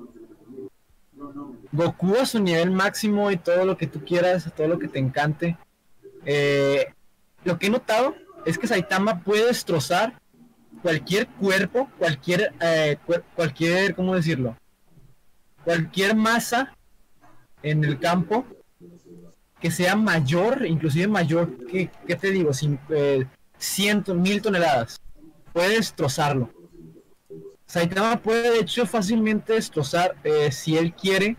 Goku a su nivel máximo y todo lo que tú quieras, todo lo que te encante. Lo que he notado es que Saitama puede destrozar cualquier cuerpo, cualquier, ¿cómo decirlo? Cualquier masa en el campo que sea mayor, inclusive mayor que, ¿qué te digo? 100.000 toneladas. Puede destrozarlo. Saitama puede de hecho fácilmente destrozar, si él quiere,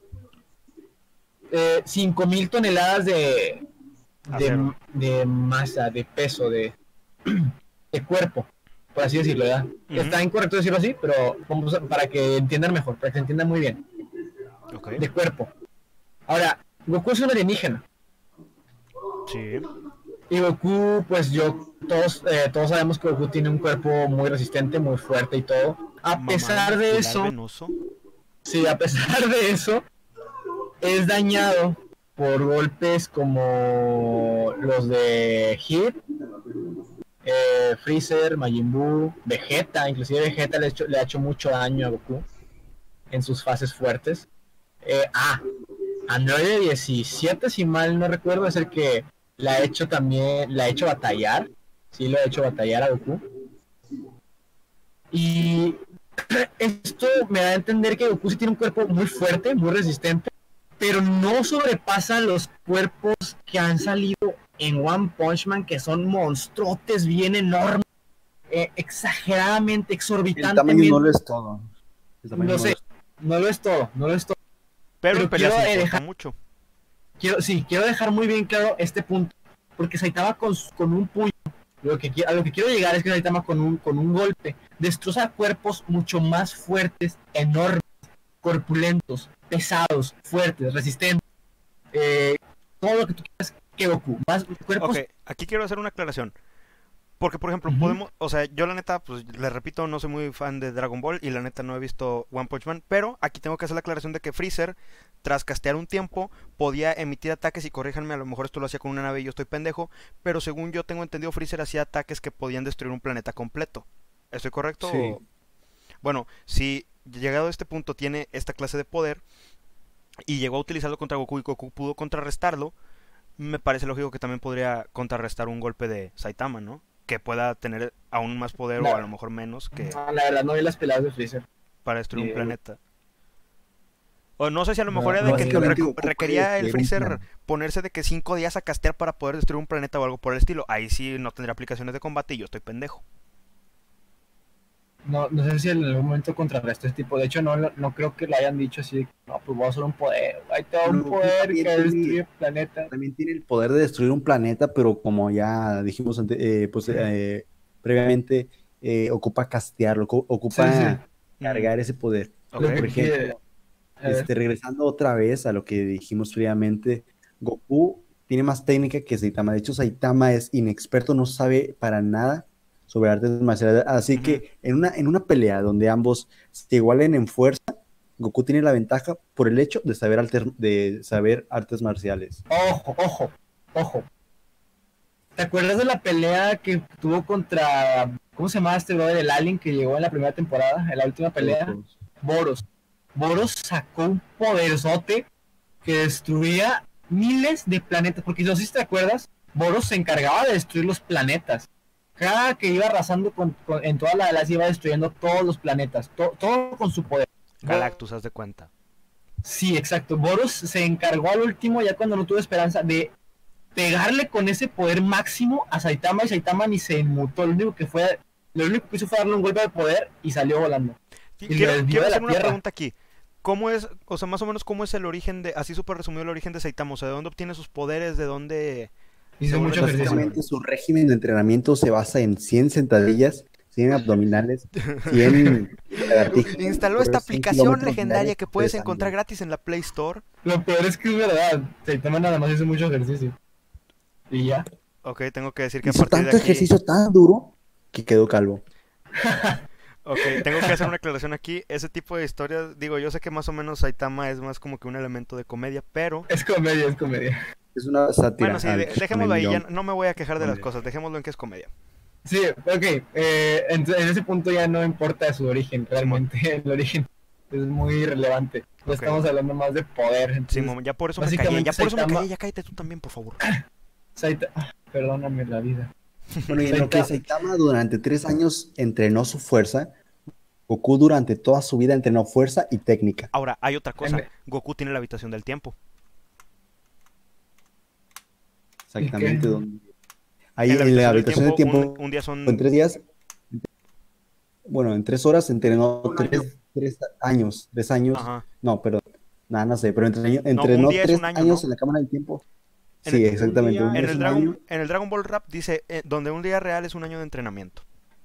5.000 toneladas de masa, de peso, de cuerpo, por así decirlo, ¿verdad? Está incorrecto decirlo así, pero vamos para que entiendan mejor, para que se entienda muy bien. Okay. De cuerpo. Ahora, Goku es un alienígena. Sí. Y Goku, pues todos sabemos que Goku tiene un cuerpo muy resistente, muy fuerte y todo. A pesar de eso, sí, a pesar de eso, es dañado por golpes como los de Hit, Freezer, Majin Buu, Vegeta. Inclusive Vegeta le ha hecho mucho daño a Goku en sus fases fuertes. Android 17, si mal no recuerdo, es el que la ha hecho batallar. Sí, lo ha hecho batallar a Goku. Y esto me da a entender que Goku sí tiene un cuerpo muy fuerte, muy resistente, pero no sobrepasa los cuerpos que han salido en One Punch Man, que son monstruotes bien enormes, exageradamente, exorbitantemente. El tamaño no lo es todo. No sé, no lo es todo. Pero en peleas quiero se importa dejar mucho. Quiero dejar muy bien claro este punto, porque Saitama con un puño, a lo que quiero llegar es que Saitama con un golpe destroza cuerpos mucho más fuertes, enormes, corpulentos, pesados, fuertes, resistentes, todo lo que tú quieras que Goku, más cuerpos. Ok, aquí quiero hacer una aclaración. Porque, por ejemplo, yo la neta, pues les repito, no soy muy fan de Dragon Ball y la neta no he visto One Punch Man, pero aquí tengo que hacer la aclaración de que Freezer, tras castear un tiempo, podía emitir ataques, y corríjanme, a lo mejor esto lo hacía con una nave y yo estoy pendejo, pero según yo tengo entendido, Freezer hacía ataques que podían destruir un planeta completo. ¿Estoy correcto? Sí. Bueno, si llegado a este punto tiene esta clase de poder y llegó a utilizarlo contra Goku y Goku pudo contrarrestarlo, me parece lógico que también podría contrarrestar un golpe de Saitama, ¿no? Que pueda tener aún más poder o a lo mejor menos que... No, la verdad no vi las peladas de Freezer. Para destruir un planeta. O no sé si a lo mejor era de que requería el Freezer ponerse de que 5 días a castear para poder destruir un planeta o algo por el estilo. Ahí sí no tendría aplicaciones de combate y yo estoy pendejo. No sé si en algún momento contrarrestó este tipo. De hecho, no creo que lo hayan dicho así de, no, pues voy a hacer un poder. Ahí te da un poder que destruye el planeta. También tiene el poder de destruir un planeta, pero como ya dijimos previamente, ocupa castearlo, ocupa cargar ese poder. Okay. Por ejemplo, regresando otra vez a lo que dijimos previamente, Goku tiene más técnica que Saitama. De hecho, Saitama es inexperto, no sabe para nada sobre artes marciales, así que en una pelea donde ambos se igualen en fuerza, Goku tiene la ventaja por el hecho de saber artes marciales. Ojo. ¿Te acuerdas de la pelea que tuvo contra, ¿cómo se llamaba este brother? El alien que llegó en la primera temporada, en la última pelea. Boros sacó un poderzote que destruía miles de planetas, porque no sé si te acuerdas, Boros se encargaba de destruir los planetas. Cada que iba arrasando en toda la galaxia iba destruyendo todos los planetas, todo con su poder. Galactus, haz de cuenta. Sí, exacto. Boros se encargó al último, ya cuando no tuvo esperanza, de pegarle con ese poder máximo a Saitama y Saitama ni se inmutó. Lo único que hizo fue darle un golpe de poder y salió volando. Quiero hacer una pregunta aquí. ¿Cómo es, o sea, más o menos cómo es el origen de, así súper resumido, el origen de Saitama? O sea, ¿de dónde obtiene sus poderes? ¿De dónde...? Hizo mucho ejercicio. Básicamente su régimen de entrenamiento se basa en 100 sentadillas, 100 abdominales, 100 lagartijas. Instaló esta aplicación legendaria que puedes encontrar gratis en la Play Store. Lo peor es que es verdad, Saitama nada más hizo mucho ejercicio. Y ya. Ok, tengo que decir que a Hizo partir de tanto aquí... ejercicio tan duro que quedó calvo. Ok, tengo que hacer una aclaración aquí. Ese tipo de historias, digo, yo sé que más o menos Saitama es más como que un elemento de comedia, pero... Es comedia, es comedia. Es una sátira. Bueno, sí, dejémoslo ahí, ya no me voy a quejar de las cosas, dejémoslo en que es comedia. Sí, ok, en ese punto ya no importa su origen, realmente el origen es muy irrelevante. No Ok. estamos hablando más de poder. Sí, Entonces, ya por eso me callé, básicamente ya por eso me Saitama- callé, ya cállate tú también, por favor. Perdóname la vida. Bueno, y en lo que Saitama durante 3 años entrenó su fuerza, Goku durante toda su vida entrenó fuerza y técnica. Ahora, hay otra cosa, En- Goku tiene la habitación del tiempo. Exactamente. ¿Y qué? Donde... Ahí en la habitación del tiempo, un día son... en 3 días, bueno, en 3 horas entrenó 3 años, 3 años, Ajá. no, perdón, nada, no sé, pero entrenó un día es 3 un año, años ¿no? en la cámara del tiempo. En Sí, el- exactamente. un día En es el, un año. en el Dragon Ball Rap dice, donde un día real es un año de entrenamiento.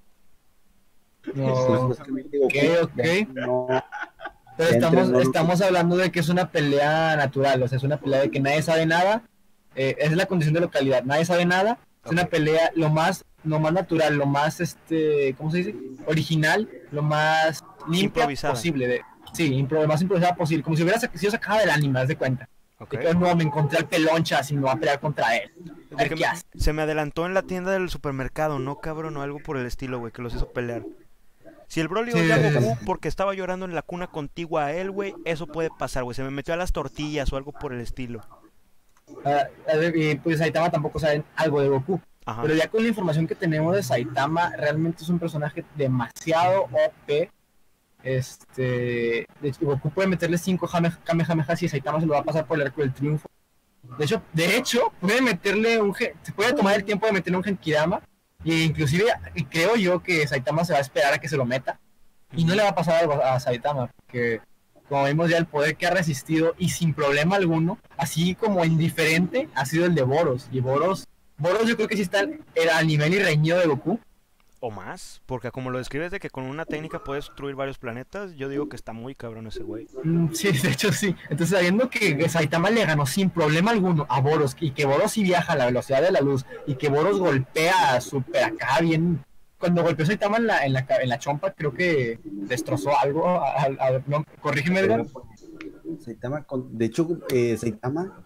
No, Pues, básicamente, Goku ok. no, pero ya entrenó- estamos hablando de que es una pelea natural, o sea, es una pelea de que nadie sabe nada, es la condición de localidad, nadie sabe nada, es una Ok. pelea lo más natural, lo más, ¿cómo se dice? Original, lo más limpia Improvisada. posible, lo más improvisada posible, como si hubiera sido sacada del anime, haz de cuenta. Ok. De que no, me encontré al peloncha, así me voy a pelear contra él. A ver qué hace. Se me adelantó en la tienda del supermercado, ¿no, cabrón? O algo por el estilo, güey, que los hizo pelear. Si el Broly Sí, odia a sí, Goku sí. porque estaba llorando en la cuna contigua a él, güey, eso puede pasar, güey. Se me metió a las tortillas o algo por el estilo. Y pues Saitama tampoco sabe algo de Goku. Ajá. Pero ya con la información que tenemos de Saitama, realmente es un personaje demasiado OP. De hecho, Goku puede meterle 5 Kamehamehas y Saitama se lo va a pasar por el arco del triunfo. De hecho, puede meterle se puede tomar el tiempo de meterle un Genkidama. Y inclusive creo yo que Saitama se va a esperar a que se lo meta. Y no le va a pasar algo a Saitama. Porque como vimos ya, el poder que ha resistido y sin problema alguno, así como indiferente, ha sido el de Boros. Y Boros yo creo que sí está al nivel y reñido de Goku. O más, porque como lo describes de que con una técnica puedes destruir varios planetas, yo digo que está muy cabrón ese güey. Sí, de hecho sí. Entonces, sabiendo que Saitama le ganó sin problema alguno a Boros, y que Boros sí viaja a la velocidad de la luz, y que Boros golpea súper acá bien. Cuando golpeó Saitama en la chompa, creo que destrozó algo. No, corrígeme, Edgar. Saitama, de hecho, Saitama,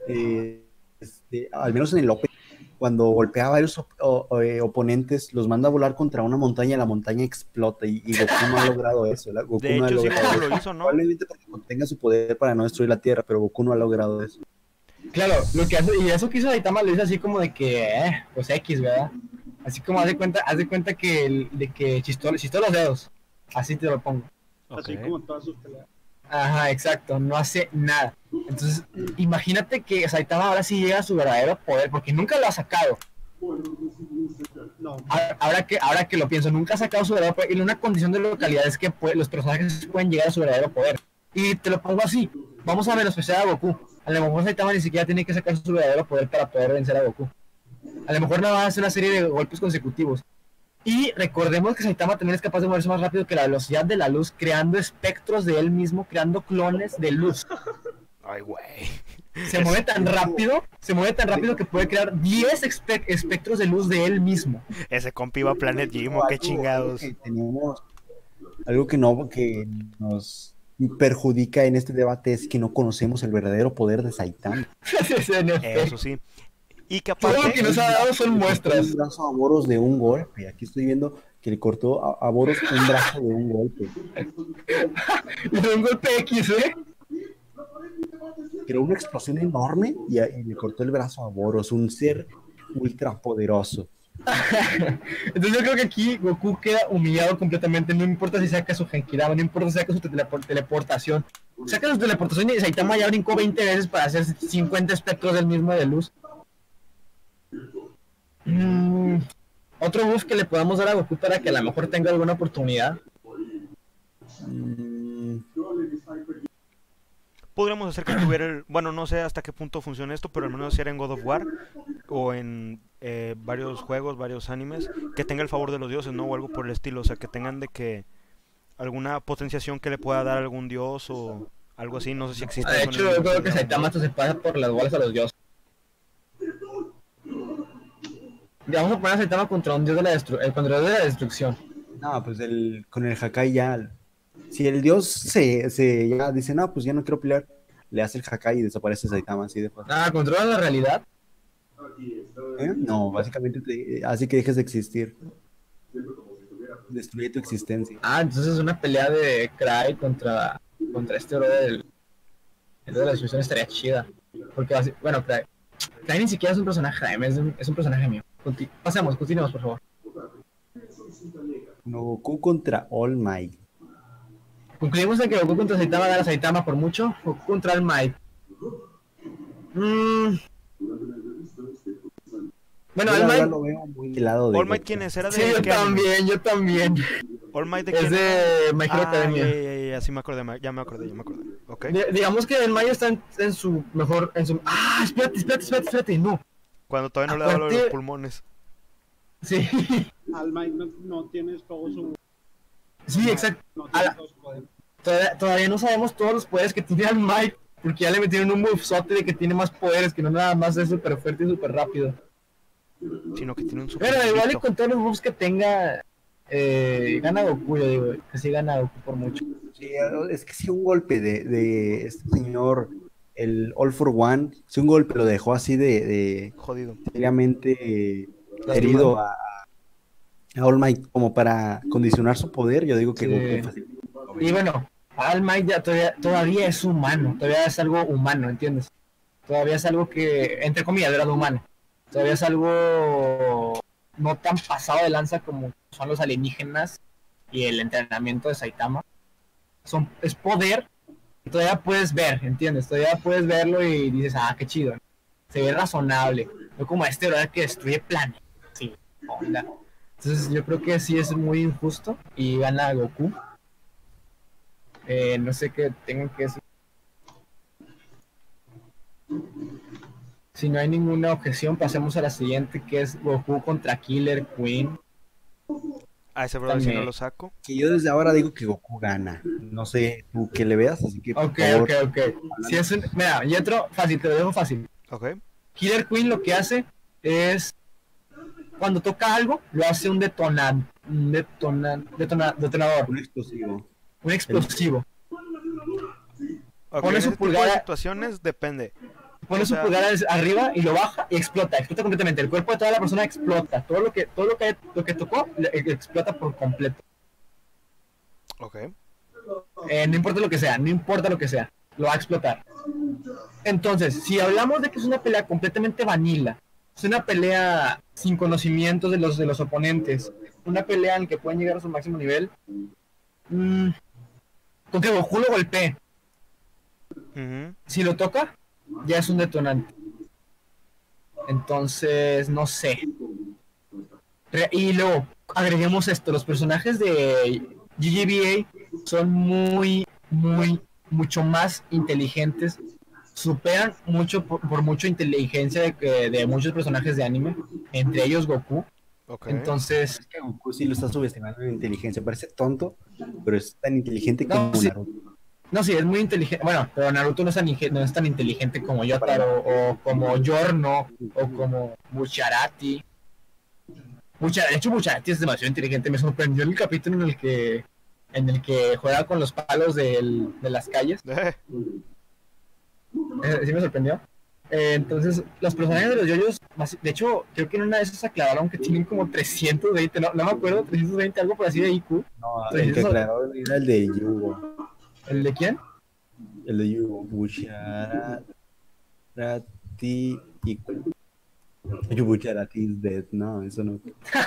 al menos en el Open, cuando golpea a varios oponentes, los manda a volar contra una montaña, la montaña explota y Goku no ha logrado eso. Goku De no ha hecho, sí logrado como eso. lo hizo, ¿no? Probablemente porque contenga su poder para no destruir la Tierra, pero Goku no ha logrado eso. Claro, lo que hace, y eso que hizo Saitama lo hizo así como de que, pues X, ¿verdad? Así como haz de cuenta que chistó los dedos. Así te lo pongo. Así Ok. como todas sus peleas. Ajá, exacto, no hace nada. Entonces, imagínate que Saitama ahora sí llega a su verdadero poder, porque nunca lo ha sacado. No, Ahora que lo pienso, nunca ha sacado su verdadero poder. Y una condición de localidad es que los personajes pueden llegar a su verdadero poder. Y te lo pongo así, vamos a menospreciar a Goku. A lo mejor Saitama ni siquiera tiene que sacar su verdadero poder para poder vencer a Goku. A lo mejor nada más hace una serie de golpes consecutivos. Y recordemos que Saitama también es capaz de moverse más rápido que la velocidad de la luz, creando espectros de él mismo, creando clones de luz. Ay, güey. Se mueve tan rápido que puede crear 10 espectros de luz de él mismo. Ese compi iba a Planet Gimo, qué chingados. Algo que nos perjudica en este debate es que no conocemos el verdadero poder de Saitama. Eso sí. Y que Todo lo que aparte, nos ha dado son muestras. Un brazo a Boros de un golpe. Aquí estoy viendo que le cortó a Boros un brazo de un golpe. De un golpe X, Creó una explosión enorme y le cortó el brazo a Boros, un ser ultra poderoso. Entonces yo creo que aquí Goku queda humillado completamente. No importa si saca su Genkidama, no importa si saca su teleportación. Saca su teleportación y Saitama ya brincó 20 veces para hacer 50 espectros del mismo de luz. Otro buff que le podamos dar a Goku para que a lo mejor tenga alguna oportunidad. Podríamos hacer que tuviera bueno, no sé hasta qué punto funciona esto, pero al menos si era en God of War o en varios juegos, varios animes, que tenga el favor de los dioses, ¿no? O algo por el estilo, o sea, que tengan de que alguna potenciación que le pueda dar algún dios o algo así, no sé si existe De eso en hecho, el yo creo mundo. que Saitama hasta se pasa por las bolas a los dioses. Ya vamos a poner a Saitama contra un dios de la contra el dios de la destrucción. No, pues con el Hakai ya. Si el dios se ya dice, no, pues ya no quiero pelear, le hace el Hakai y desaparece Saitama así de fácil. Controla la realidad. No, básicamente hace que dejes de existir. Destruye tu existencia. Entonces es una pelea de Cry contra este oro del el de la destrucción estaría chida. Porque bueno, Cry ni siquiera es un personaje de anime, es un personaje mío. Continuemos, por favor. No, Goku contra All Might. Concluimos en que Goku contra Saitama gana Saitama por mucho. Goku contra All Might. Bueno, Yo All Might lo veo muy helado de All Might, Goku. ¿quién es? ¿Era de Sí, qué anime? yo también. All Might de Es quién? de My Hero Academia. Ya, sí me acordé, ya me acordé. Ok. Digamos que el Mayo está en su mejor, espérate, no. Cuando todavía no le daba lo de los Aparte- pulmones. Sí, Al Mike no tienes todo su... sí, exacto. No A la- tienes todos sus poderes. Todavía no sabemos todos los poderes que tiene el Mike, porque ya le metieron un movesote de que tiene más poderes, que no nada más es súper fuerte y súper rápido. Sino que tiene un super Pero igual y grito. con todos los moves que tenga, gana Goku, yo digo, que sí gana Goku por mucho. Sí, es que si un golpe de este señor, el All for One, si un golpe lo dejó así de Jodido. seriamente herido a All Might como para condicionar su poder, yo digo que Sí. Goku fácil. Y bueno, All Might ya todavía es humano, todavía es algo humano, ¿entiendes? Todavía es algo que, entre comillas, era lo humano. Todavía es algo no tan pasado de lanza como son los alienígenas y el entrenamiento de Saitama. Es poder que todavía puedes ver, ¿entiendes? Todavía puedes verlo y dices, qué chido. Se ve razonable. No como este ¿verdad? Que destruye planetas. Sí, onda. Entonces yo creo que sí es muy injusto y gana Goku. No sé qué tengo que decir. Si no hay ninguna objeción, pasemos a la siguiente, que es Goku contra Killer Queen. A ese brother si no También. lo saco. Que yo desde ahora digo que Goku gana. No sé tú que le veas, así que por Ok. favor. Si es mira, y otro fácil, te lo dejo fácil. Ok. Killer Queen lo que hace es, cuando toca algo, lo hace un detonador, Un explosivo. un explosivo. Ok, Pone en su ese tipo de pulgar- situaciones depende. Pone O sea- su pulgar arriba y lo baja y explota completamente. El cuerpo de toda la persona explota. Todo lo que tocó explota por completo. Ok. No importa lo que sea, lo va a explotar. Entonces, si hablamos de que es una pelea completamente vanilla, es una pelea sin conocimientos de los oponentes, una pelea en que pueden llegar a su máximo nivel, con que Goku lo golpee, Ujú. si lo toca, ya es un detonante. Entonces, no sé. Y luego, agreguemos esto, los personajes de GGBA son mucho más inteligentes, superan mucho por mucha inteligencia de muchos personajes de anime, entre ellos Goku. Ok. Entonces, Es que Goku sí lo está subestimando en inteligencia. Parece tonto, pero es tan inteligente como No, sí. Naruto. no, sí, es muy inteligente. Bueno, pero Naruto no es tan inteligente como Yotaro, o como Giorno, o como Bucharati. De hecho, Bucharati es demasiado inteligente. Me sorprendió el capítulo en el que juega con los palos de las calles. Sí me sorprendió. Entonces, los personajes de los yoyos, de hecho, creo que en una de esas aclararon que tienen como 320, no me acuerdo, 320, algo por así de IQ. No, el que aclaró era el de Yugo. ¿El de quién? El de Yugo. Bucharati y Bucharati is dead. No, eso no.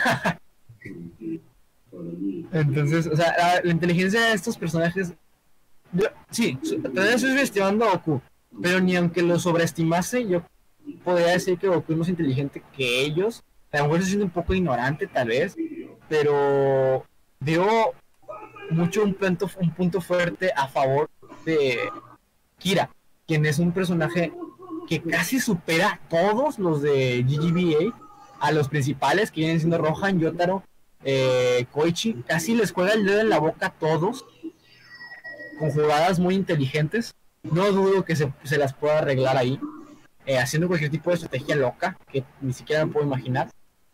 Entonces, o sea, la inteligencia de estos personajes, sí, todavía estoy subestimando a Goku, pero ni aunque lo sobreestimase, yo podría decir que Goku es más inteligente que ellos, A lo mejor estoy siendo un poco ignorante tal vez, pero veo mucho un punto fuerte a favor de Kira, quien es un personaje que casi supera a todos los de GGBA, a los principales que vienen siendo Rohan, Yotaro, Koichi, casi les juega el dedo en la boca a todos, con jugadas muy inteligentes. No dudo que se las pueda arreglar ahí, haciendo cualquier tipo de estrategia loca que ni siquiera me puedo imaginar.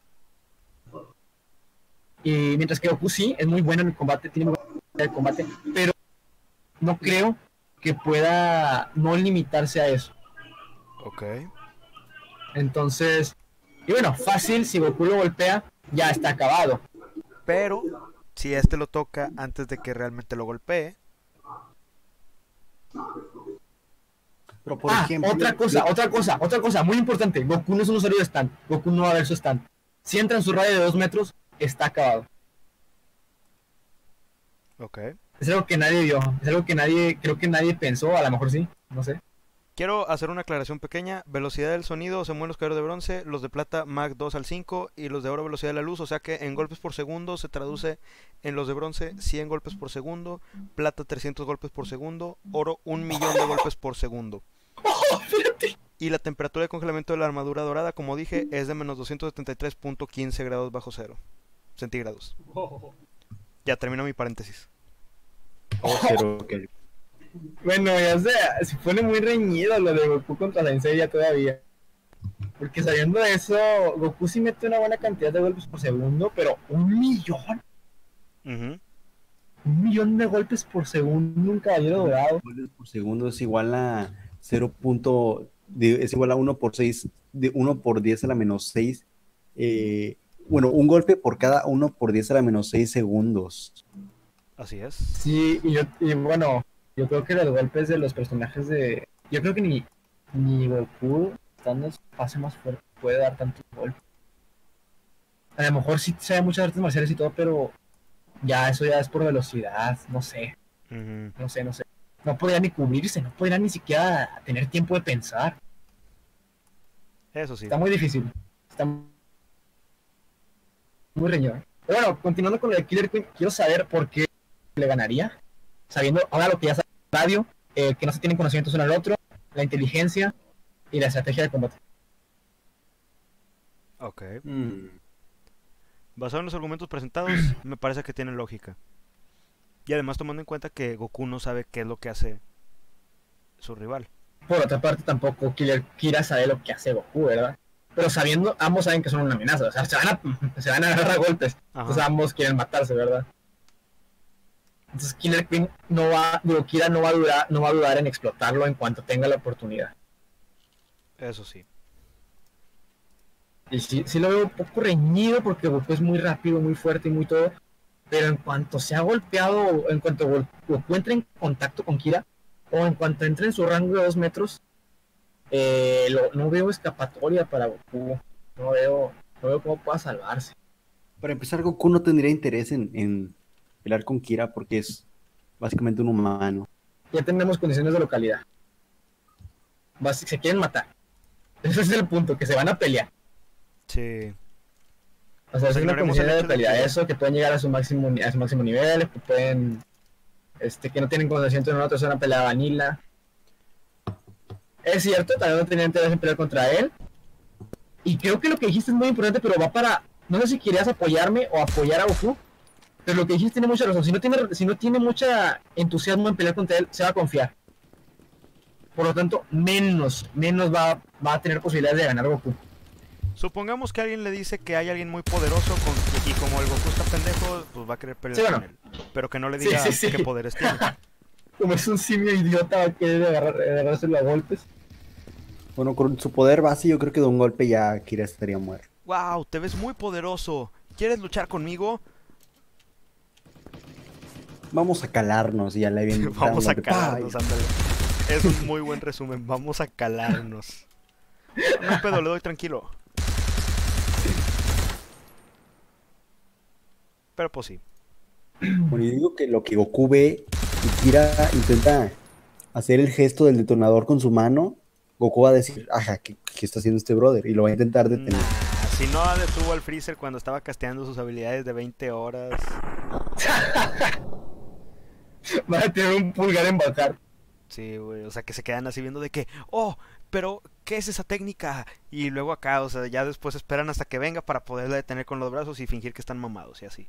Y mientras que Goku sí, es muy bueno en el combate, tiene muy buen combate, pero no creo que pueda no limitarse a eso. Ok. Entonces, y bueno, fácil, si Goku lo golpea, ya está acabado. Pero, si este lo toca antes de que realmente lo golpee. Pero por ejemplo, otra cosa, muy importante. Goku no es un usuario de stand. Goku no va a ver su stand. Si entra en su radio de 2 metros, está acabado. Ok. Es algo que nadie vio, es algo que creo que nadie pensó, a lo mejor sí, no sé. Quiero hacer una aclaración pequeña. Velocidad del sonido se mueven los caballeros de bronce, los de plata Mach 2 al 5 y los de oro velocidad de la luz. O sea que en golpes por segundo se traduce en los de bronce 100 golpes por segundo, plata 300 golpes por segundo, oro 1.000.000 de golpes por segundo. Y la temperatura de congelamiento de la armadura dorada, como dije, es de menos 273.15 grados bajo cero centígrados. Ya termino mi paréntesis. cero, ok. Bueno, ya sea, se pone muy reñido lo de Goku contra la Seiya todavía. Porque sabiendo de eso, Goku sí mete una buena cantidad de golpes por segundo, pero 1.000.000. Ujú. 1.000.000 de golpes por segundo, un caballero dorado. Goles por segundo es igual a 0. Es igual a 1 por 6, de 1 por 10 a la menos 6. Bueno, un golpe por cada 1 por 10 a la menos 6 segundos. Así es. Sí, y bueno, yo creo que los golpes de los personajes de... Yo creo que ni Goku, estando en su fase más fuerte, puede dar tantos golpes. A lo mejor sí sabe muchas artes marciales y todo, pero ya eso ya es por velocidad, no sé. Ujú. No sé. No podría ni cubrirse, no podría ni siquiera tener tiempo de pensar. Eso sí. Está muy difícil. Está muy reñido. Pero bueno, continuando con lo de Killer Queen, quiero saber por qué le ganaría. Sabiendo ahora lo que ya sabe el radio, que no se tienen conocimientos uno al otro, la inteligencia y la estrategia de combate. Ok. Basado en los argumentos presentados, me parece que tienen lógica. Y además tomando en cuenta que Goku no sabe qué es lo que hace su rival. Por otra parte, tampoco Kira sabe lo que hace Goku, ¿verdad? Pero sabiendo, ambos saben que son una amenaza, o sea, se van a agarrar a golpes. Ajá. Entonces ambos quieren matarse, ¿verdad? Entonces Killer Queen Kira no va a dudar en explotarlo en cuanto tenga la oportunidad. Eso sí. Y sí lo veo un poco reñido porque Goku es muy rápido, muy fuerte y muy todo. Pero en cuanto se ha golpeado, en cuanto Goku entre en contacto con Kira, o en cuanto entre en su rango de 2 metros, no veo escapatoria para Goku. No veo cómo pueda salvarse. Para empezar, Goku no tendría interés en pelear con Kira porque es básicamente un humano. Ya tenemos condiciones de localidad. Se quieren matar. Ese es el punto, que se van a pelear. Sí. O sea, es una ignoremos condición el de hecho de localidad. que- Eso, que pueden llegar a su máximo nivel, que pueden... que no tienen conocimiento en una otra, es una pelea vanilla. Es cierto, también no tenía interés en pelear contra él. Y creo que lo que dijiste es muy importante, pero va para... No sé si querías apoyarme o apoyar a Goku, pero lo que dijiste tiene mucha razón. Si no tiene mucha entusiasmo en pelear contra él, se va a confiar. Por lo tanto, menos va a tener posibilidades de ganar Goku. Supongamos que alguien le dice que hay alguien muy poderoso y como el Goku está pendejo, pues va a querer pelear Sí, bueno. con él. Pero que no le Sí, diga sí. qué poderes tiene. Como es un simio idiota, va a querer agarrárselo a golpes. Bueno, con su poder base, yo creo que de un golpe ya Kira estaría muerto. Wow, te ves muy poderoso. ¿Quieres luchar conmigo? Vamos a calarnos y ya le viene. Vamos a calarnos, ándale. Es un muy buen resumen. Vamos a calarnos. No hay pedo, le doy tranquilo. Pero pues sí. Bueno, yo digo que lo que Goku ve y Kira intenta hacer el gesto del detonador con su mano, Goku va a decir, ajá, ¿qué está haciendo este brother? Y lo va a intentar detener. Nah, Si no detuvo al Freezer cuando estaba casteando sus habilidades de 20 horas. Va a tener un pulgar en bajar. Sí, güey, o sea, que se quedan así viendo de que, oh, pero, ¿qué es esa técnica? Y luego acá, o sea, ya después esperan hasta que venga para poderla detener con los brazos y fingir que están mamados y así.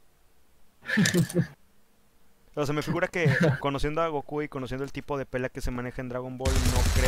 O sea, me figura que conociendo a Goku y conociendo el tipo de pelea que se maneja en Dragon Ball, no creo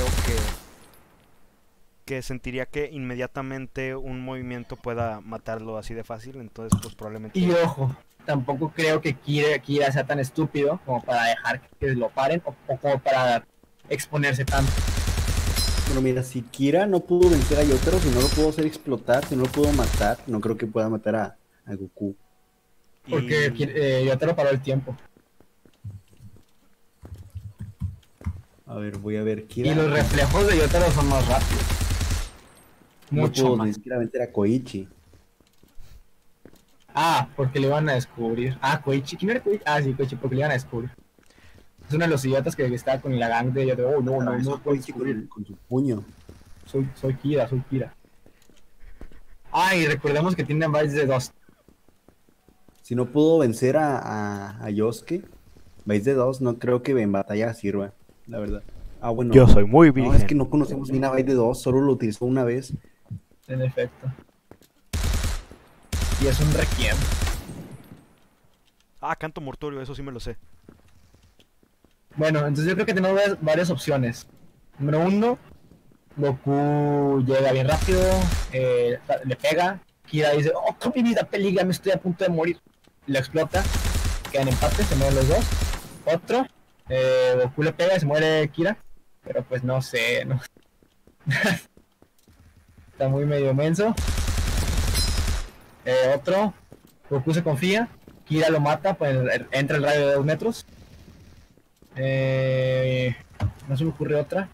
que sentiría que inmediatamente un movimiento pueda matarlo así de fácil, entonces pues probablemente... Y ojo, tampoco creo que Kira sea tan estúpido como para dejar que lo paren o como para exponerse tanto. Bueno, mira, si Kira no pudo vencer a Yotaro, si no lo pudo hacer explotar, si no lo pudo matar, no creo que pueda matar a Goku. Porque yo te lo paró el tiempo. A ver, voy a ver Kira. Y los reflejos de Yotaro son más rápidos. No Mucho pudo más. ni siquiera vencer a Koichi. Ah, porque le iban a descubrir. Ah, Koichi. ¿Quién era Koichi? Ah, sí, Koichi, porque le iban a descubrir. Es uno de los idiotas que estaba con la gang de Yotaro. Oh, no, Atravesó a Koichi con su puño. Soy Kira. Ah, y recordemos que tiene Vice de 2. Si no pudo vencer a Yosuke, Vice de 2 no creo que en batalla sirva, la verdad. Ah, bueno. Yo soy muy No, virgen. es que no conocemos bien a Vice de 2, solo lo utilizó una vez. En efecto. Y es un requiem. Ah, canto mortuorio, eso sí me lo sé. Bueno, entonces yo creo que tenemos varias opciones. Número 1, Goku llega bien rápido, le pega. Kira dice, oh, con mi vida peligra, me estoy a punto de morir. Le explota, quedan empate, se mueren los dos. Otro, Goku le pega y se muere Kira. Pero pues no sé, no. Está muy medio menso. Otro, Goku se confía, Kira lo mata, pues entra el radio de 2 metros. No se me ocurre otra.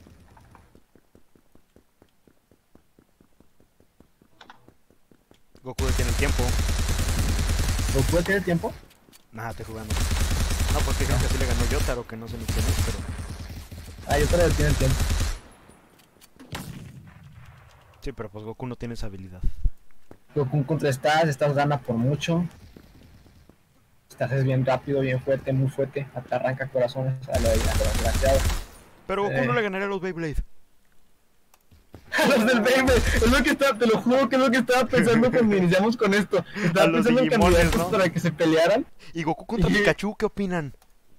Goku detiene el tiempo. ¿Goku detiene el tiempo? Nada, estoy jugando. No, porque creo que así le ganó Yotaro, que no sé ni quién es, pero... Ah, Yotaro detiene el tiempo. Sí, pero pues Goku no tiene esa habilidad. Goku contra Estás gana por mucho. Estás es bien rápido, bien fuerte, muy fuerte. Hasta arranca corazones a lo desgraciado. Pero Goku no le ganaría a los Beyblade. A los del Beyblade, es lo que estaba, te lo juro que es lo que estaba pensando cuando iniciamos con esto. Estaba los pensando en Digimones, candidatos ¿no? para que se pelearan. ¿Y Goku contra Y- Pikachu qué opinan?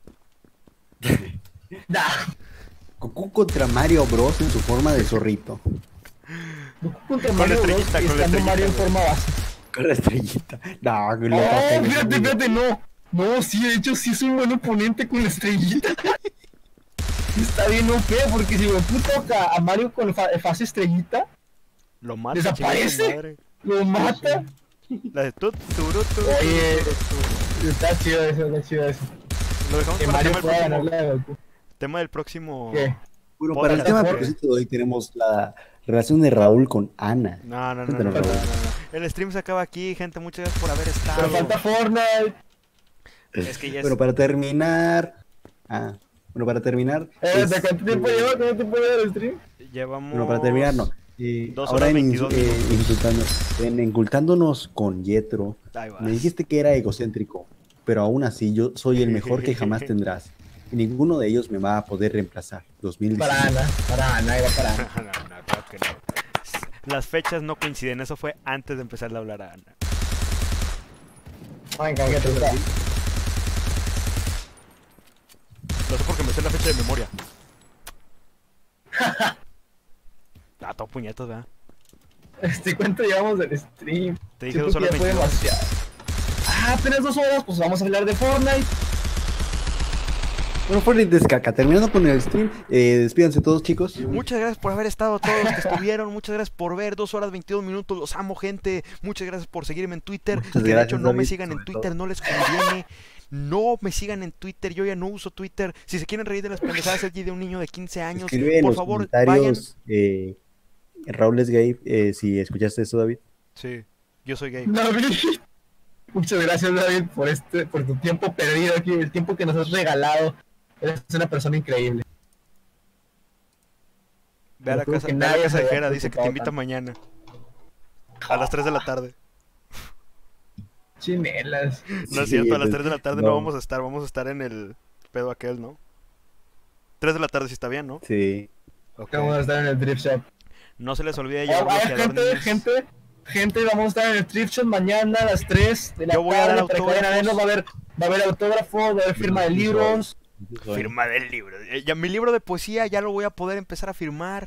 Nah. Goku contra Mario Bros en su forma de zorrito. Goku contra Con Mario la Bros. estrellita, Y con la estando Mario en estrellita, forma base. Con la estrellita. No, que lo Oh, ataca y fíjate, no. No, sí, de hecho sí es un buen oponente con la estrellita. Está bien OP, porque si Goku toca a Mario con fase estrellita, Lo mata. ¿desaparece? chinga su madre. lo mata. La de tut, turu, turu, Oye, turu, turu. está chido eso. Lo dejamos Que para el Mario tema pueda del ganarle próximo. a Goku. Tema del próximo. ¿Qué? Bueno, Podcast. para el tema a propósito de hoy tenemos la relación de Raúl con Ana. No. Cuéntanos, Raúl. El stream se acaba aquí, gente. Muchas gracias por haber estado. Pero falta Fortnite. Es que ya es. Bueno, para terminar... para terminar... ¿De cuánto tiempo lleva? ¿Cuánto tiempo lleva el stream? Llevamos. Bueno, para terminar, no. 2 Ahora horas 22 en incultándonos con Yetro, Ahí vas. me dijiste que era egocéntrico, pero aún así yo soy el mejor que jamás tendrás. Y ninguno de ellos me va a poder reemplazar. 2019. Para Ana, iba para Ana. No, claro que no. Las fechas no coinciden, eso fue antes de empezar a hablar a Ana. Venga, que te gusta. Lo sé porque me sé la fecha de memoria. Todo puñetos, ¿verdad? ¿Cuánto llevamos del stream? Te dije Siento 2 horas que ya fue 22. demasiado. Apenas 2 horas, pues vamos a hablar de Fortnite. Bueno, Fortnite descaca. Terminando con el stream, despídanse todos, chicos. Muchas gracias por haber estado todos los que estuvieron. Muchas gracias por ver 2 horas 22 minutos. Los amo, gente. Muchas gracias por seguirme en Twitter. Muchas Que de gracias, hecho no me David, sigan en sobre Twitter, todo. no les conviene. No me sigan en Twitter, yo ya no uso Twitter. Si se quieren reír de las pendejadas allí de un niño de 15 años, Escribe en por los favor, vayan. comentarios Raúl es gay, si escuchaste eso, David. Sí, yo soy gay. David. Muchas gracias, David, por tu tiempo perdido aquí, el tiempo que nos has regalado. Eres una persona increíble. Ve a la Creo casa, que ve a la nadie casa se de había Jera, dice que te preocupado invita tanto. mañana. A las 3 de la tarde. Chinelas. No es Sí, cierto, a las 3 de la tarde no no. vamos a estar en el pedo aquel, ¿no? 3 de la tarde sí está bien, ¿no? Sí. Ok. Vamos a estar en el Thrift Shop. No se les olvide llevar A ver, bloqueador, niños. gente, vamos a estar en el Thrift Shop mañana a las 3 de la Yo voy a dar tarde para que vayan a vernos. autógrafos. Va a haber autógrafos, va a haber firma de libros. Firma del libro. Ya, mi libro de poesía ya lo voy a poder empezar a firmar.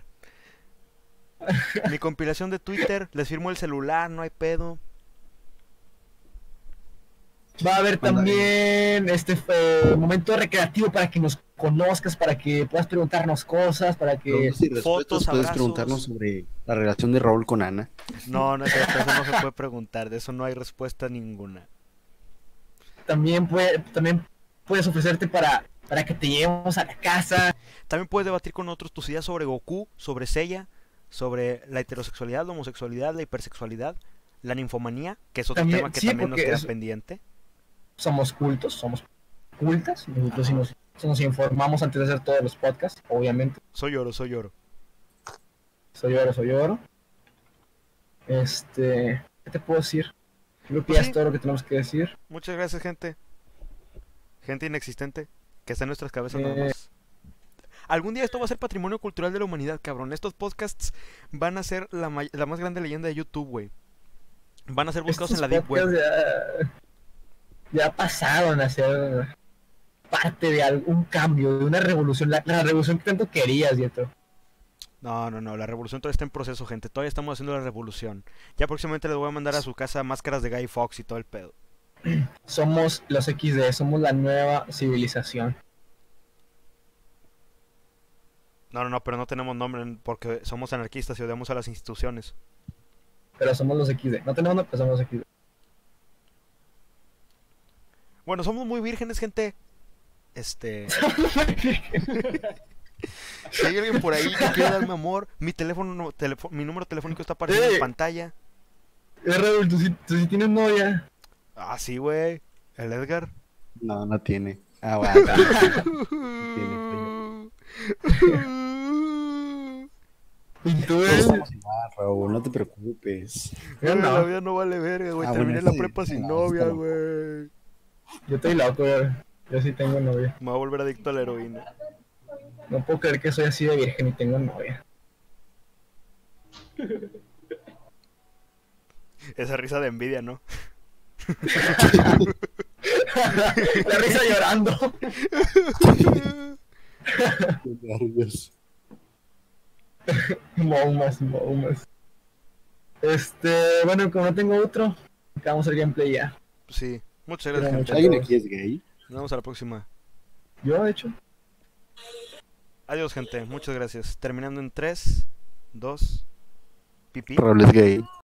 Mi compilación de Twitter, les firmo el celular, no hay pedo. Va a haber también momento recreativo para que nos conozcas, para que puedas preguntarnos cosas, para que... Preguntas y respuestas, Fotos, puedes abrazos. preguntarnos sobre la relación de Raúl con Ana. No, no es cierto, eso no se puede preguntar, de eso no hay respuesta ninguna. También puedes ofrecerte para que te llevemos a la casa. También puedes debatir con otros tus ideas sobre Goku, sobre Seiya, sobre la heterosexualidad, la homosexualidad, la hipersexualidad, la ninfomanía, que es otro También, tema que sí, también nos porque queda eso- pendiente. Somos cultos, somos cultas. Nosotros sí nos informamos antes de hacer todos los podcasts, obviamente. Soy oro, soy oro. Soy oro. ¿Qué te puedo decir? Creo que Pues ya sí. es todo lo que tenemos que decir. Muchas gracias, gente. Gente inexistente, que está en nuestras cabezas nada Eh. más. Algún día esto va a ser patrimonio cultural de la humanidad, cabrón. Estos podcasts van a ser la más grande leyenda de YouTube, güey. Van a ser buscados en la Deep Web. Podcasts ya pasaron a ser parte de algún cambio, de una revolución, la revolución que tanto querías, Dieto. No, la revolución todavía está en proceso, gente. Todavía estamos haciendo la revolución. Ya próximamente les voy a mandar a su casa máscaras de Guy Fawkes y todo el pedo. Somos los XD, somos la nueva civilización. No, pero no tenemos nombre porque somos anarquistas y odiamos a las instituciones. Pero somos los XD. No tenemos nombre, pero somos los XD. Bueno, somos muy vírgenes, gente. Si hay alguien por ahí que quiera darme amor, mi mi número telefónico está apareciendo en pantalla. Raúl, tú sí tienes novia. Ah, sí, güey. El Edgar. No tiene. Ah, bueno. ¿Y tú, Todos somos igual, Raúl, no te preocupes. Yo Güey, la no. vida no vale verga, güey. Ah, Terminé bueno, la sí, prepa sin no, novia, está loco. güey. Yo estoy loco, güey. Yo sí tengo novia. Me voy a volver adicto a la heroína. No puedo creer que soy así de virgen y tengo novia. Esa risa de envidia, ¿no? La risa llorando. Qué nervios. Momas. Bueno, como no tengo otro, acabamos el gameplay ya. Sí. Muchas Quiero gracias, mucho. gente. ¿Alguien aquí es gay? Nos vemos a la próxima. Yo, de hecho. Adiós, gente. Muchas gracias. Terminando en 3, 2, pipí. Raúl es gay.